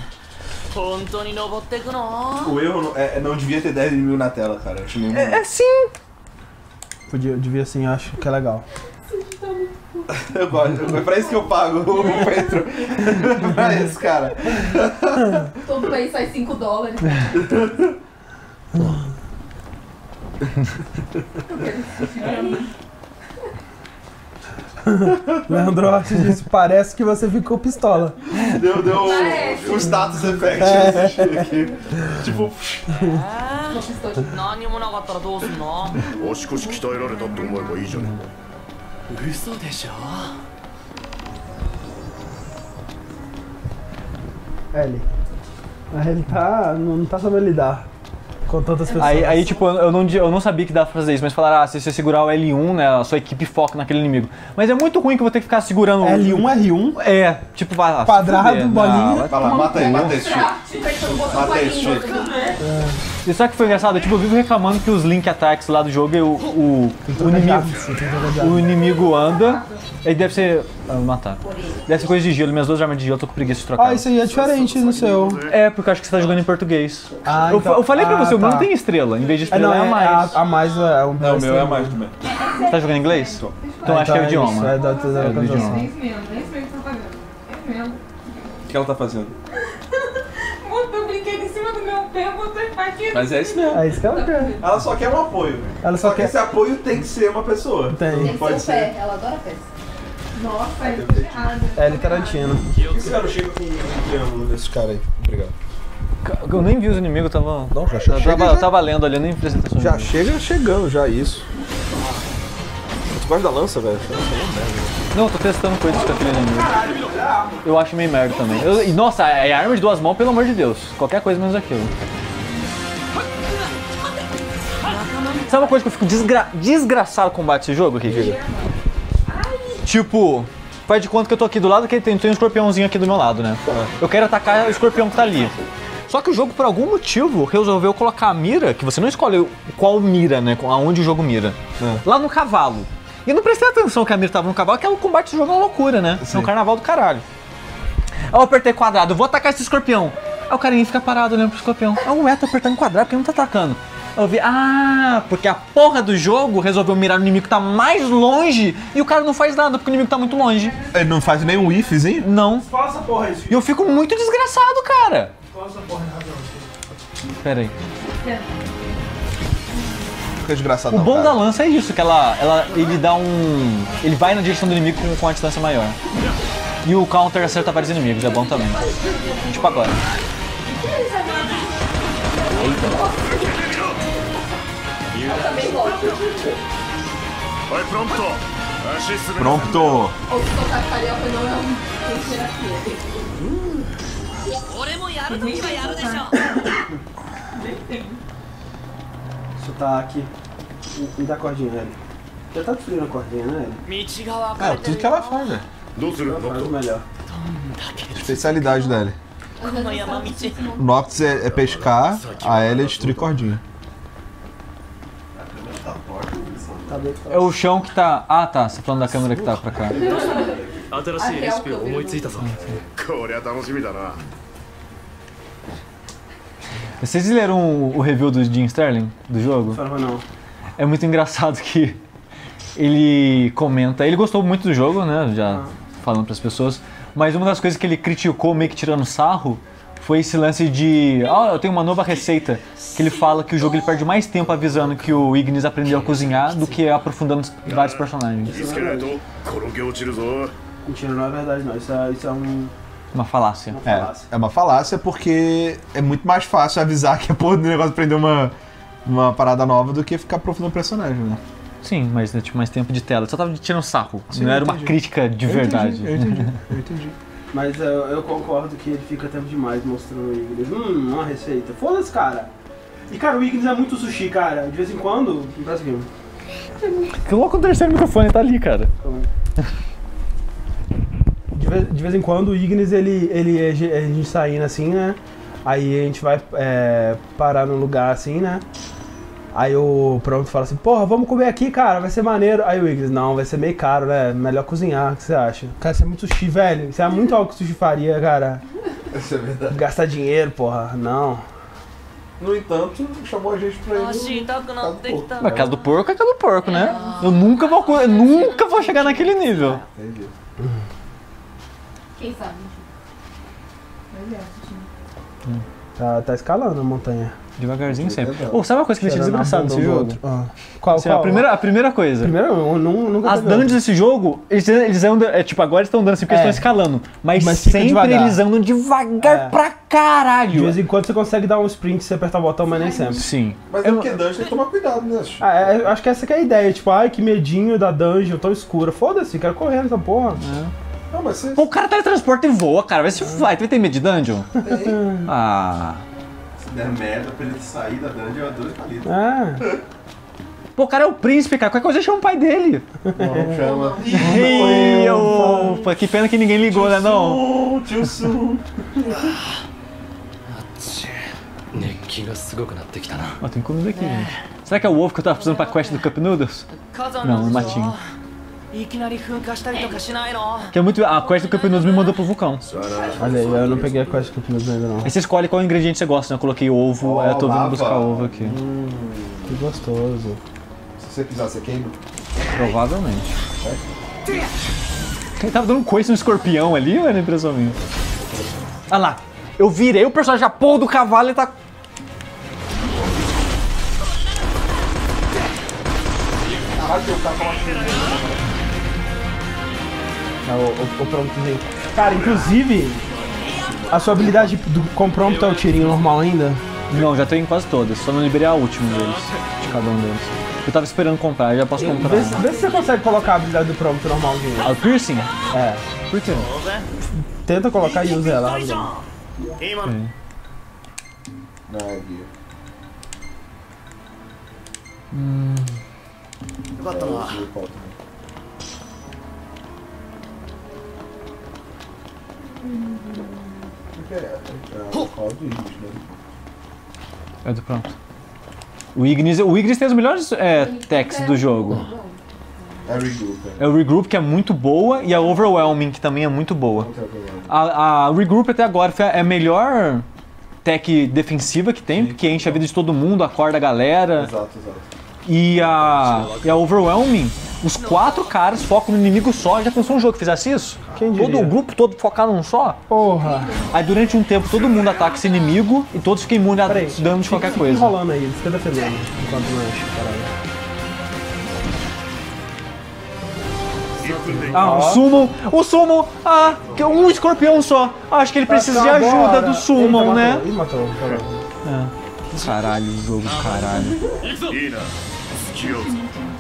O erro não, é, não devia ter dez mil na tela, cara. Acho meio É, é sim. Podia, devia sim, acho que é legal. Eu gosto. É pra isso que eu pago o Petro. Pra isso, cara. todo mês sai cinco dólares. Leandro Ortiz disse, parece que você ficou pistola. Deu, deu Parece. um status effect É. nesse aqui. Tipo. Ah, 何もなかったらどうすんの？ 足腰鍛えられたって思えばいいじゃねえか。 嘘でしょ。 L. Mas ele tá. não tá sabendo lidar com tantas pessoas. Aí, aí tipo, eu não, eu não sabia que dava pra fazer isso, mas falaram, ah, se você segurar o L um, né, a sua equipe foca naquele inimigo. Mas é muito ruim que eu vou ter que ficar segurando... L um, R um? É, tipo, vai lá. Quadrado, bolinha. Vai lá, mata aí, mata esse tio. Mata esse tio. E só que foi engraçado, tipo, eu vivo reclamando que os Link Attacks lá do jogo, o, o, o, inimigo, o inimigo anda, ele deve ser... Ah, matar. Deve ser coisa de gelo, minhas duas armas de gelo eu tô com preguiça de trocar. Ah, isso aí é diferente no seu. É, porque eu acho que você tá jogando em português. Ah, eu, então, eu falei pra ah, você, o meu tá. não tem estrela, em vez de estrela é, não, é a mais. A, a mais é o Não, o meu é a mais também. Você tá jogando em inglês? Então Ah, acho que é o então é idioma. isso, é da- da É do localização. idioma. É isso mesmo, é isso mesmo que tá pagando. É mesmo. O que ela tá fazendo? Botou o brinquedo em cima do meu pé, botou em faquinha. Mas é isso mesmo. É isso que ela quer. Ela só quer um apoio. Ela só Só que quer. esse apoio tem que ser uma pessoa. Tem. Não pode ser. Ela adora pés. Nossa, ele tá errado. É Tarantino. Por que esse cara chega com um triângulo desse cara aí? Obrigado. Eu nem vi os inimigos, eu tava. Não, já chega. Eu tava, eu tava lendo ali, eu nem prestei atenção. Já chega chegando, já isso. Tu gosta da lança, velho? Essa lança é uma merda. Não, eu tô testando coisas com aquele inimigo. Eu acho meio merda também. Eu, e nossa, é arma de duas mãos, pelo amor de Deus. Qualquer coisa menos aquilo. Sabe uma coisa que eu fico desgra desgraçado com o combate desse jogo, Rick? Tipo, faz de conta que eu tô aqui do lado que tem, tem um escorpiãozinho aqui do meu lado, né? Eu quero atacar o escorpião que tá ali. Só que o jogo, por algum motivo, resolveu colocar a mira, que você não escolhe qual mira, né? Aonde o jogo mira. Lá no cavalo. E eu não prestei atenção que a mira tava no cavalo, que é o combate do jogo é uma loucura, né? É um carnaval do caralho. Aí eu apertei quadrado, eu vou atacar esse escorpião. Aí o carinha fica parado olhando pro escorpião. Ah, ué, tô apertando quadrado porque não tá atacando. Aí eu vi, ah, porque a porra do jogo resolveu mirar no inimigo que tá mais longe e o cara não faz nada porque o inimigo tá muito longe. Ele não faz nenhum whiffzinho? Não. Fala essa porra aí, E eu fico muito desgraçado, cara. Fala essa porra aí, Pera aí. Fica desgraçado O não, bom cara. da lança é isso, que ela, ela, ele dá um... Ele vai na direção do inimigo com, com a distância maior. E o counter acerta vários inimigos, é bom também. Tipo agora. Eu também gosto. Vai, pronto! Pronto! Ou se tocar carioca não é um terapia. Sotaque. Me dá a cordinha, velho. Já tá destruindo a cordinha, né, velho? É, tudo que ela faz, velho. Faz o melhor. Especialidade dela. O Noctis é, é pescar, a Ellie é destruir cordinha. É o chão que tá... Ah, tá. Você tá falando da câmera que tá pra cá. 新しいレシピを思いついたぞ。 こりゃ楽しみだな。 Vocês leram o, o review do Jim Sterling, do jogo? Fala, não. É muito engraçado que ele comenta... Ele gostou muito do jogo, né? Já falando pras pessoas. Mas uma das coisas que ele criticou, meio que tirando sarro, foi esse lance de... Ah, eu tenho uma nova receita. Que ele fala que o jogo ele perde mais tempo avisando que o Ignis aprendeu a cozinhar do que aprofundando vários personagens. Mentira, não é verdade não. Isso é, isso é um... Uma falácia. Uma É, falácia. é uma falácia porque é muito mais fácil avisar que a porra do negócio aprender uma, uma parada nova do que ficar aprofundando o personagem, né? Sim, mas né, tipo, mais tempo de tela. Só tava tirando sarro. Sim, não eu era uma entendi. crítica de Eu verdade. entendi, eu entendi, eu entendi. Mas eu, eu concordo que ele fica tempo demais mostrando o Ignis. Hum, uma receita. Foda-se, cara. E, cara, o Ignis é muito sushi, cara. De vez em quando... Me presta aqui. Coloca o terceiro microfone, tá ali, cara. De vez, de vez em quando o Ignis, ele, ele, a gente saindo assim, né? Aí a gente vai é, parar num lugar assim, né? Aí o Pronto fala assim, porra, vamos comer aqui, cara, vai ser maneiro. Aí o Ignis, não, vai ser meio caro, né? Melhor cozinhar, o que você acha? Cara, isso é muito sushi, velho. Isso é muito algo que sushi faria, cara. Isso é verdade. Gastar dinheiro, porra, não. No entanto, chamou a gente pra ir no... Mas casa do porco é casa do porco, né? Eu nunca vou, eu nunca vou chegar naquele nível. Entendi. Quem sabe? Mas é, sushi. Tá, tá escalando a montanha. Devagarzinho sempre. Ô, sabe uma coisa que me deixa desgraçado nesse jogo? Ah. Qual, Assim, qual? A, primeira, a primeira coisa. Primeiro, eu não, nunca As dungeons desse jogo, eles, eles andam. É, tipo, agora eles estão andando assim porque É. eles estão escalando. Mas, Mas fica sempre devagar. eles andam devagar É. pra caralho. De vez em quando você consegue dar um sprint se você apertar o botão, mas nem sempre. Sim. Mas é porque dungeon tem que tomar cuidado, né? Ah, é, eu acho que essa que é a ideia. Tipo, ai, que medinho da dungeon tão escura. Foda-se, quero correr nessa porra. Não, mas você... Pô, o cara teletransporta e voa, cara. Vai se vai. Tu vai ter medo de dungeon? Ah. Se der merda pra ele sair da dungeon, é dois palitos. Ah. Pô, o cara é o príncipe, cara. Qualquer coisa chama o pai dele. Não, chama. Ei, opa, que pena que ninguém ligou, né, não? Tio Su. 熱気がすごくなってきたな。 Ó, tem comida aqui, gente. Será que é o ovo que eu tava precisando pra quest do Cup Noodles? 火山 Não, の um 地 matinho. いきなり噴火したりとかしないの？ Que é muito. A quest do Cup Noodles me mandou pro vulcão. Olha aí, eu não peguei a quest que eu fiz ainda não. Aí você escolhe qual ingrediente você gosta, né? Eu coloquei ovo, Oh, aí eu tô vindo lava. buscar ovo aqui. Hum, que gostoso. Se você pisar, você queima? Provavelmente. Ele tava dando um coice no escorpião ali, mano, impressão minha. Ah lá, eu virei o personagem a porra do cavalo e tá. Caralho, o cara tava É, o, o, o promptozinho. Cara, inclusive, a sua habilidade do, com prompt é o tirinho normal ainda? Não, já tenho em quase todas, só não liberei a última deles, de cada um deles. Eu tava esperando comprar, já posso comprar. Vê, se- vê se você consegue colocar a habilidade do prompt normalzinho. Ah, o piercing? É. Por quê? Tenta colocar e usa ela, rapidão. Ok. Não, é guia. Hum. よかったな。 É, é, fala do Ignis, né? É do pronto. O Ignis, o Ignis tem os melhores é, techs do jogo. É Regroup, é. É o Regroup, que é muito boa, e a Overwhelming, que também é muito boa. A, a Regroup até agora foi a é a melhor tech defensiva que tem, porque enche a vida de todo mundo, acorda a galera. Exato, exato. E a, e a Overwhelming, os quatro caras focam no inimigo só. Já pensou um jogo que fizesse isso? Quem Todo diria? o grupo todo focado num só? Porra. Aí durante um tempo todo mundo ataca esse inimigo e todos ficam imunes a Peraí, dano de qualquer fica coisa. enrolando aí, fica defendendo enquanto mexe, caralho. Ah, o Summon, o Summon, ah, que é um escorpião só. Acho que ele precisa de ajuda do Summon, né? Ih, matou, matou. É. Caralho, o jogo, caralho. いいな隙を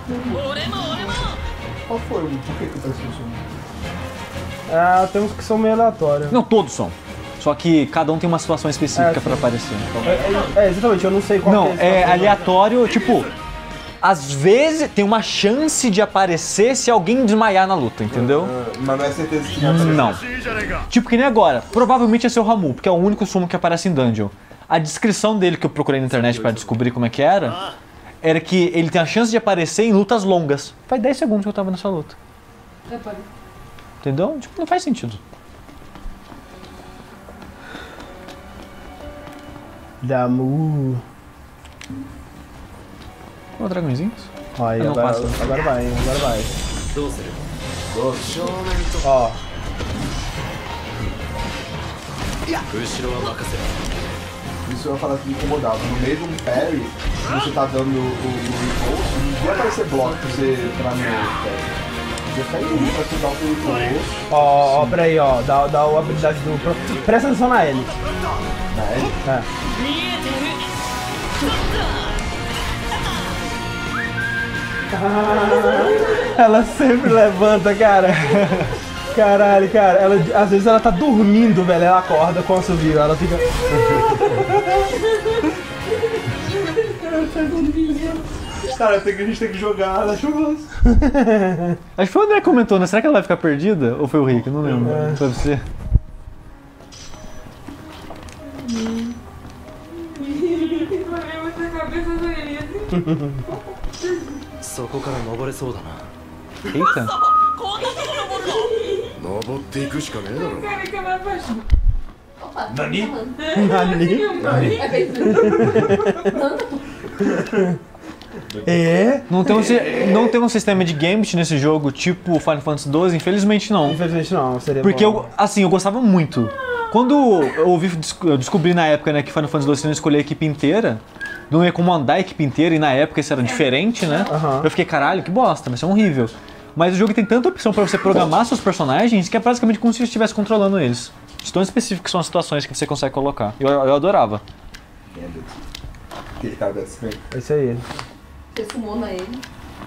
Qual foi? Por que que tá assim? Ah, tem uns que são meio aleatórios. Não, todos são. Só que cada um tem uma situação específica É, pra sim. aparecer. É, é, é, exatamente, eu não sei qual Não, que é a é situação. aleatório, tipo, às vezes tem uma chance de aparecer se alguém desmaiar na luta, entendeu? Mas não é certeza que vai aparecer. Não. Tipo que nem agora, provavelmente é seu Ramu, porque é o único sumo que aparece em Dungeon. A descrição dele que eu procurei na internet pra descobrir como é que era, era que ele tem a chance de aparecer em lutas longas. Faz dez segundos que eu tava nessa luta. Entendeu? Tipo, não faz sentido. Damu. Ó, dragõezinhos. Ó, aí, Eu não agora, passo. agora vai, hein, agora vai. どうする？ Ó, 後ろは任せろ。 Isso é uma parada que me incomodava. No meio de um parry, você tá dando o, o, o impulso, não ia aparecer bloco pra você entrar no parry. Você ficar indo pra você dar o impulso. ó, ó, peraí, ó, dá, dá a habilidade do... pro- Presta atenção na L. Na L? É. Ela sempre levanta, cara. Caralho, cara. Ela, às vezes ela tá dormindo, velho. Ela acorda com o assovio. Ela fica. Cara, tem que, a gente tem que jogar na chuvosa. Acho que foi o André que comentou, né? Será que ela vai ficar perdida? Ou foi o Rick? Não lembro. É. Foi você. そこから登れそうだな。 Eita. 登っていくしかねえだろ Nani? É? Não tem, um, si- não tem um sistema de gambit nesse jogo tipo Final Fantasy doze? Infelizmente não. Infelizmente não, seria Porque bom. eu, assim, eu gostava muito Quando eu, ouvi, eu descobri na época, né, que Final Fantasy doze não escolher a equipe inteira, não ia comandar a equipe inteira, e na época isso era diferente, né? Uhum. Eu fiquei, caralho, que bosta, vai ser horrível. Mas o jogo tem tanta opção pra você programar seus personagens que é praticamente como se você estivesse controlando eles. De tão específicas são as situações que você consegue colocar. Eu, eu adorava. Aquele cara desse bem. Esse aí. Você sumona ele.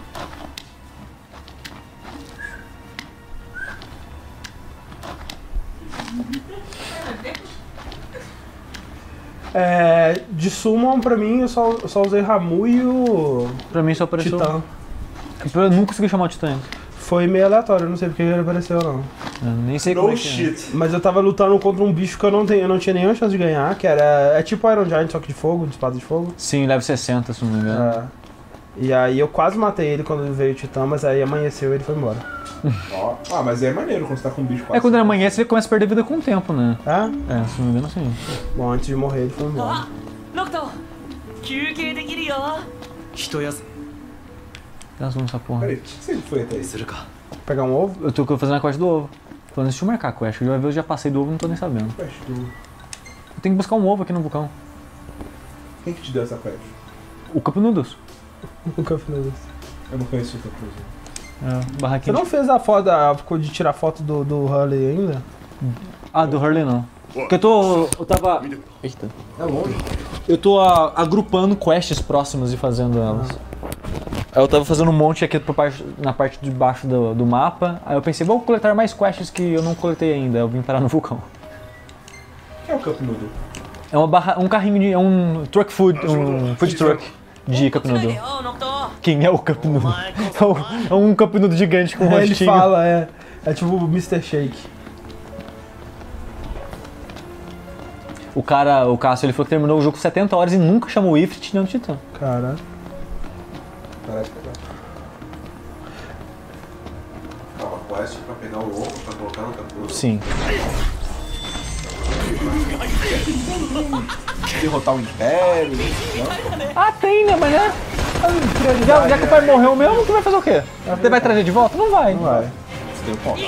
É, de Summon, pra mim, eu só, eu só usei Ramu e o... Pra mim só apareceu... Titã. Eu não consegui chamar o Titã. Foi meio aleatório, eu não sei porque ele apareceu, não. Eu nem sei como é que é. Mas eu tava lutando contra um bicho que eu não, tenho, eu não tinha nenhuma chance de ganhar, que era... É tipo Iron Giant, só que de fogo, de espada de fogo. Sim, level sessenta, se não me engano. É. E aí eu quase matei ele quando veio o Titã, mas aí amanheceu e ele foi embora. Ó, ah, mas é maneiro quando você tá com um bicho quase. É, quando ele amanhece, ele começa a perder vida com o tempo, né? É? É, se não me engano, sim. Bom, antes de morrer ele foi embora. ノクト休憩できるよ一休 Transforma essa porra. Peraí, o que você foi até aí? Pegar um ovo? Eu tô fazendo a quest do ovo. Falando, deixa eu marcar a quest. Eu já, eu já passei do ovo e não tô nem sabendo. Quest do... Eu tenho que buscar um ovo aqui no vulcão. Quem que te deu essa quest? O Cup Noodles. O Cup Noodles. Eu não conheço o Cup Noodles. É, Você barraquinha. não fez a foto a, de tirar foto do, do Hurley ainda? Ah, do Hurley não. Porque eu tô... Eu tava... Eita. É longe. Eu tô a, agrupando quests próximas e fazendo elas. Aí eu tava fazendo um monte aqui pra parte, na parte de baixo do, do mapa. Aí eu pensei, vou coletar mais quests que eu não coletei ainda. Eu vim parar no vulcão. O que é o Cup Noodle? É uma barra, um carrinho de... É um truck food... Um food truck de Cup Noodle. Quem é o Cup Noodle? É, o, é um Cup Noodle gigante com um É, ele rostinho. fala, é. É tipo o mister Shake. O cara, o Cássio, ele falou que terminou o jogo com setenta horas e nunca chamou o Ifrit nem o Titã. Cara. Parece que é. Tava quest pra pegar o ovo, pra colocar no Cup Noodle. Sim. Derrotar o Império. Não? Ah, tem, né? Mas né? Já, já que o pai morreu mesmo, tu vai fazer o quê? Você vai trazer de volta? Não vai. Não vai. Você tem o ponto.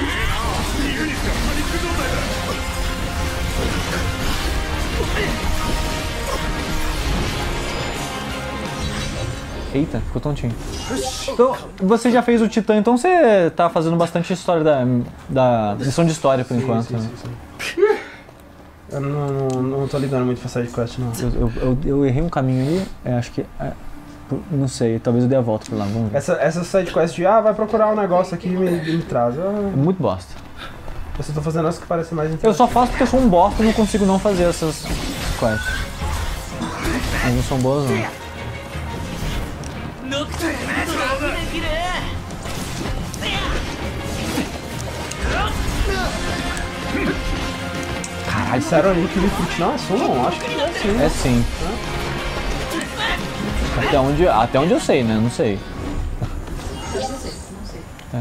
Eita, ficou tontinho. Então, você já fez o Titã, então você tá fazendo bastante história da, da lição de história por Sim, enquanto. sim, né? sim, sim. Eu não, não, não tô ligando muito pra side quest, não. Eu, eu, eu, eu errei um caminho ali, é, acho que... É, não sei, talvez eu dê a volta por lá, vamos ver. Essa, essa side quest de, ah, vai procurar um negócio aqui e me, me traz. Eu, É muito bosta. eu só tô fazendo as que parecem mais Eu interessantes. só faço porque eu sou um bosta e não consigo não fazer essas quests. Mas não são boas não. ノクトできる Caralho, disseram ali que o Ifrit não é Summon? Acho que é sim. É sim. Até onde, até onde eu sei, né? Não sei. Eu não sei, não sei. É.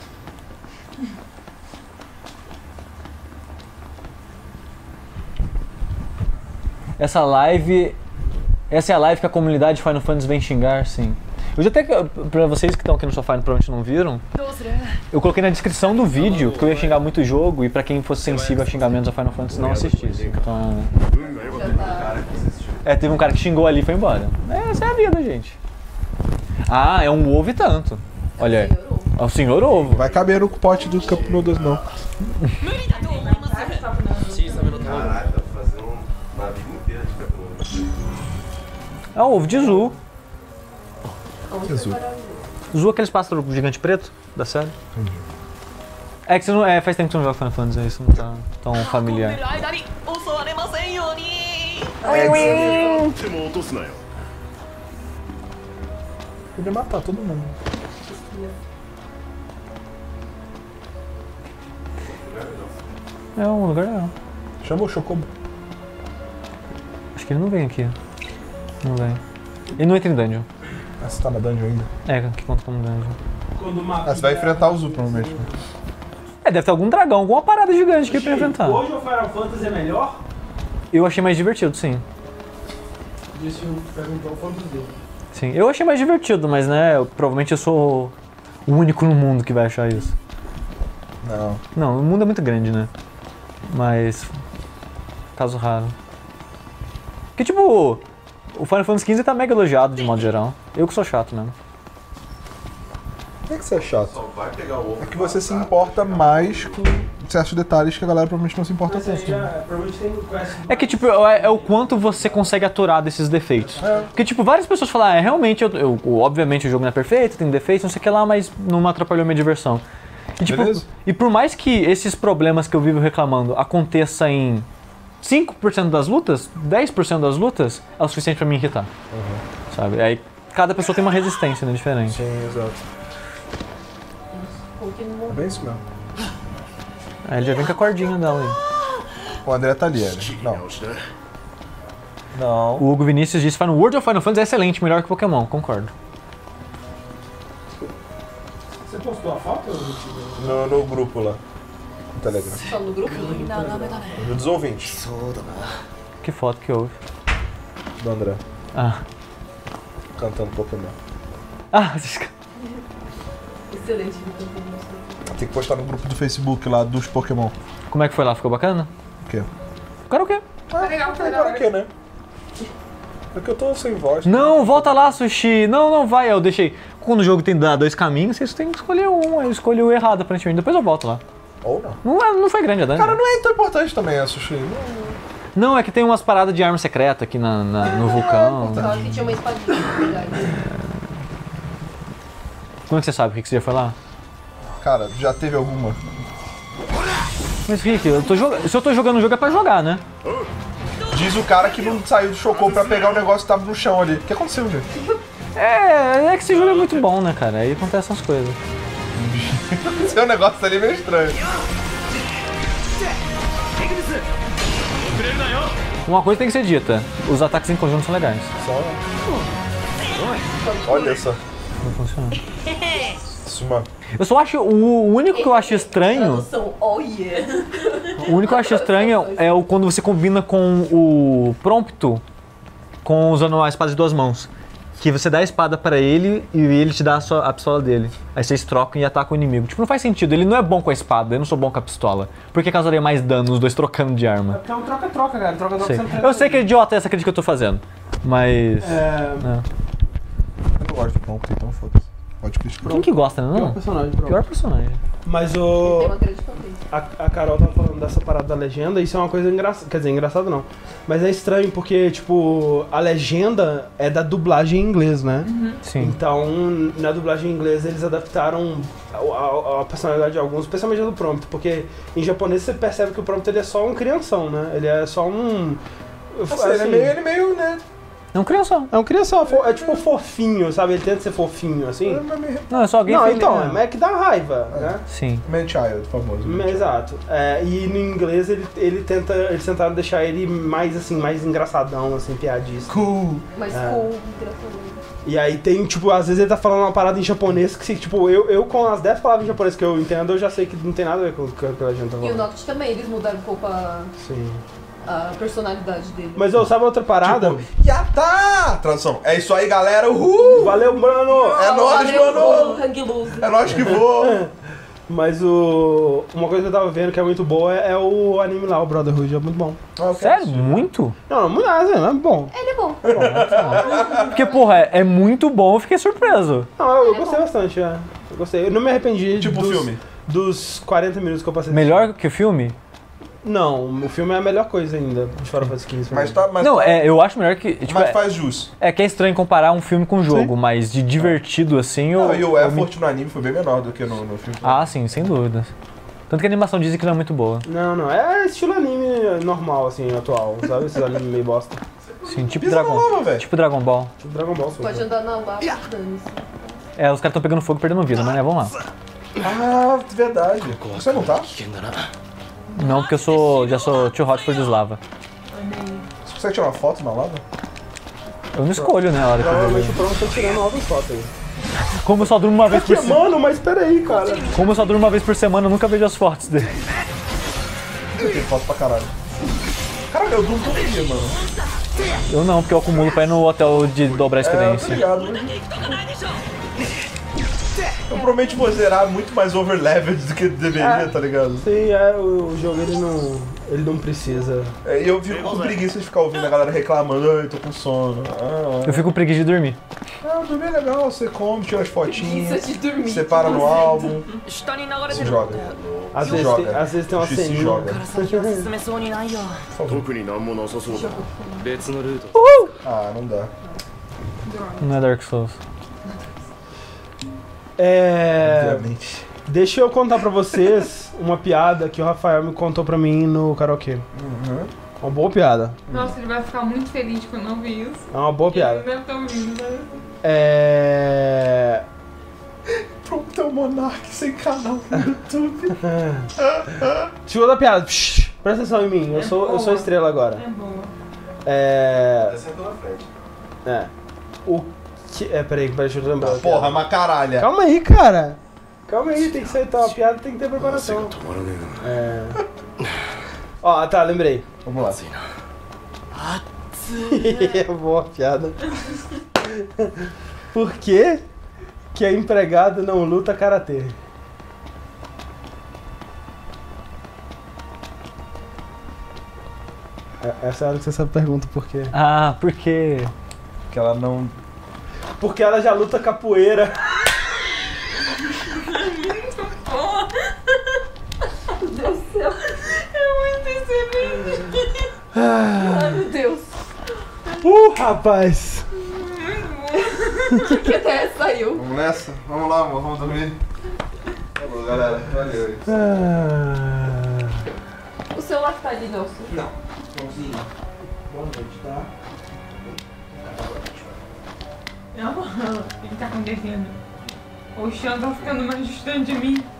Essa live... Essa é a live que a comunidade Final Fantasy vem xingar, sim. Eu já até, pra vocês que estão aqui no sofá e provavelmente não viram, eu coloquei na descrição do vídeo que eu ia xingar muito o jogo e pra quem fosse sensível a xingamentos a Final Fantasy não assistisse. Então... É, teve um cara que xingou ali e foi embora. Essa é a vida, gente. Ah, é um ovo e tanto. Olha aí. É o senhor ovo. Vai caber no pote do Cup Noodles, não. Caralho, dá pra fazer uma vida inteira de Cup Noodles. É o ovo de Zu. Azul. Zu é aqueles pássaros gigante preto da série. É que você não, é, faz tempo que você não joga Final Fantasy, isso não tá tão familiar. 間に襲われませんように Podia matar todo mundo. É um lugar legal. Chama o Chocobo. Acho que ele não vem aqui. Não vem. Ele não entra em dungeon. Ah, você tá na dungeon ainda? É, que conta como dungeon. Ah, você vai enfrentar o Zu, provavelmente. É, deve ter algum dragão, alguma parada gigante aqui pra enfrentar. Hoje o Final Fantasy é melhor? Eu achei mais divertido, sim. Disse o que perguntou o Fantasy dele. Sim, eu achei mais divertido, mas né, eu, provavelmente eu sou o único no mundo que vai achar isso. Não. Não, o mundo é muito grande, né? Mas... caso raro. Que tipo... o Final Fantasy quinze tá mega elogiado de modo geral. Eu que sou chato mesmo. Por que você é chato? É que você se importa mais com certos detalhes que a galera provavelmente não se importa tanto. É que, tipo, é, é o quanto você consegue aturar desses defeitos. É. Porque, tipo, várias pessoas falam, ah, é, realmente, eu, eu, obviamente o jogo não é perfeito, tem defeitos, não sei o que lá, mas não me atrapalhou minha diversão. E, tipo, e por mais que esses problemas que eu vivo reclamando aconteçam em cinco por cento das lutas, dez por cento das lutas, é o suficiente pra me irritar. Uhum. Sabe? Aí cada pessoa tem uma resistência, né, diferente. Sim, exato. É bem isso mesmo. Aí ele já vem com a cordinha dela aí. O André tá ali, ele. Não. Não. O Hugo Vinícius disse que World of Final Fantasy é excelente, melhor que Pokémon, concordo. Você postou a foto? No, no grupo lá. No Telegram. Só no grupo? Não, não, não. No dos ouvintes. Que foto que houve? Do André. Ah. Cantando Pokémon. Ah, excelente. Tem que postar no grupo do Facebook lá dos Pokémon. Como é que foi lá? Ficou bacana? O quê? O karaokê. Ah, legal, legal. O quê, né? É que eu tô sem voz. Não, volta lá, Sushi. Não, não vai. Eu deixei. Quando o jogo tem dois caminhos, vocês têm que escolher um. Eu escolhi o errado, aparentemente. Depois eu volto lá. Ou não. Não, não foi grande a dano. Cara, não é tão importante também a Sushi. Não, não é que tem umas paradas de arma secreta aqui na, na, no vulcão. Eu acho que tinha uma espadinha, na verdade. Como é que você sabe o que você ia falar? Cara, já teve alguma. Mas Rick, eu tô jog... se eu tô jogando o jogo é pra jogar, né? Diz o cara que não saiu do Chocou pra pegar o negócio que tava no chão ali. O que aconteceu, gente? É, é que esse jogo é muito bom, né, cara? Aí acontecem essas coisas. Seu negócio ali é meio estranho. Uma coisa tem que ser dita, os ataques em conjunto são legais. Só... Olha só. Não funciona. Suma. Eu só acho, o único que eu acho estranho... Oh, yeah. O único que eu acho estranho é o quando você combina com o prompto, com usando a espada de duas mãos. Que você dá a espada pra ele e ele te dá a, sua, a pistola dele. Aí vocês trocam e atacam o inimigo. Tipo, não faz sentido. Ele não é bom com a espada, eu não sou bom com a pistola. Por que causaria mais dano os dois trocando de arma? É porque é um troca-troca, cara. Troca-troca sei. sempre. Eu sei que é idiota essa crítica que eu tô fazendo. Mas... É... é. Eu não gosto de prompto, então foda-se. Pode criticar. Quem que gosta, né? Não? Pior personagem, pronto. Pior personagem. Mas o... A, a Carol tava falando dessa parada da legenda, isso é uma coisa engraçada. Quer dizer, engraçado não. Mas é estranho porque, tipo, a legenda é da dublagem em inglês, né? Uhum. Sim. Então, na dublagem em inglês, eles adaptaram a, a, a personalidade de alguns, especialmente a do prompt. Porque em japonês você percebe que o prompt ele é só um crianção, né? Ele é só um... Assim, ele é meio, ele é meio, né? É um crianção. É um crianção, é tipo fofinho, sabe? Ele tenta ser fofinho, assim. Não, é só alguém Não, feliz, então, né? é que dá raiva, é. né? Sim. Man-child, famoso. Man Exato. É, e no inglês ele, ele tenta, eles tentaram deixar ele mais assim, mais engraçadão, assim, piadista. Cool. Mais é. cool, engraçadão. E aí tem, tipo, às vezes ele tá falando uma parada em japonês que, tipo, eu, eu com as dez palavras em japonês que eu entendo, eu já sei que não tem nada a ver com o que a gente tá falando. E o Noctis também, eles mudaram um pouco a... Sim. a personalidade dele. Mas eu sabe outra parada? Tipo, já tá! Tradução. É isso aí, galera. Uhul! Valeu, mano! É nóis, mano! É nóis que voa! Mas o... uma coisa que eu tava vendo que é muito boa é, é o anime lá, o Brotherhood, é muito bom. Ah, sério? Muito? Não, não muito nada, é bom. Ele é bom. É bom, é Porque, porra, é, é muito bom, eu fiquei surpreso. Não, eu, eu gostei bastante, é. Eu gostei. Eu não me arrependi tipo dos, filme. dos quarenta minutos que eu passei. Melhor que o filme? Não, o filme é a melhor coisa ainda de Final Fantasy quinze. Mas tá, mas não, tá... é, eu acho melhor que... Tipo, mas é, faz jus. É que é estranho comparar um filme com um jogo, sim, mas de divertido assim... Não, eu, e o eu effort me... no anime foi bem menor do que no, no filme. Ah, sim, sem dúvida. Tanto que a animação dizem que não é muito boa. Não, não, é estilo anime normal, assim, atual, sabe? Esses animes meio bosta. Sim, tipo Dragon, lava, tipo Dragon Ball. Tipo Dragon Ball, sim. Pode andar na lava, dane-se. É, os caras estão pegando fogo e perdendo vida, mas né, vamos lá. Ah, verdade. Você não tá? Não, porque eu sou, já sou too hot for this lava. Você consegue tirar uma foto na lava? Eu não escolho, né, a hora que eu Provavelmente o Pronto tá tirando novas fotos aí. Como eu só durmo uma vez por semana. Mano, mas peraí, cara. Como eu só durmo uma vez por semana, eu nunca vejo as fotos dele. Eu tenho foto pra caralho. Caralho, eu durmo todo dia, mano. Eu não, porque eu acumulo pra ir no hotel de dobrar a experiência. É, obrigado. Eu provavelmente vou zerar muito mais overleveled do que deveria, É. tá ligado? Sim, é, o, o jogo ele não, ele não precisa. É, e eu fico com preguiça de ficar ouvindo a galera reclamando, ai, tô com sono. Ah, Eu fico com preguiça de dormir. Ah, dormir é legal, você come, tira as fotinhas, Preguiça de dormir. separa no álbum, se joga. Às Se vezes, joga. tem, às vezes tem uma Se ceninha. joga. 特になんもなさそうだ別のルート Ah, não dá. Não é Dark Souls. É. Obviamente. Deixa eu contar pra vocês uma piada que o Rafael me contou pra mim no karaokê. Uhum. Uma boa piada. Nossa, ele vai ficar muito feliz quando ouvir isso. É uma boa piada. Ele deve estar ouvindo, né? É. Pronto, é o Monark sem canal no YouTube. Deixa eu dar piada. Psh, presta atenção em mim, eu É sou, eu boa. sou estrela agora. É boa. É. Essa é toda frente. É. O que. É, peraí, peraí, deixa eu lembrar. a Porra, piada. uma caralha. Calma aí, cara. Calma aí, tem que aceitar uma piada, tem que ter preparação. 止まらね É. Ó, tá, lembrei. Vamos lá. Boa piada. Por que que a empregada não luta karatê? É- Essa é a hora que você sabe a pergunta por quê. Ah, por quê? Que ela não. Porque ela já luta capoeira. Meu Deus do céu. É muito excelente. Ai, meu Deus. Uh, rapaz! O que até saiu? Vamos nessa? Vamos lá, amor, vamos dormir. Falou, galera. Valeu. Ah. O celular que tá ali, Nelson. Não. Vãozinho. Boa noite, tá? Não, o que tá acontecendo? O chão tá ficando mais distante de mim.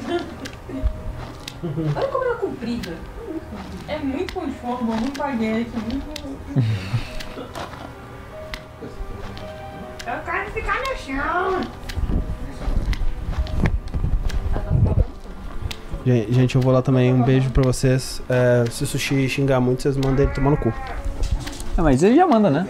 Olha como ela é comprida. É muito pão de forma, muito baguete, muito... Eu quero ficar no chão. Gente, gente, eu vou lá também. Um beijo pra vocês. É, se o Sushi xingar muito, vocês mandam ele tomar no cu. É, mas ele já manda, né?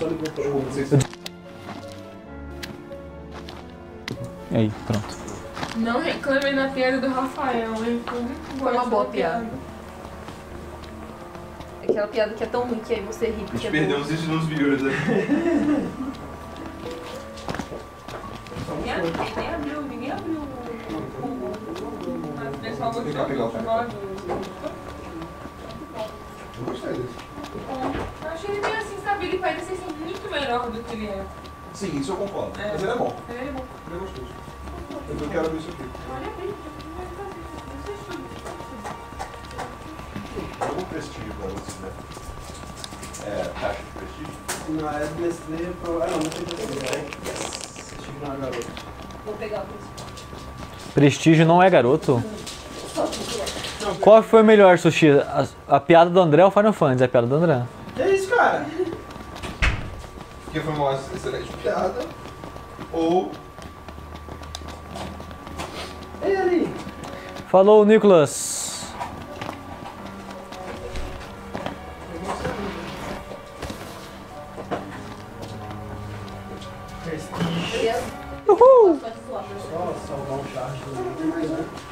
E aí, pronto. Não reclamem na piada do Rafael, hein? Foi muito boa. Foi uma essa boa piada. Aquela piada que é tão ruim que aí você ri A porque gente é perdeu boa. uns vídeos nos viewers aí. Ninguém abriu, ninguém abriu, ninguém abriu o... o- o pessoal gostou Pegar, pegar o do cara. blog. Eu gostei desse. Eu achei ele meio assim, sabe? Ele parece ser muito melhor do que ele é. Sim, isso eu concordo. É. Mas ele é bom. Ele é bom. Ele é gostoso. Eu quero ver isso aqui. Olha bem, você estuda. Algum prestígio pra você, né? É, taxa de prestígio? Não, é do Nestlé pro... Ah, não, não tem prestígio. Prestígio não é garoto. Vou pegar o prestígio. Prestígio não é garoto? Qual foi o melhor, Sushi? A, a piada do André ou Final Fantasy? A piada do André. Que isso, cara? Porque foi uma excelente piada. Ou. Ei, ali. Falou, Nicolas. Uhul! Só salvar um charge também.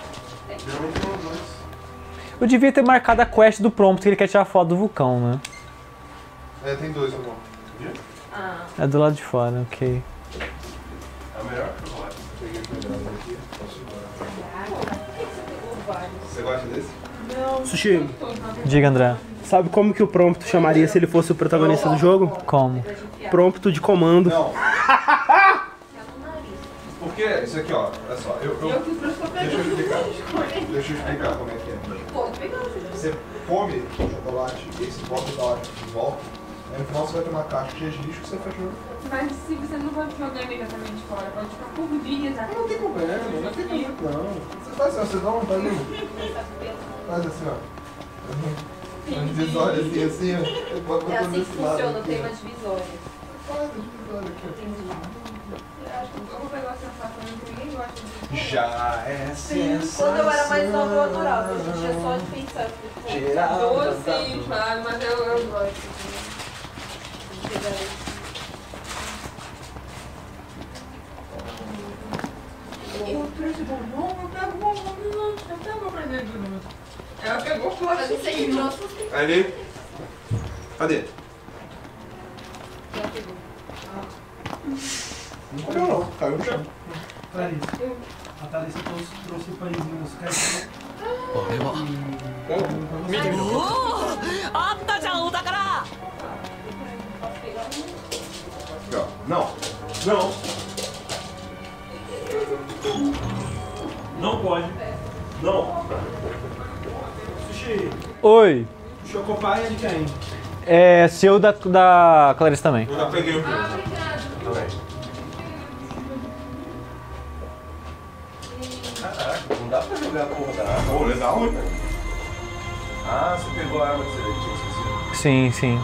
Eu devia ter marcado a quest do prompt que ele quer tirar foto do vulcão, né? É, tem dois, amor. Viu? Ah. É do lado de fora, ok. É o melhor chocolate. Peguei o melhor aqui. Posso embora. Você gosta desse? Sushi, Diga, André. sabe como que o Prompto chamaria se ele fosse o protagonista do jogo? Como? Prompto de comando. Não. Porque isso aqui, ó, olha só, eu, eu, deixa eu explicar. Deixa eu explicar como é que é. Você come o chocolate e você bota o chocolate de volta, aí no final você vai ter uma caixa cheia de lixo que você fecha o. Mas se você não pode jogar imediatamente fora, pode ficar por dias aqui. Não tem problema, não tem problema não. Você faz assim, ó, você dá um, faz um. Faz assim, ó. Um divisório assim, assim, ó. Bota É assim que desse lado funciona, aqui, tem ó. uma divisória. Faz a divisória aqui, ó. Acho que eu vou pegar essa faca, ninguém gosta disso. Já é sensação. Quando eu era mais nova eu adorava, hoje em dia é só de pensar. Doce, claro, mas eu, eu gosto. Vou pegar isso. trouxe bombom, eu pego bombom dos outros, eu pego o presente dos outros. Ela pegou plastiquinho. Ali. Cadê? Já pegou. Não caiu não, caiu no chão. Clarice, a Thalissa trouxe, trouxe o pãezinho nos caixas. 俺は見てみろ。 おおあったじゃんお宝 Aqui, ó. Não. Não. Não pode. Não. Sushi. Oi. O Chocopai é de quem? É seu da, da Clarice também. Eu já peguei o meu. Ah, obrigado. Também. Caraca, não dá pra jogar a porra da arma. Pô, legal, hein? Ah, você pegou a arma que você tinha esquecido. Sim, sim.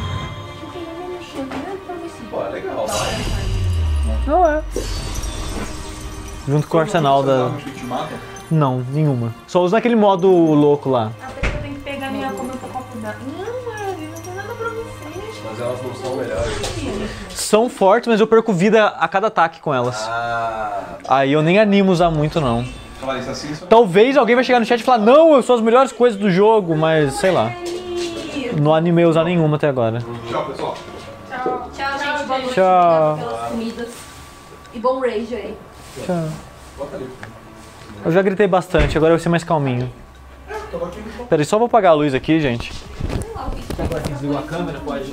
Pô, é legal. Não é. Junto com o arsenal da... Não, nenhuma. Só usa aquele modo louco lá. A pessoa tem que pegar minha como eu tô copo d'água. Não, Maravilha, não tem nada pra vocês. Mas elas não são melhores. São fortes, mas eu perco vida a cada ataque com elas. Ah. Aí eu nem animo a usar muito, não. Clarice, assim só... Talvez alguém vai chegar no chat e falar, não, eu sou as melhores coisas do jogo, mas sei lá. Não animei a usar nenhuma até agora. Tchau, pessoal. Tchau, tchau, gente. Boa noite. Tchau. Obrigada pelas comidas. E bom rage aí. Tchau. Eu já gritei bastante, agora eu vou ser mais calminho. Peraí, só vou apagar a luz aqui, gente. Agora que desligou a câmera, pode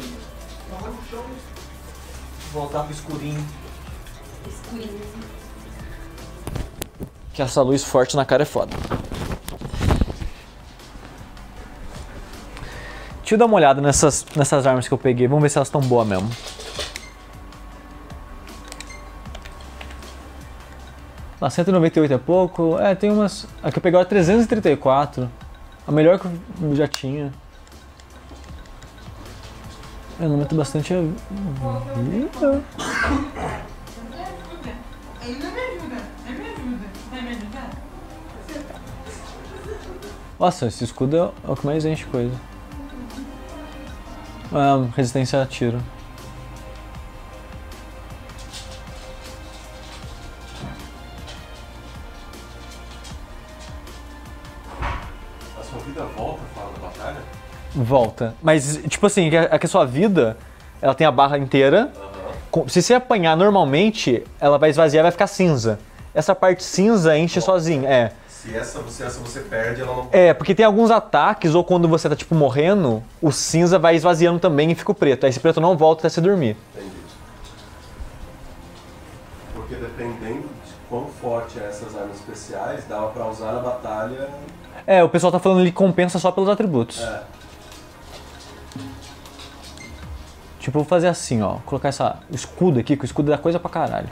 voltar pro escurinho. Escurinho. Que essa luz forte na cara é foda. Deixa eu dar uma olhada nessas, nessas armas que eu peguei, vamos ver se elas estão boas mesmo. Ah, cento e noventa e oito é pouco. É, tem umas... A que eu peguei é trezentos e trinta e quatro. A melhor que eu já tinha. Eu não meto bastante a vida. Ele não me ajuda. Ele me ajuda. Vai me ajudar? Nossa, esse escudo é o que mais enche coisa. Ah, resistência a tiro. A sua vida volta fora da batalha? Volta. Mas, tipo assim, é que a sua vida, ela tem a barra inteira. Uhum. Se você apanhar normalmente, ela vai esvaziar e vai ficar cinza. Essa parte cinza enche volta. sozinha, é. Se essa, se essa você perde, ela não... É, porque tem alguns ataques, ou quando você tá, tipo, morrendo, o cinza vai esvaziando também e fica o preto. Aí esse preto não volta até você dormir. Entendi. Porque dependendo de quão forte é essas armas especiais, dava pra usar na batalha... É, o pessoal tá falando ali que compensa só pelos atributos. É. Tipo, eu vou fazer assim, ó. Colocar essa escudo aqui, que o escudo dá coisa pra caralho.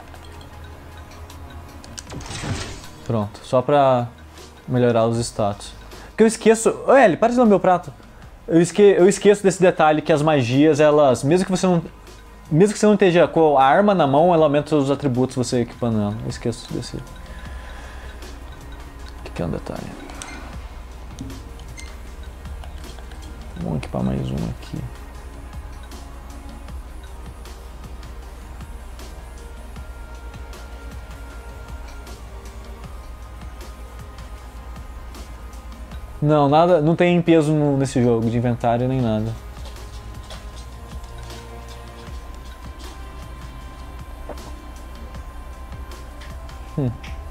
Pronto, só pra melhorar os status. Porque eu esqueço... Ô, Eli, para de lamber o prato. Eu, esque... eu esqueço desse detalhe que as magias, elas... Mesmo que você não... Mesmo que você não esteja com a arma na mão, ela aumenta os atributos você equipando ela. Eu esqueço desse... O que, que é um detalhe? Vamos equipar mais um aqui. Não, nada, não tem peso no, nesse jogo de inventário nem nada. Hum.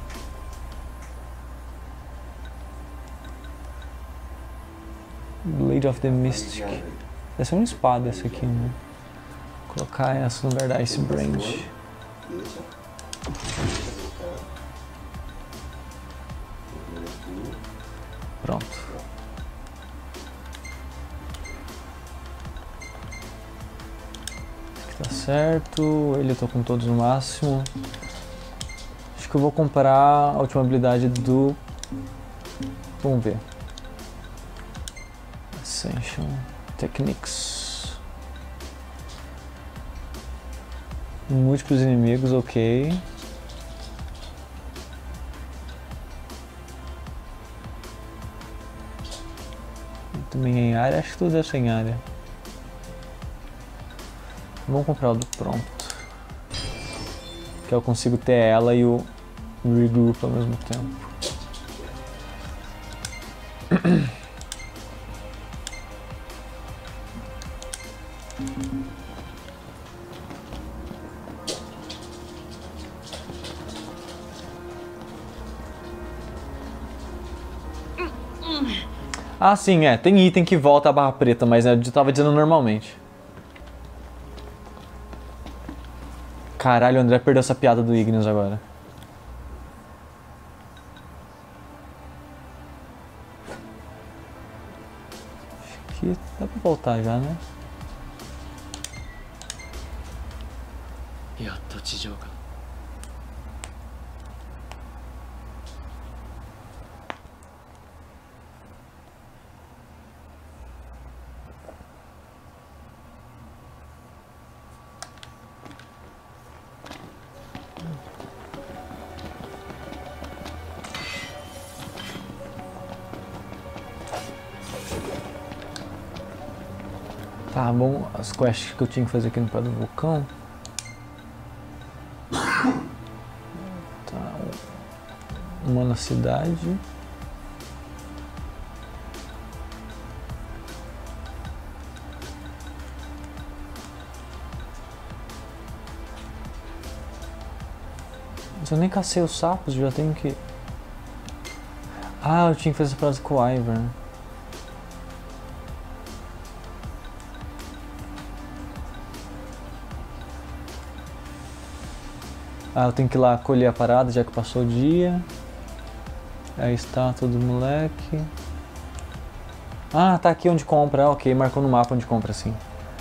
Blade of the Mystic. Essa é uma espada, essa aqui, né? Vou colocar essa no lugar da Ice Brand. Pronto. Aqui tá certo. Ele eu tô com todos no máximo. Acho que eu vou comprar a última habilidade do... Vamos ver. Ascension Techniques. Múltiplos inimigos, ok. Também em área, acho que tudo é sem área. Vamos comprar o do pronto. Que eu consigo ter ela e o regroup ao mesmo tempo. Ah, sim, é. Tem item que volta a barra preta, mas eu tava dizendo normalmente. Caralho, o André perdeu essa piada do Ignis agora. Acho que dá pra voltar já, né? やっと地上か。 Tá bom, as quests que eu tinha que fazer aqui no pé do vulcão. Tá, uma na cidade. Mas eu nem cacei os sapos, já tenho que... Ah, eu tinha que fazer essa frase com o Ivern. Ah, eu tenho que ir lá colher a parada, já que passou o dia. Aí está todo moleque. Ah, tá aqui onde compra. Ah, ok, marcou no mapa onde compra, sim.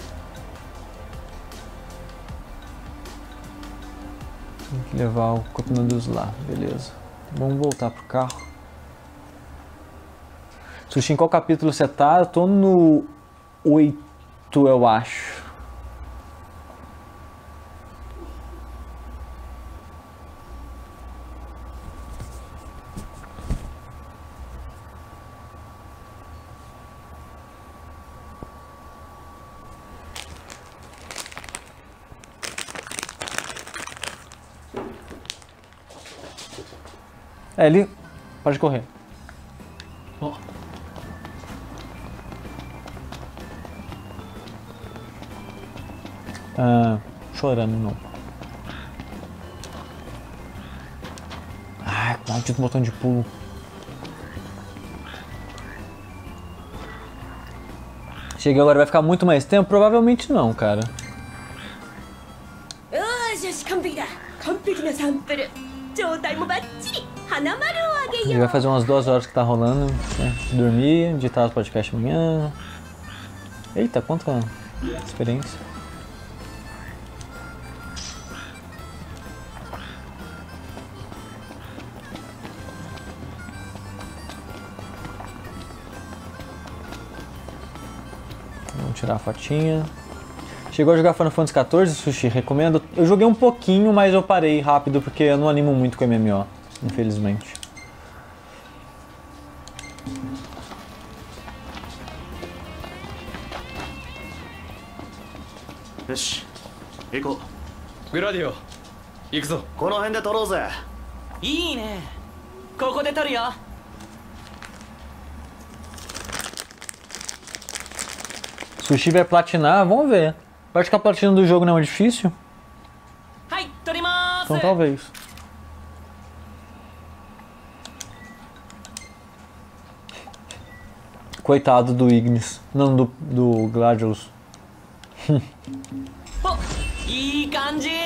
Tem que levar o Copinodus lá, beleza. Vamos voltar pro carro. Sushi, em qual capítulo você tá? Eu tô no oito, eu acho. É, ele pode correr. Oh. Ah, chorando não. Ai, maldito botão de pulo. Cheguei agora, vai ficar muito mais tempo? Provavelmente não, cara. Ele vai fazer umas duas horas que tá rolando, né? Dormir, editar os podcasts amanhã. Eita, quanta experiência. Vamos tirar a fotinha. Chegou a jogar Final Fantasy quatorze, Sushi? Recomendo. Eu joguei um pouquinho, mas eu parei rápido porque eu não animo muito com M M O, infelizmente. Yoshi, 行こう。 グラディオ、行くぞ。 この辺で撮ろうぜ。 いいね。ここで撮るよ。 Sushi vai platinar, vamos ver. Acho que a platina do jogo não é difícil. Então talvez. Coitado do Ignis. Não, do, do Gladiolus. Oh, いい感じ。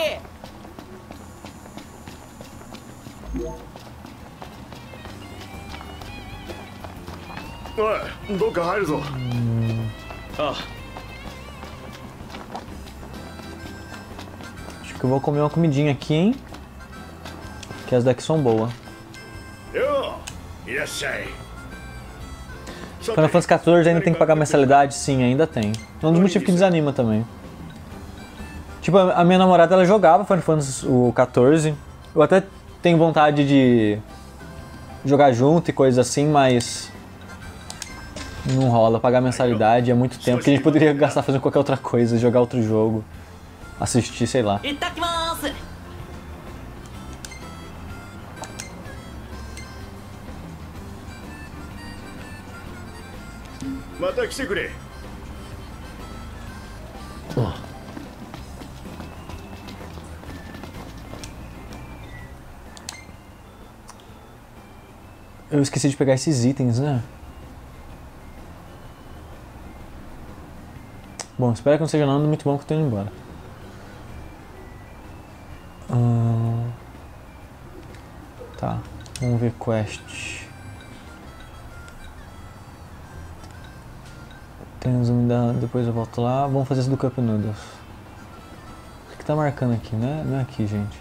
おい、どっか入るぞ。 ああ。 Acho que eu vou comer uma comidinha aqui, hein? Que as daqui são boas. Final Fantasy quatorze ainda tem que pagar mensalidade? Sim, ainda tem. É um dos motivos que desanima também. Tipo, a minha namorada, ela jogava Final Fantasy o quatorze. Eu até tenho vontade de jogar junto e coisas assim, mas... não rola. Pagar mensalidade é muito tempo que a gente poderia gastar fazendo qualquer outra coisa, jogar outro jogo. Assistir, sei lá. また来てくれ。 Eu esqueci de pegar esses itens, né? Bom, espero que não seja nada muito bom que eu tô indo embora. Hum... Tá, vamos ver quest. Tem um zoom da... Depois eu volto lá. Vamos fazer esse do Cup Noodles. O que tá marcando aqui, né? Não é aqui, gente.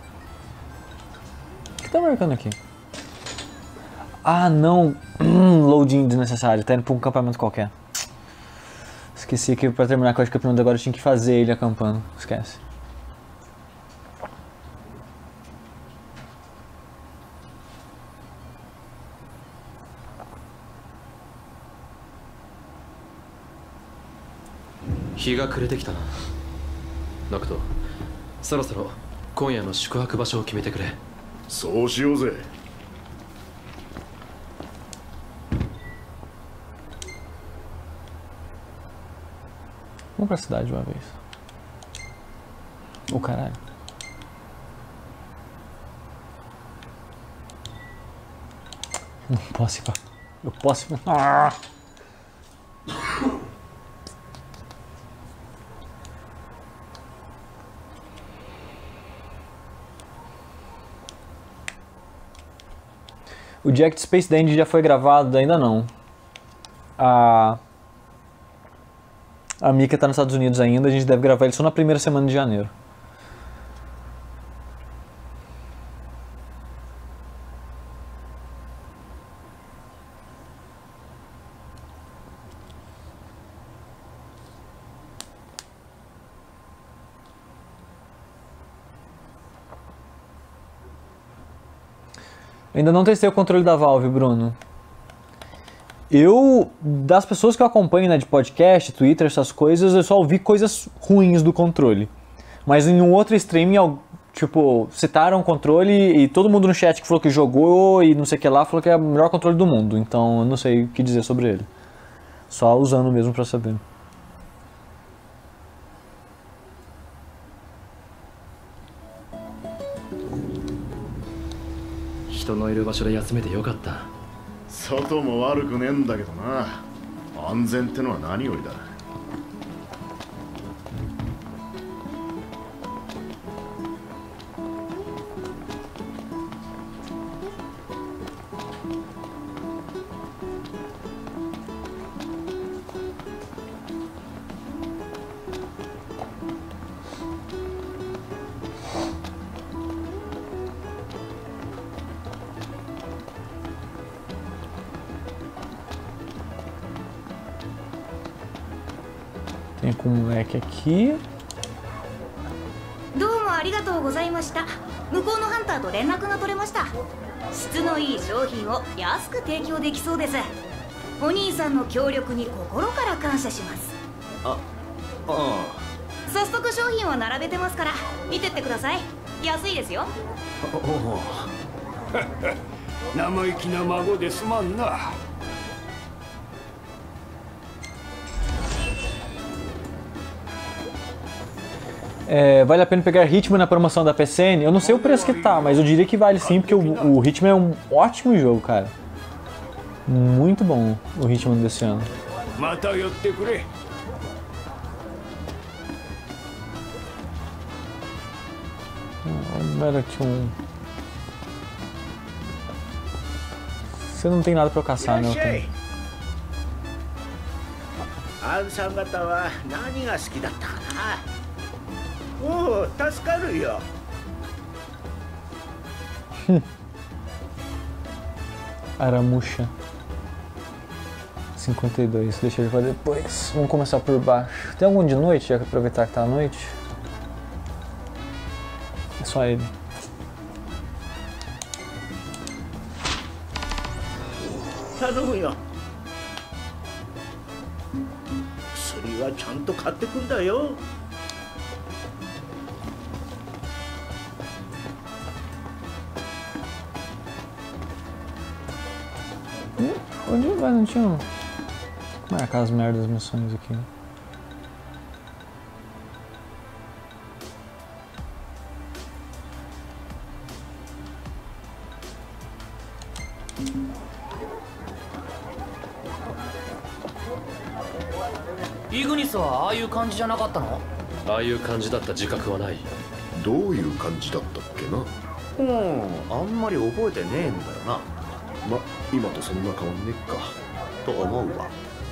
O que tá marcando aqui? Ah, não. Loading desnecessário. Tá indo pra um acampamento qualquer. Esqueci que pra terminar com o campeonato agora eu tinha que fazer ele acampando. Esquece. 日が暮れてきたな。ナクト、そろそろ今夜の宿泊場所を決めてくれ。 そうしようぜ。 Vamos pra cidade de uma vez. Ô, oh, caralho. Não posso ir pra... Eu posso ir pra... Ah! O Jack de Space Dandy já foi gravado? Ainda não. A... A Mika tá nos Estados Unidos ainda, a gente deve gravar ele só na primeira semana de janeiro. Ainda não testei o controle da Valve, Bruno. Eu, das pessoas que eu acompanho, né, de podcast, Twitter, essas coisas, eu só ouvi coisas ruins do controle. Mas em um outro streaming, tipo, citaram o controle e todo mundo no chat que falou que jogou e não sei o que lá, falou que é o melhor controle do mundo. Então eu não sei o que dizer sobre ele. Só usando mesmo pra saber. 人のいる場所で休めてよかった。 外も悪くねえんだけどな。安全ってのは何よりだ。 Tem com o moleque aqui. どうもありがとうございました。向こうのハンターと連絡が取れました。質のいい商品を安く提供できそうです。お兄さんの協力に心から感謝します。 あ、ああ。 早速商品を並べてますから見てってください。安いですよ。 おお。生意気な孫ですまんな。 É, vale a pena pegar Hitman na promoção da P C N? Eu não sei o preço que tá, mas eu diria que vale sim, porque o, o Hitman é um ótimo jogo, cara. Muito bom o Hitman desse ano. Olha aqui um... Você não tem nada pra eu caçar, né? Eu tenho. あんさん方は何が好きだったかな。おお、助かるよ。 Aramuxa cinquenta e dois, deixa ele pra depois. Vamos começar por baixo. Tem algum de noite? Já que aproveitar que tá à noite. É só ele. 頼むよ。薬はちゃんと買ってくんだよ。 Onde vai? Não tinha um. Marcar as merdas das missões aqui. イグニスはああいう感じじゃなかったの？ ああいう感じだった自覚はない。 どういう感じだったっけな。うんあんまり覚えてねえんだよな。ま今とそんな変わんねっかと思うわ。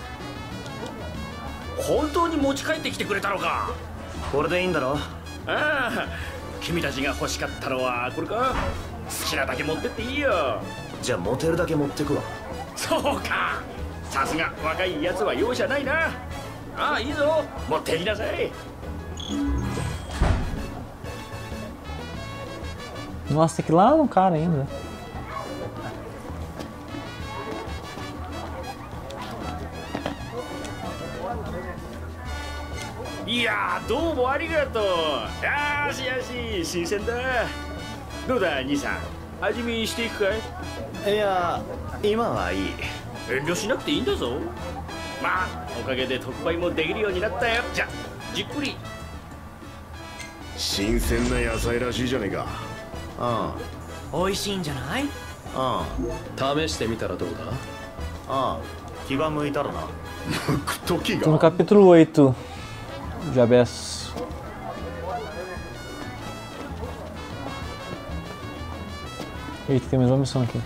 本当に持ち帰ってきてくれたのか。これでいいんだろ。ああ君たちが欲しかったのはこれか。好きなだけ持ってっていいよ。 じゃあ持てるだけ持ってくわ。 そうかさすが若いやつは容赦ないな。ああいいぞ持っていきなさい。 Nossa, tem que ir lá no cara ainda. いやーどうもありがとう。よしよし新鮮だ。どうだ兄さん味見していくかい。いや今はいい。遠慮しなくていいんだぞ。まあおかげで特売もできるようになったよ。じゃじっくり。 新鮮な野菜らしいじゃねえか。 ああ美味しいんじゃない？ ああ試してみたらどうだ。 ああ気が向いたらな。 向く時が。 Tô no capítulo oito. Jabez. Eita, tem mais uma missão aqui.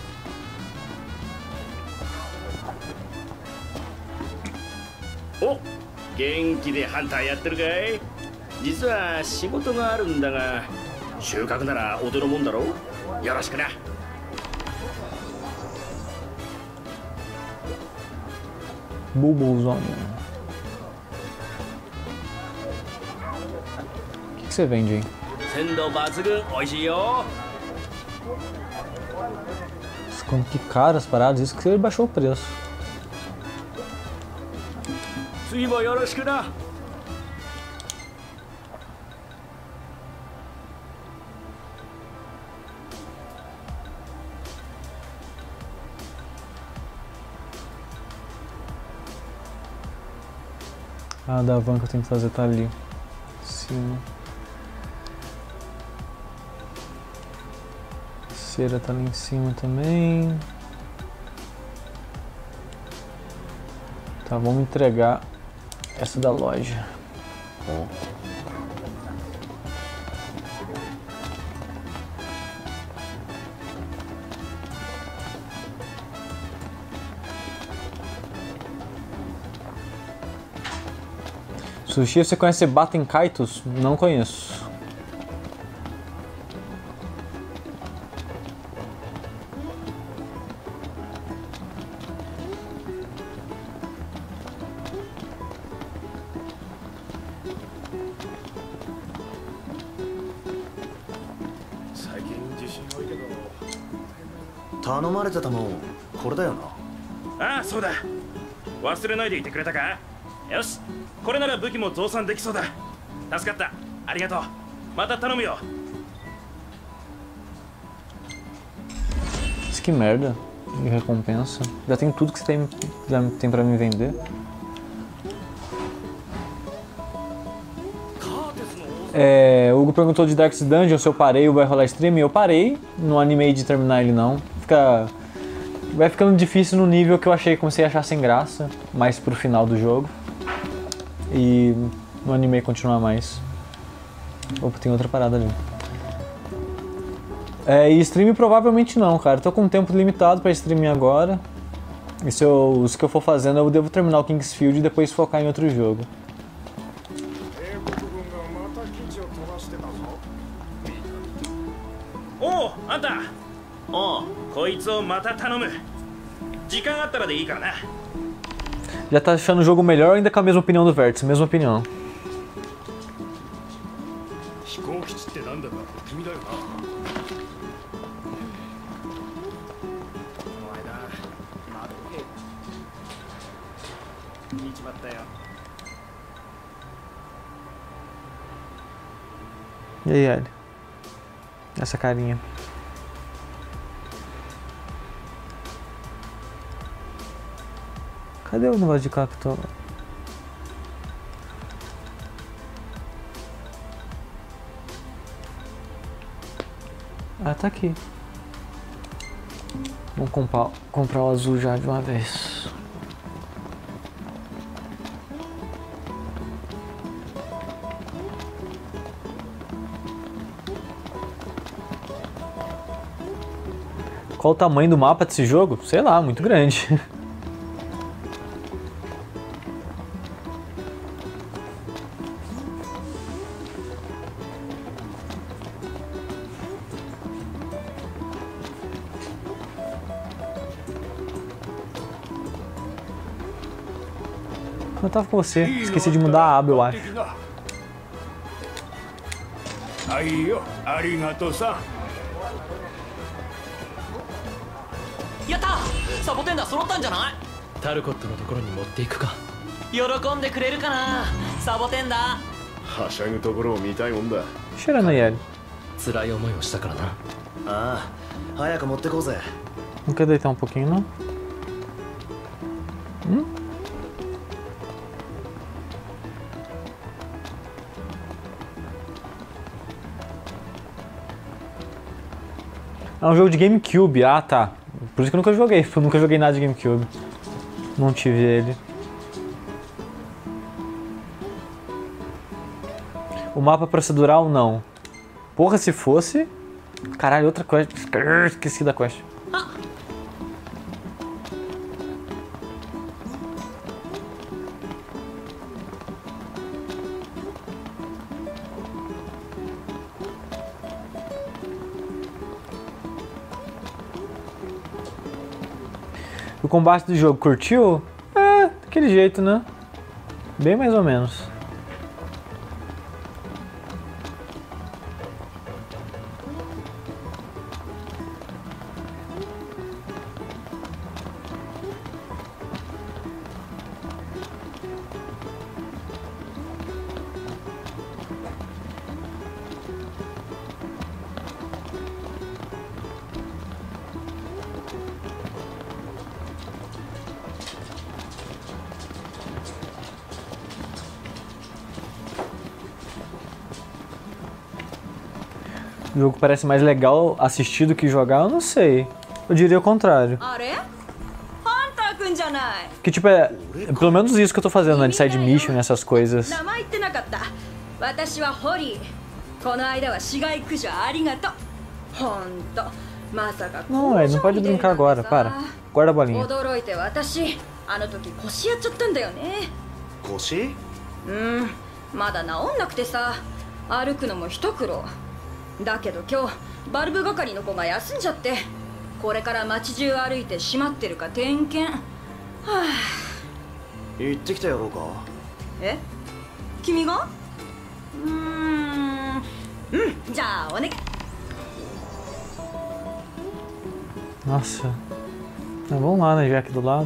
Oh, 元気でハンターやってるかい？実は仕事があるんだが、収穫なら踊るもんだろう。よろしくな。 Bubblezone. O que que você vende aí? 鮮度抜群、美味しいよ。 Quando que caro as paradas, isso que ele baixou o preço. 次もよろしくな。 Ah, da van que eu tenho que fazer tá ali. Sim. Cera tá ali em cima também. Tá, vamos entregar essa da loja. Bom. Sushi, você conhece Baten Kaitos? Não conheço. Ah, そうだ。忘れないでいてくれたか。よし、これなら武器も増産できそうだ。助かった。ありがとう。また頼むよ。 Isso que merda de recompensa. Já tem tudo que você tem, já tem pra me vender. É, o Hugo perguntou de Darkest Dungeon se eu parei ou vai rolar stream. Eu parei, não animei de terminar ele não. Fica... Vai ficando difícil no nível que eu achei, comecei a achar sem graça, mais pro final do jogo. E não animei a continuar mais. Opa, tem outra parada ali. É, e stream provavelmente não, cara. Tô com um tempo limitado pra streaming agora. E se eu, se que eu for fazendo, eu devo terminar o Kingsfield e depois focar em outro jogo. Oh, Anta! Oh, こいつをまた頼む。時間あったらでいいからな。 Já tá achando o jogo melhor ou ainda com a mesma opinião do Vértice? Mesma opinião. E aí, Eli? Essa carinha. Cadê o negócio de cacto? Ah, tá aqui. Vamos comprar, comprar o azul já de uma vez. Qual o tamanho do mapa desse jogo? Sei lá, muito grande. Eu tava com você, esqueci de mudar a aba, eu acho. はいよ、ありがとうさ。 やった、サボテンダー揃ったんじゃない？ タルコットのところに持っていくか。 喜んでくれるかな、サボテンダー。 はしゃぐところを見たいもんだ。 Cheirando aí, ele. 辛い思いをしたからな。 ああ、早く持ってこうぜ。 Não quer deitar um pouquinho, não? Hum? É um jogo de GameCube, ah tá. Por isso que eu nunca joguei, eu nunca joguei nada de GameCube. Não tive ele. O mapa procedural, não. Porra, se fosse... Caralho, outra quest. Esqueci da quest. O combate do jogo, curtiu? É, daquele jeito, né? Bem mais ou menos. O jogo parece mais legal assistir do que jogar, eu não sei. Eu diria o contrário. Que tipo, é, é pelo menos isso que eu tô fazendo, né, de side mission, essas coisas. Não, é, não pode brincar agora, para. Guarda a bolinha. 腰？ うん、まだ治んなくてさ、歩くのも一苦労。だけど今日バルブ係の子が休んじゃって、これから街中歩いて閉まってるか点検。はあ、 行ってきてやろうか。 え？君が？うーん、うん、じゃあお願い。 Nossa. Vamos lá, né? Já aqui do lado.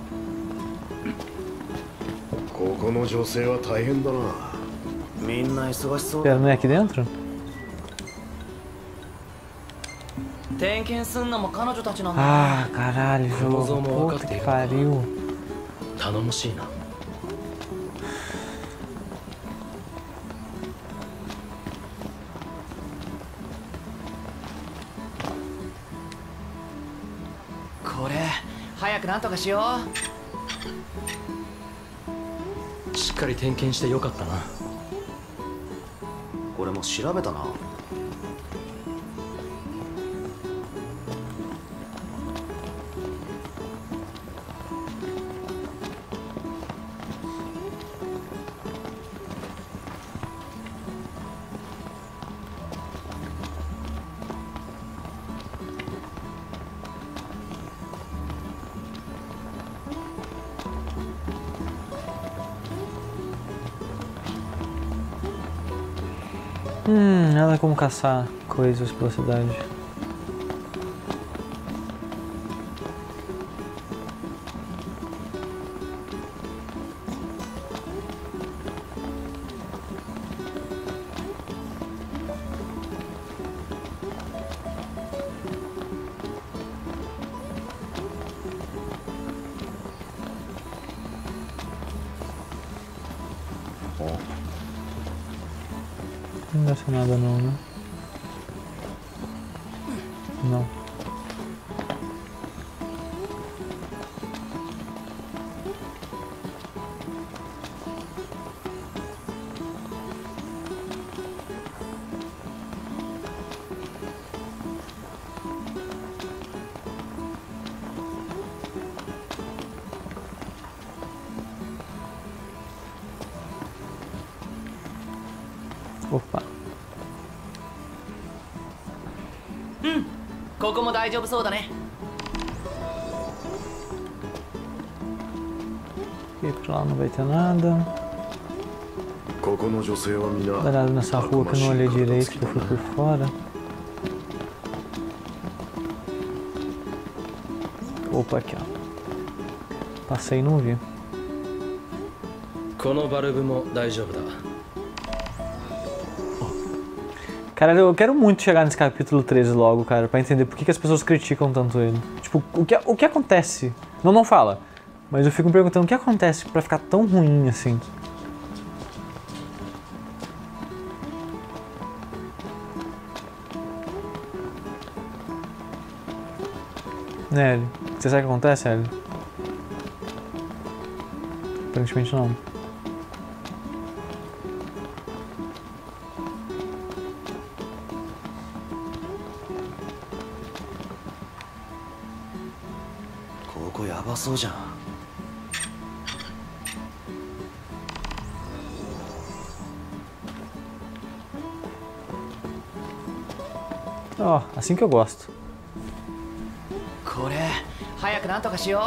ここの女性は大変だな。 みんな忙しそう。 Pera, não é aqui dentro? 点検すんのも彼女たちなんだ。 Ah, caralho, jogo. Puta que pariu. 頼もしいな。 これ早くなんとかしよう。しっかり点検してよかったな。 俺も調べたな。 Hum, nada como caçar coisas pela cidade. deve ser nada não, né? Não. Opa. うんここも大丈夫そうだね Aqui pra lá não vai ter nada. Dá uma olhada nessa rua que eu não olhei direito, que eu fui por fora. Opa, aqui ó. Passei e não vi. このバルブも大丈夫だ Cara, eu quero muito chegar nesse capítulo treze logo, cara, pra entender por que, que as pessoas criticam tanto ele. Tipo, o que, o que acontece? Não, não fala. Mas eu fico me perguntando o que acontece pra ficar tão ruim assim. Né, Ellie? Você sabe o que acontece, Ellie? Aparentemente não. Ó, oh, assim que eu gosto. これ早くなんとかしよ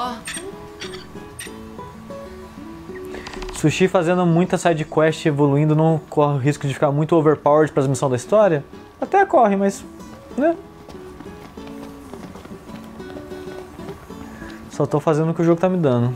う Sushi fazendo muita side quest, evoluindo, não corre o risco de ficar muito overpowered para as missões da história? Até corre, mas, né? Só tô fazendo o que o jogo tá me dando.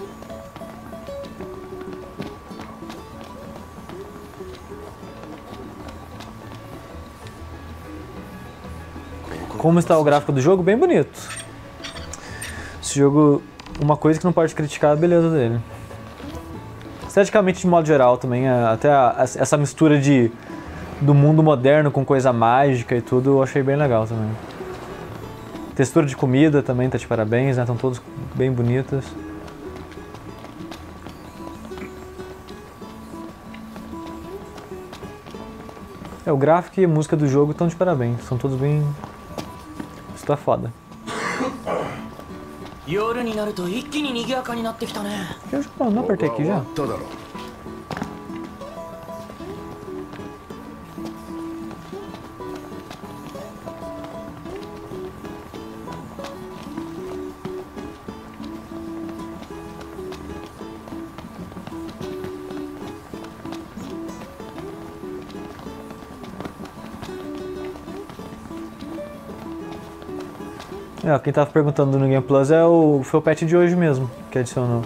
Como está o gráfico do jogo? Bem bonito. Esse jogo, uma coisa que não pode criticar é a beleza dele. Esteticamente, de modo geral, também, até a, a, essa mistura de, do mundo moderno com coisa mágica e tudo, eu achei bem legal também. Textura de comida também tá de parabéns, né? Estão todos bem bonitas. É, o gráfico e a música do jogo estão de parabéns, são todos bem... Isso tá foda. 夜になると一気に賑やかになってきたね Eu já não apertei aqui já. É, quem tava perguntando no Game Plus é o, foi o patch de hoje mesmo, que adicionou.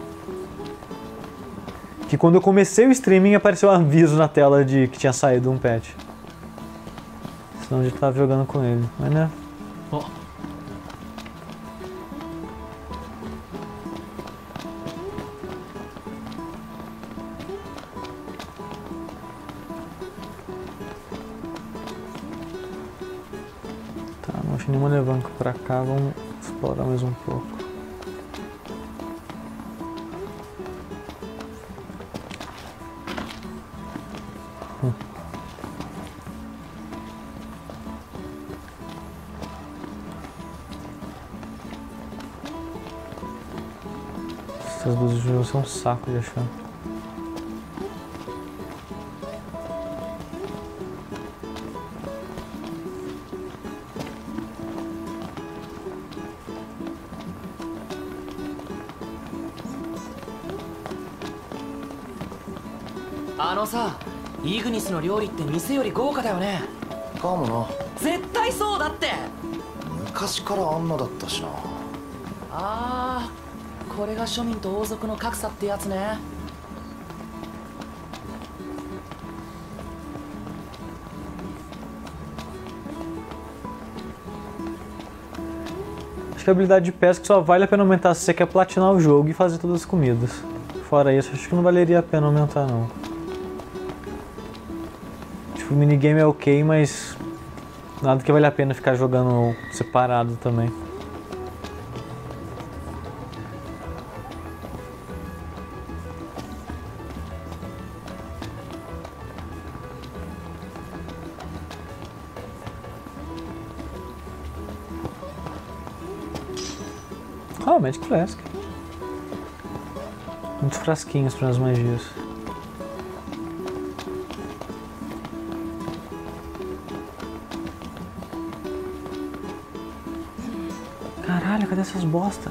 Que quando eu comecei o streaming apareceu um aviso na tela de que tinha saído um patch. Senão a gente tava jogando com ele, mas né? Oh. Tá, não achei nenhuma alavanca pra cá, vamos explorar mais um pouco. Hum. Essas luzes de jogo são um saco de achar. あのさ、イグニスの料理って店より豪華だよね。 かもな。 絶対そうだって。 昔からあんなだったしな。 ああ、これが庶民と王族の格差ってやつね。 Acho que a habilidade de pesca só vale a pena aumentar se você quer platinar o jogo e fazer todas as comidas. Fora isso, acho que não valeria a pena aumentar não. Tipo, O minigame é ok, mas nada que vale a pena ficar jogando separado também. Ah, Magic Flask. Muitos frasquinhos para as magias. Caralho, cadê essas bosta?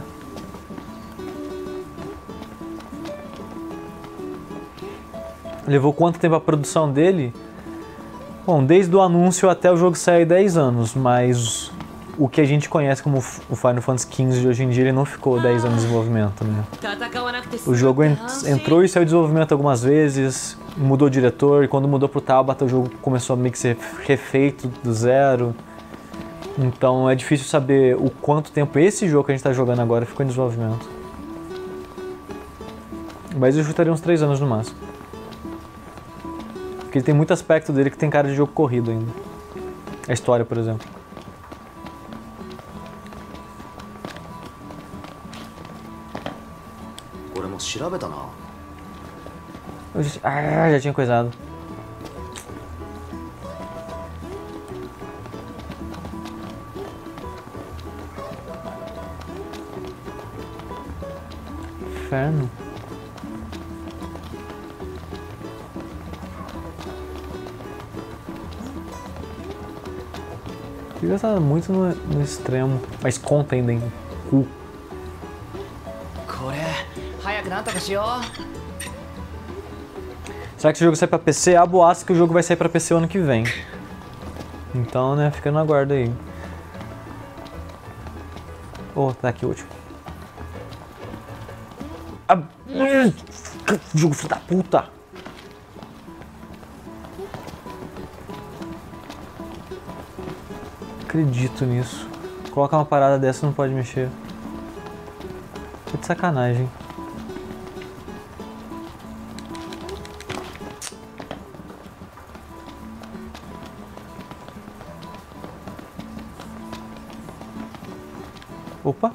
Levou quanto tempo a produção dele? Bom, desde o anúncio até o jogo sair dez anos, mas o que a gente conhece como o Final Fantasy quinze de hoje em dia, ele não ficou dez anos de desenvolvimento, né? O jogo ent entrou e saiu de desenvolvimento algumas vezes, mudou o diretor, e quando mudou pro Tabata o jogo começou a meio que ser refeito do zero. Então é difícil saber o quanto tempo esse jogo que a gente tá jogando agora ficou em desenvolvimento. Mas eu chutaria uns três anos no máximo. Porque ele tem muito aspecto dele que tem cara de jogo corrido ainda. A história, por exemplo. Ah, já tinha coisado. Inferno. Devia estar muito no, no extremo, mas contendem cu. Será que esse jogo sai pra P C? Há boatos que o jogo vai sair pra P C o ano que vem. Então, né, fica na guarda aí. Oh, tá aqui o último. Ah, jogo filho da puta! Acredito nisso. Colocar uma parada dessa não pode mexer. Tô de sacanagem. Opa!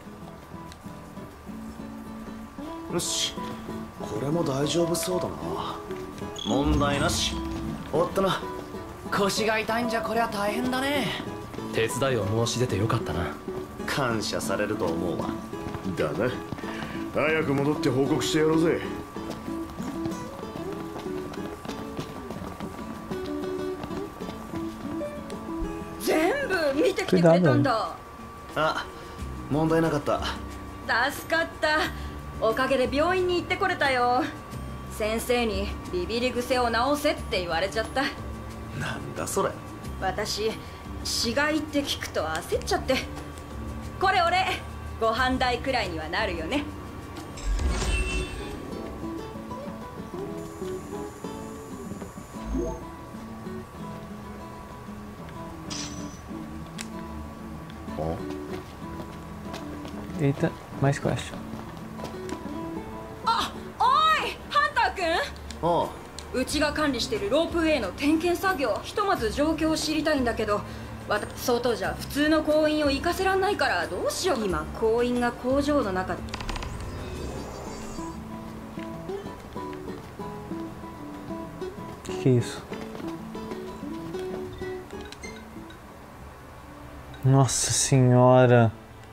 よし、これも大丈夫そうだな。問題なし。終わったな。 腰が痛いんじゃこりゃ大変だね。 手伝いを申し出てよかったな。 感謝されると思うわ。 だな。早く戻って報告してやろうぜ。 全部見てきてくれたんだ。 あ、問題なかった。 助かった。おかげで病院に行ってこれたよ。先生にビビり癖を治せって言われちゃった。 なんだそれ。 私死骸って聞くと焦っちゃって。これ俺ご飯代くらいにはなるよね。 Eita, mais quest. あ、おい、ハンター君。 ああ。 うちが管理してるロープウェイの点検作業、ひとまず状況を知りたいんだけど、私外じゃ普通の工員を行かせらんないからどうしよう。今工員が工場の中で。 Que isso? Nossa senhora.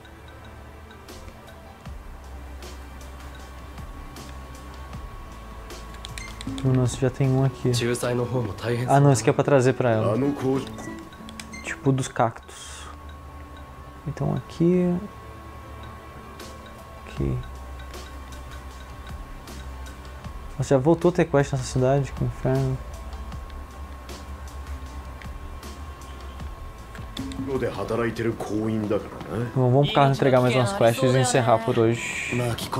Nossa, já tem um aqui. Ah não, esse aqui é pra trazer pra ela. Tipo dos cactos. Então aqui... Aqui. Nossa, já voltou a ter quest nessa cidade? Que inferno. Bom, vamos pro carro entregar mais umas quests e encerrar por hoje.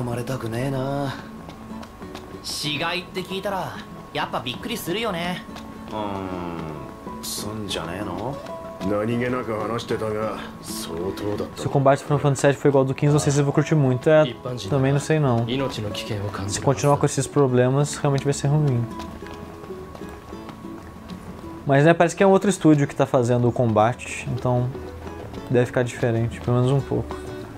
死骸って聞いたらやっぱびっくりするよね。 うーん、すんじゃねえの？ 何気なく話してたが相当だった。 Se o combate do Final Fantasy sete foi igual ao do quinze, não sei se eu vou curtir muito. É, também não sei não. Se continuar com esses problemas, realmente vai ser ruim. Mas né, parece que é um outro estúdio que tá fazendo o combate, então deve ficar diferente, pelo menos um pouco.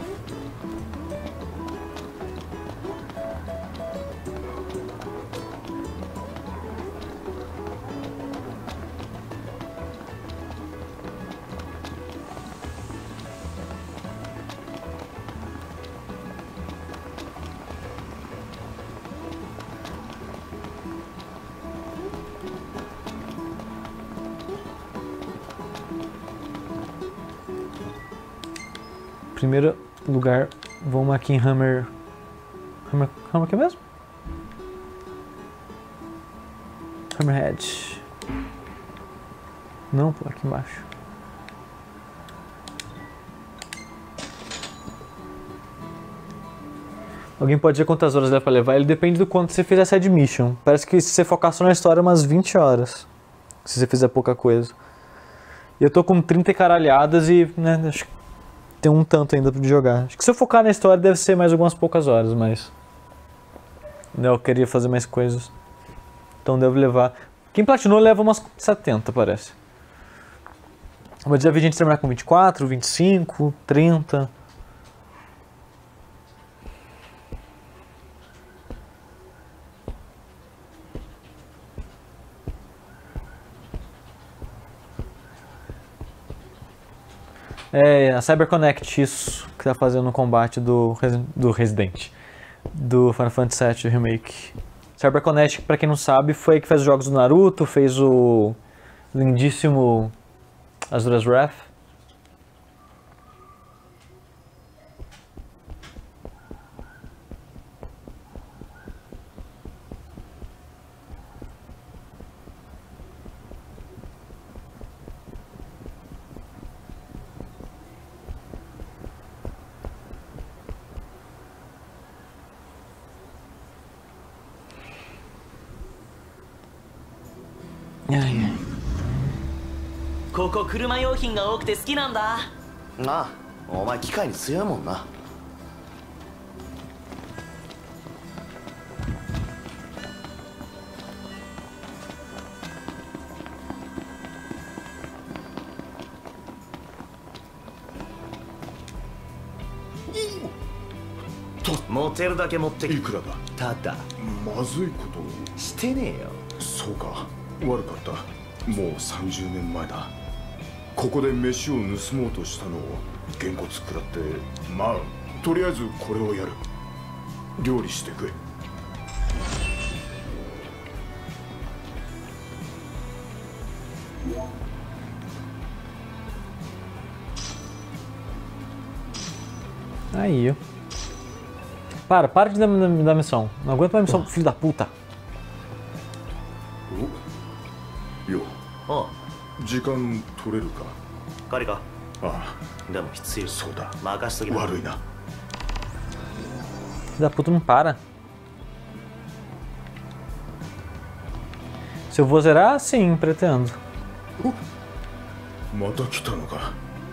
Primeiro lugar, vamos aqui em Hammer... Hammer... Hammer aqui mesmo? Hammerhead. Não, pô, aqui embaixo. Alguém pode dizer quantas horas dá pra levar? Ele depende do quanto você fizer essa side mission. Parece que se você focar só na história, umas vinte horas. Se você fizer pouca coisa. E eu tô com trinta e caralhadas e, né, acho que tem um tanto ainda de jogar. Acho que se eu focar na história deve ser mais algumas poucas horas, mas... né, eu queria fazer mais coisas. Então devo levar... Quem platinou leva umas setenta, parece. Mas já vi gente terminar com vinte e quatro, vinte e cinco, trinta... É, a CyberConnect, isso, que tá fazendo o combate do, do Resident, do Final Fantasy sete Remake. CyberConnect, pra quem não sabe, foi a que fez os jogos do Naruto, fez o lindíssimo Asura's Wrath. Ai, ai. ここ車用品が多くて好きなんだ。 なあ、お前機械に強いもんな。持てるだけ持っていくらだ。ただまずいことをしてねえよ。 そうか、悪かった。もうさんじゅうねんまえだ。ここで飯を盗もうとしたのをげんこつ食らって、まあとりあえずこれをやる。料理してくれ。 Aí, ó. Para, para de dar, dar missão. Não aguento mais missão, filho da puta. よう、時間取れるか。 彼か。 ああ、でも必要。 そうだ。 任しときな。 悪いな。 Filho da puta, não para. Se eu vou zerar, sim, pretendo. また来たのか。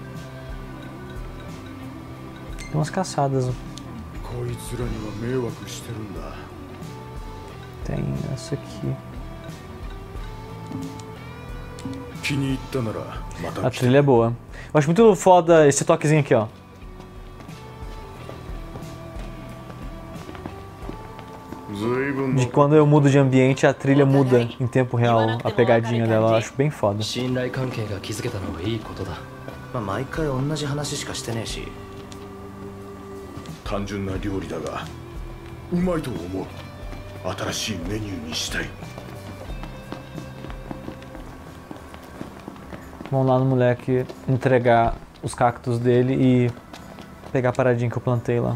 Tem umas caçadas. こいつらには迷惑してるんだ。 Tem essa aqui. A trilha é boa. Eu acho muito foda esse toquezinho aqui, ó. De quando eu mudo de ambiente, a trilha muda em tempo real, a pegadinha dela, eu acho bem foda. まあ毎回同じ話しかしてねえし。 単純な料理だが、うまいと思う。新しいメニューにしたい。 Vamos lá no moleque entregar os cactos dele e pegar a paradinha que eu plantei lá.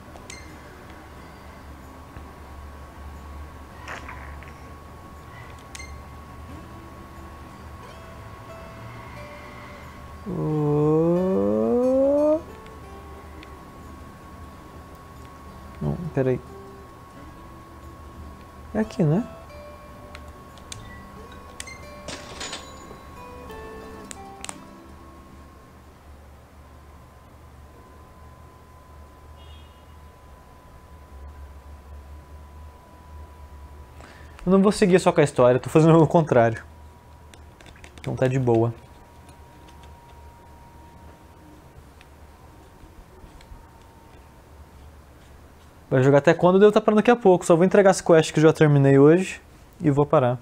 Oh. Não, peraí. É aqui, né? Eu não vou seguir só com a história, tô fazendo o contrário. Então tá de boa. Vai jogar até quando? Devo estar parando daqui a pouco. Só vou entregar as quests que eu já terminei hoje e vou parar.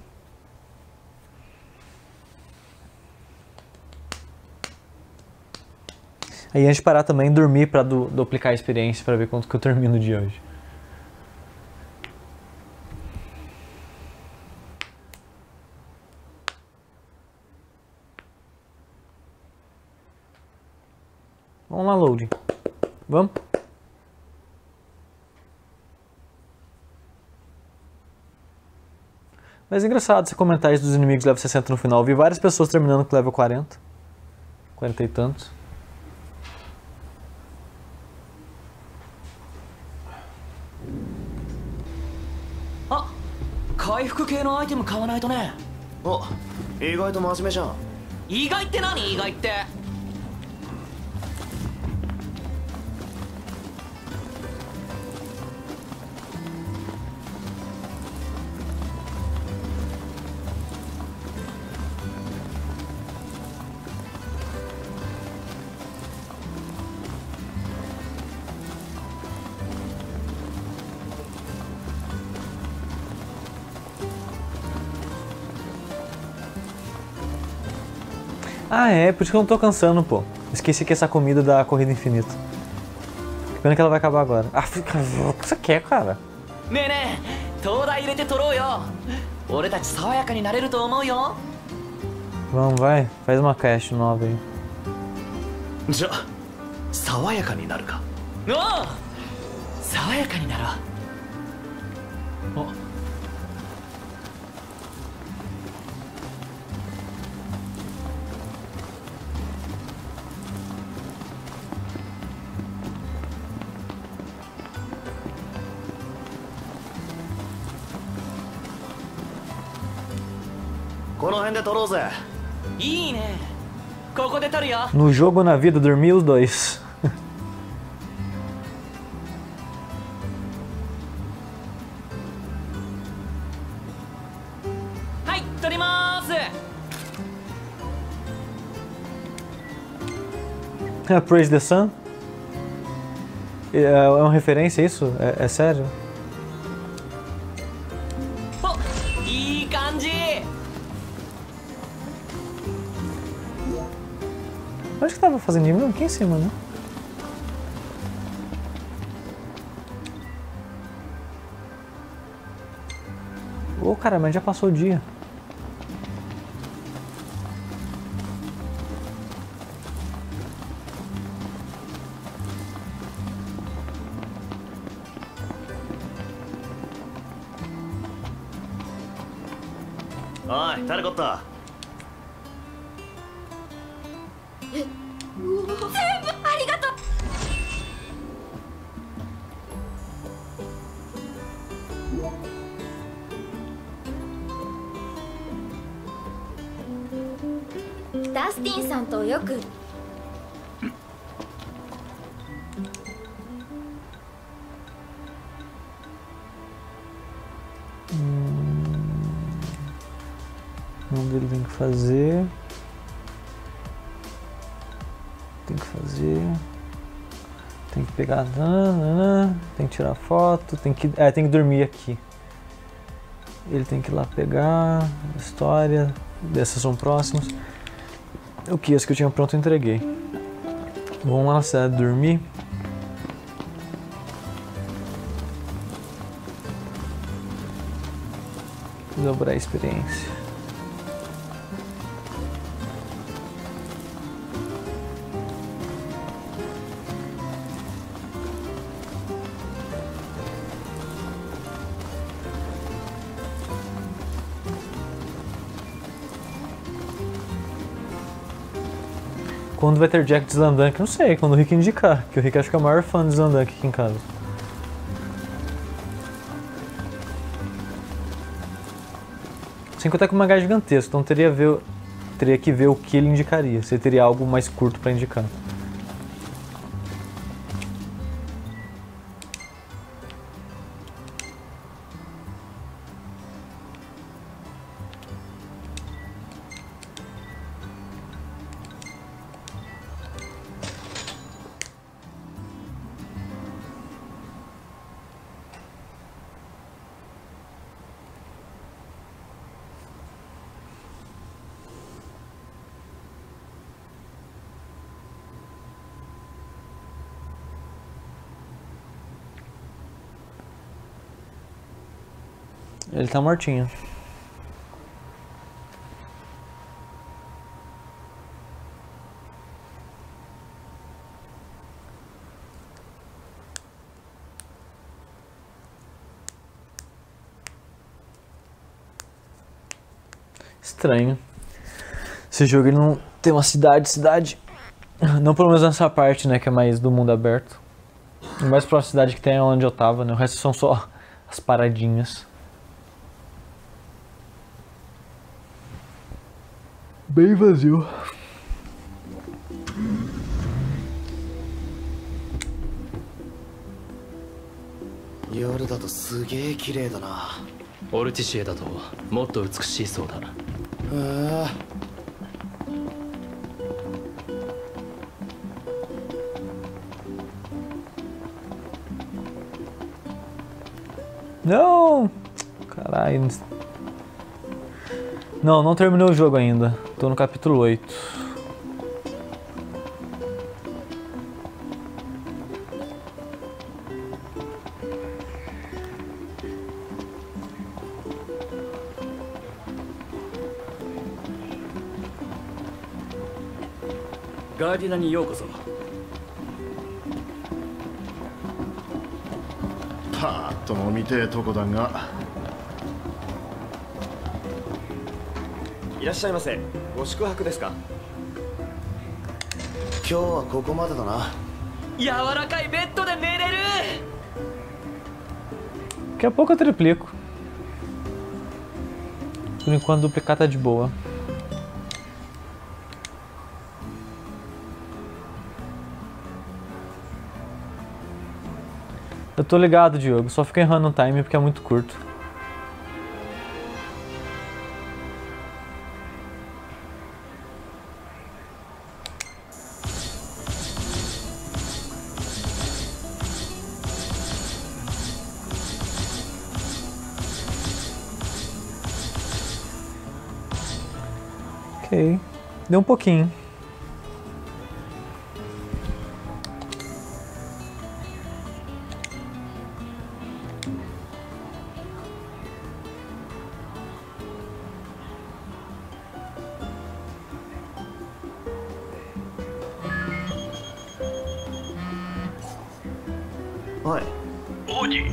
Aí antes de parar também, dormir pra du duplicar a experiência pra ver quanto que eu termino de hoje. Vamos lá, loading. Vamos? Mas é engraçado você comentar isso dos inimigos level sessenta no final. Eu vi várias pessoas terminando com level quarenta. quarenta e tantos. 回復系のアイテム買わないとね。 お、意外と真面目じゃん。 意外って何？意外って。 Ah é, por isso que eu não tô cansando, pô. Esqueci que essa comida dá corrida infinita. Que pena que ela vai acabar agora. Ah, fica... o que você quer, cara? ねえねえ、灯台入れて撮ろうよ。俺たち爽やかになれると思うよ。 Vamos, vai. Faz uma cast nova aí. じゃあ、爽やかになるか。 おう、爽やかになろう。お。 この辺で撮ろうぜ。 いいね。ここで撮るよ。 No jogo ou na vida, dormir os dois. はい、撮ります。 Praise the Sun? É, é uma referência isso? É, é sério? お、いい感じ。 Onde que tava fazendo nível? Aqui em cima, né? Ô, cara, mas já passou o dia. Oi, 誰こった？ 全部ありがとう。ダスティンさんとよく。 Não dele tem que fazer. Tem que fazer. Tem que pegar. Tem que tirar foto. Tem que. É, tem que dormir aqui. Ele tem que ir lá pegar. História. Dessas são próximos. O que? Esse que eu tinha pronto eu entreguei. Vamos lá na cidade dormir. Dobrar a experiência. Quando vai ter Jack de Slamdunk? Não sei, quando o Rick indicar, que o Rick acho que é o maior fã de Slamdunk aqui em casa. Sem contar que o mangá é gigantesco, então teria, ver, teria que ver o que ele indicaria, se ele teria algo mais curto para indicar. Ele tá mortinho. Estranho. Esse jogo ele não tem uma cidade, cidade. Não pelo menos nessa parte, né, que é mais do mundo aberto. A mais próxima cidade que tem é onde eu tava, né? O resto são só as paradinhas. Bem vazio. 夜だとすげえ綺麗だな。 オルティシエだともっと美しいそうだ。 へえ。 Não! Caralho. Não, não terminei o jogo ainda. Tô no capítulo oito. Gardina にようこそ。 パーッと飲みてえとこだが。 いらっしゃいませ。ご宿泊ですか。 今日はここまでだな。 柔らかいベッドで寝れる。 Daqui a pouco eu triplico. Por enquanto duplicar tá de boa. Eu tô ligado, Diogo, só fica errando o time porque é muito curto. Ok, deu um pouquinho. Oi. Oji,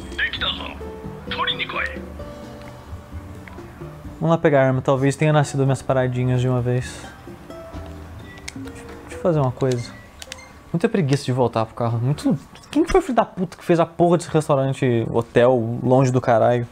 Vamos lá pegar a arma, talvez tenha nascido minhas paradinhas de uma vez. Deixa eu fazer uma coisa. Muita preguiça de voltar pro carro. Muito... Quem foi o filho da puta que fez a porra desse restaurante, hotel, longe do caralho?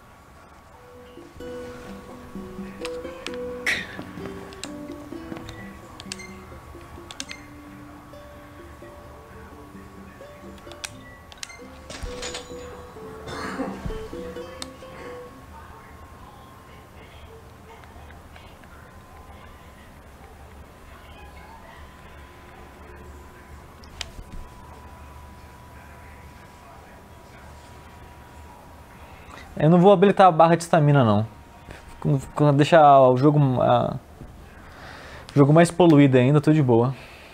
Eu não vou habilitar a barra de estamina não. Quando deixar o jogo, a... o jogo mais poluído ainda, eu tô de boa.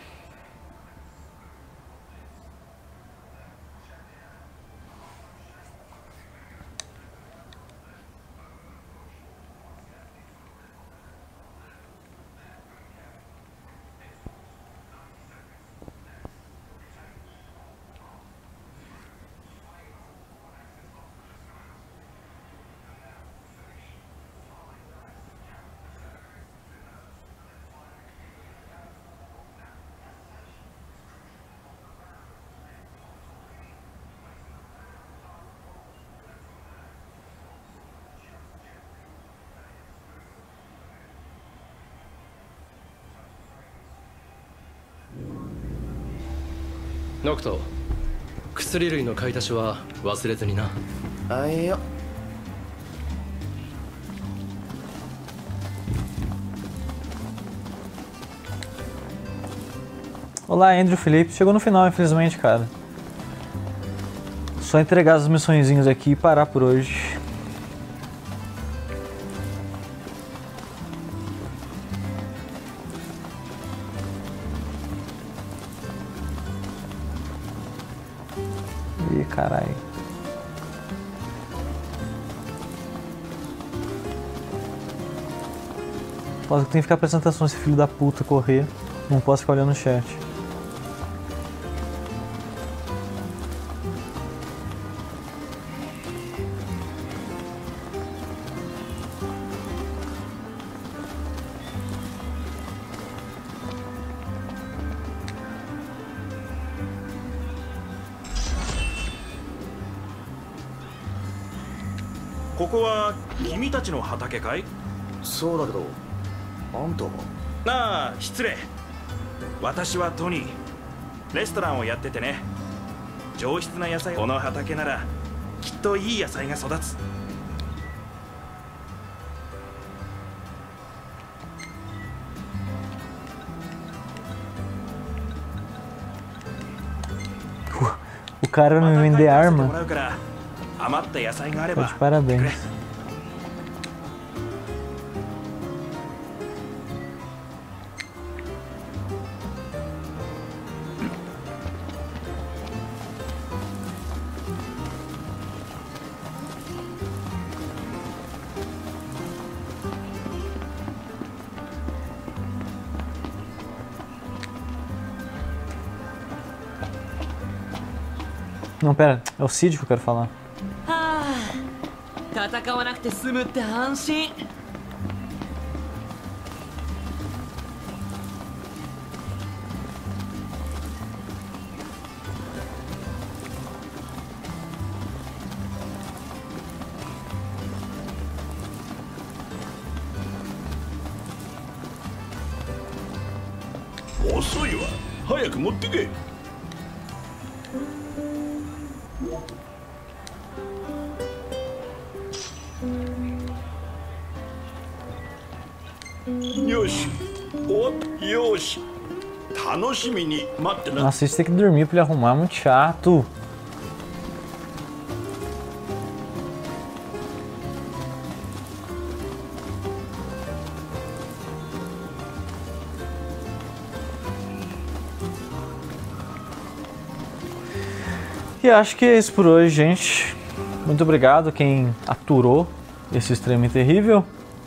ノクト、薬類の買い出しは忘れずにな。 あいよ。 Olá, Andrew Felipe. Chegou no final, infelizmente, cara. Só entregar as missõezinhas aqui e parar por hoje. Ih, caralho. Posso tem que ficar prestando atenção esse filho da puta correr. Não posso ficar olhando o chat. そうだけど、あんたは？ なあ、失礼。私はトニー。レストランをやっててね。上質な野菜、この畑ならきっといい野菜が育つ。 O cara vai me vender arma. 余った野菜があれば。 Tá de parabéns. Não, pera, é o Cid que eu quero falar. 戦わなくて済むって安心。 遅いわ。早く持ってけ。よし、お、よし。楽しみに待ってな。 Nossa, isso tem que dormir pra ele arrumar, é muito chato. E acho que é isso por hoje, gente. Muito obrigado quem aturou esse stream terrível.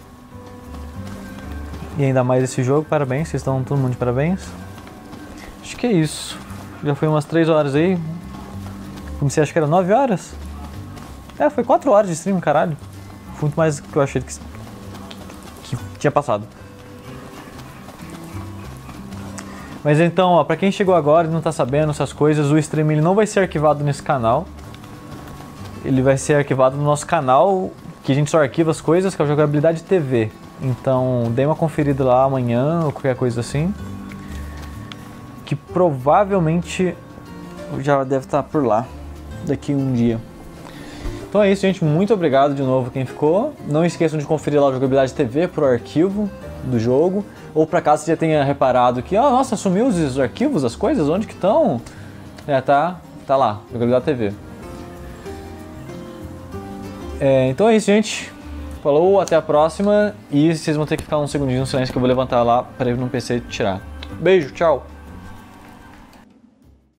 E ainda mais esse jogo, parabéns, vocês estão todo mundo de parabéns. Acho que é isso. Já foi umas três horas aí. Comecei, acho que era nove horas. É, foi quatro horas de stream, caralho. Foi muito mais do que eu achei que, que tinha passado. Mas então, ó, pra quem chegou agora e não tá sabendo essas coisas, o stream ele não vai ser arquivado nesse canal. Ele vai ser arquivado no nosso canal, que a gente só arquiva as coisas, que é o Jogabilidade T V. Então, dê uma conferida lá amanhã ou qualquer coisa assim. Que provavelmente já deve estar por lá daqui um dia. Então é isso, gente. Muito obrigado de novo quem ficou. Não esqueçam de conferir lá o Jogabilidade T V pro arquivo do jogo. Ou pra caso você já tenha reparado que, ó, oh, nossa, sumiu os arquivos, as coisas, onde que estão? É, tá, tá lá, Jogabilidade T V. É, então é isso, gente. Falou, até a próxima. E vocês vão ter que ficar um segundinho no silêncio que eu vou levantar lá para ir no P C tirar. Beijo, tchau!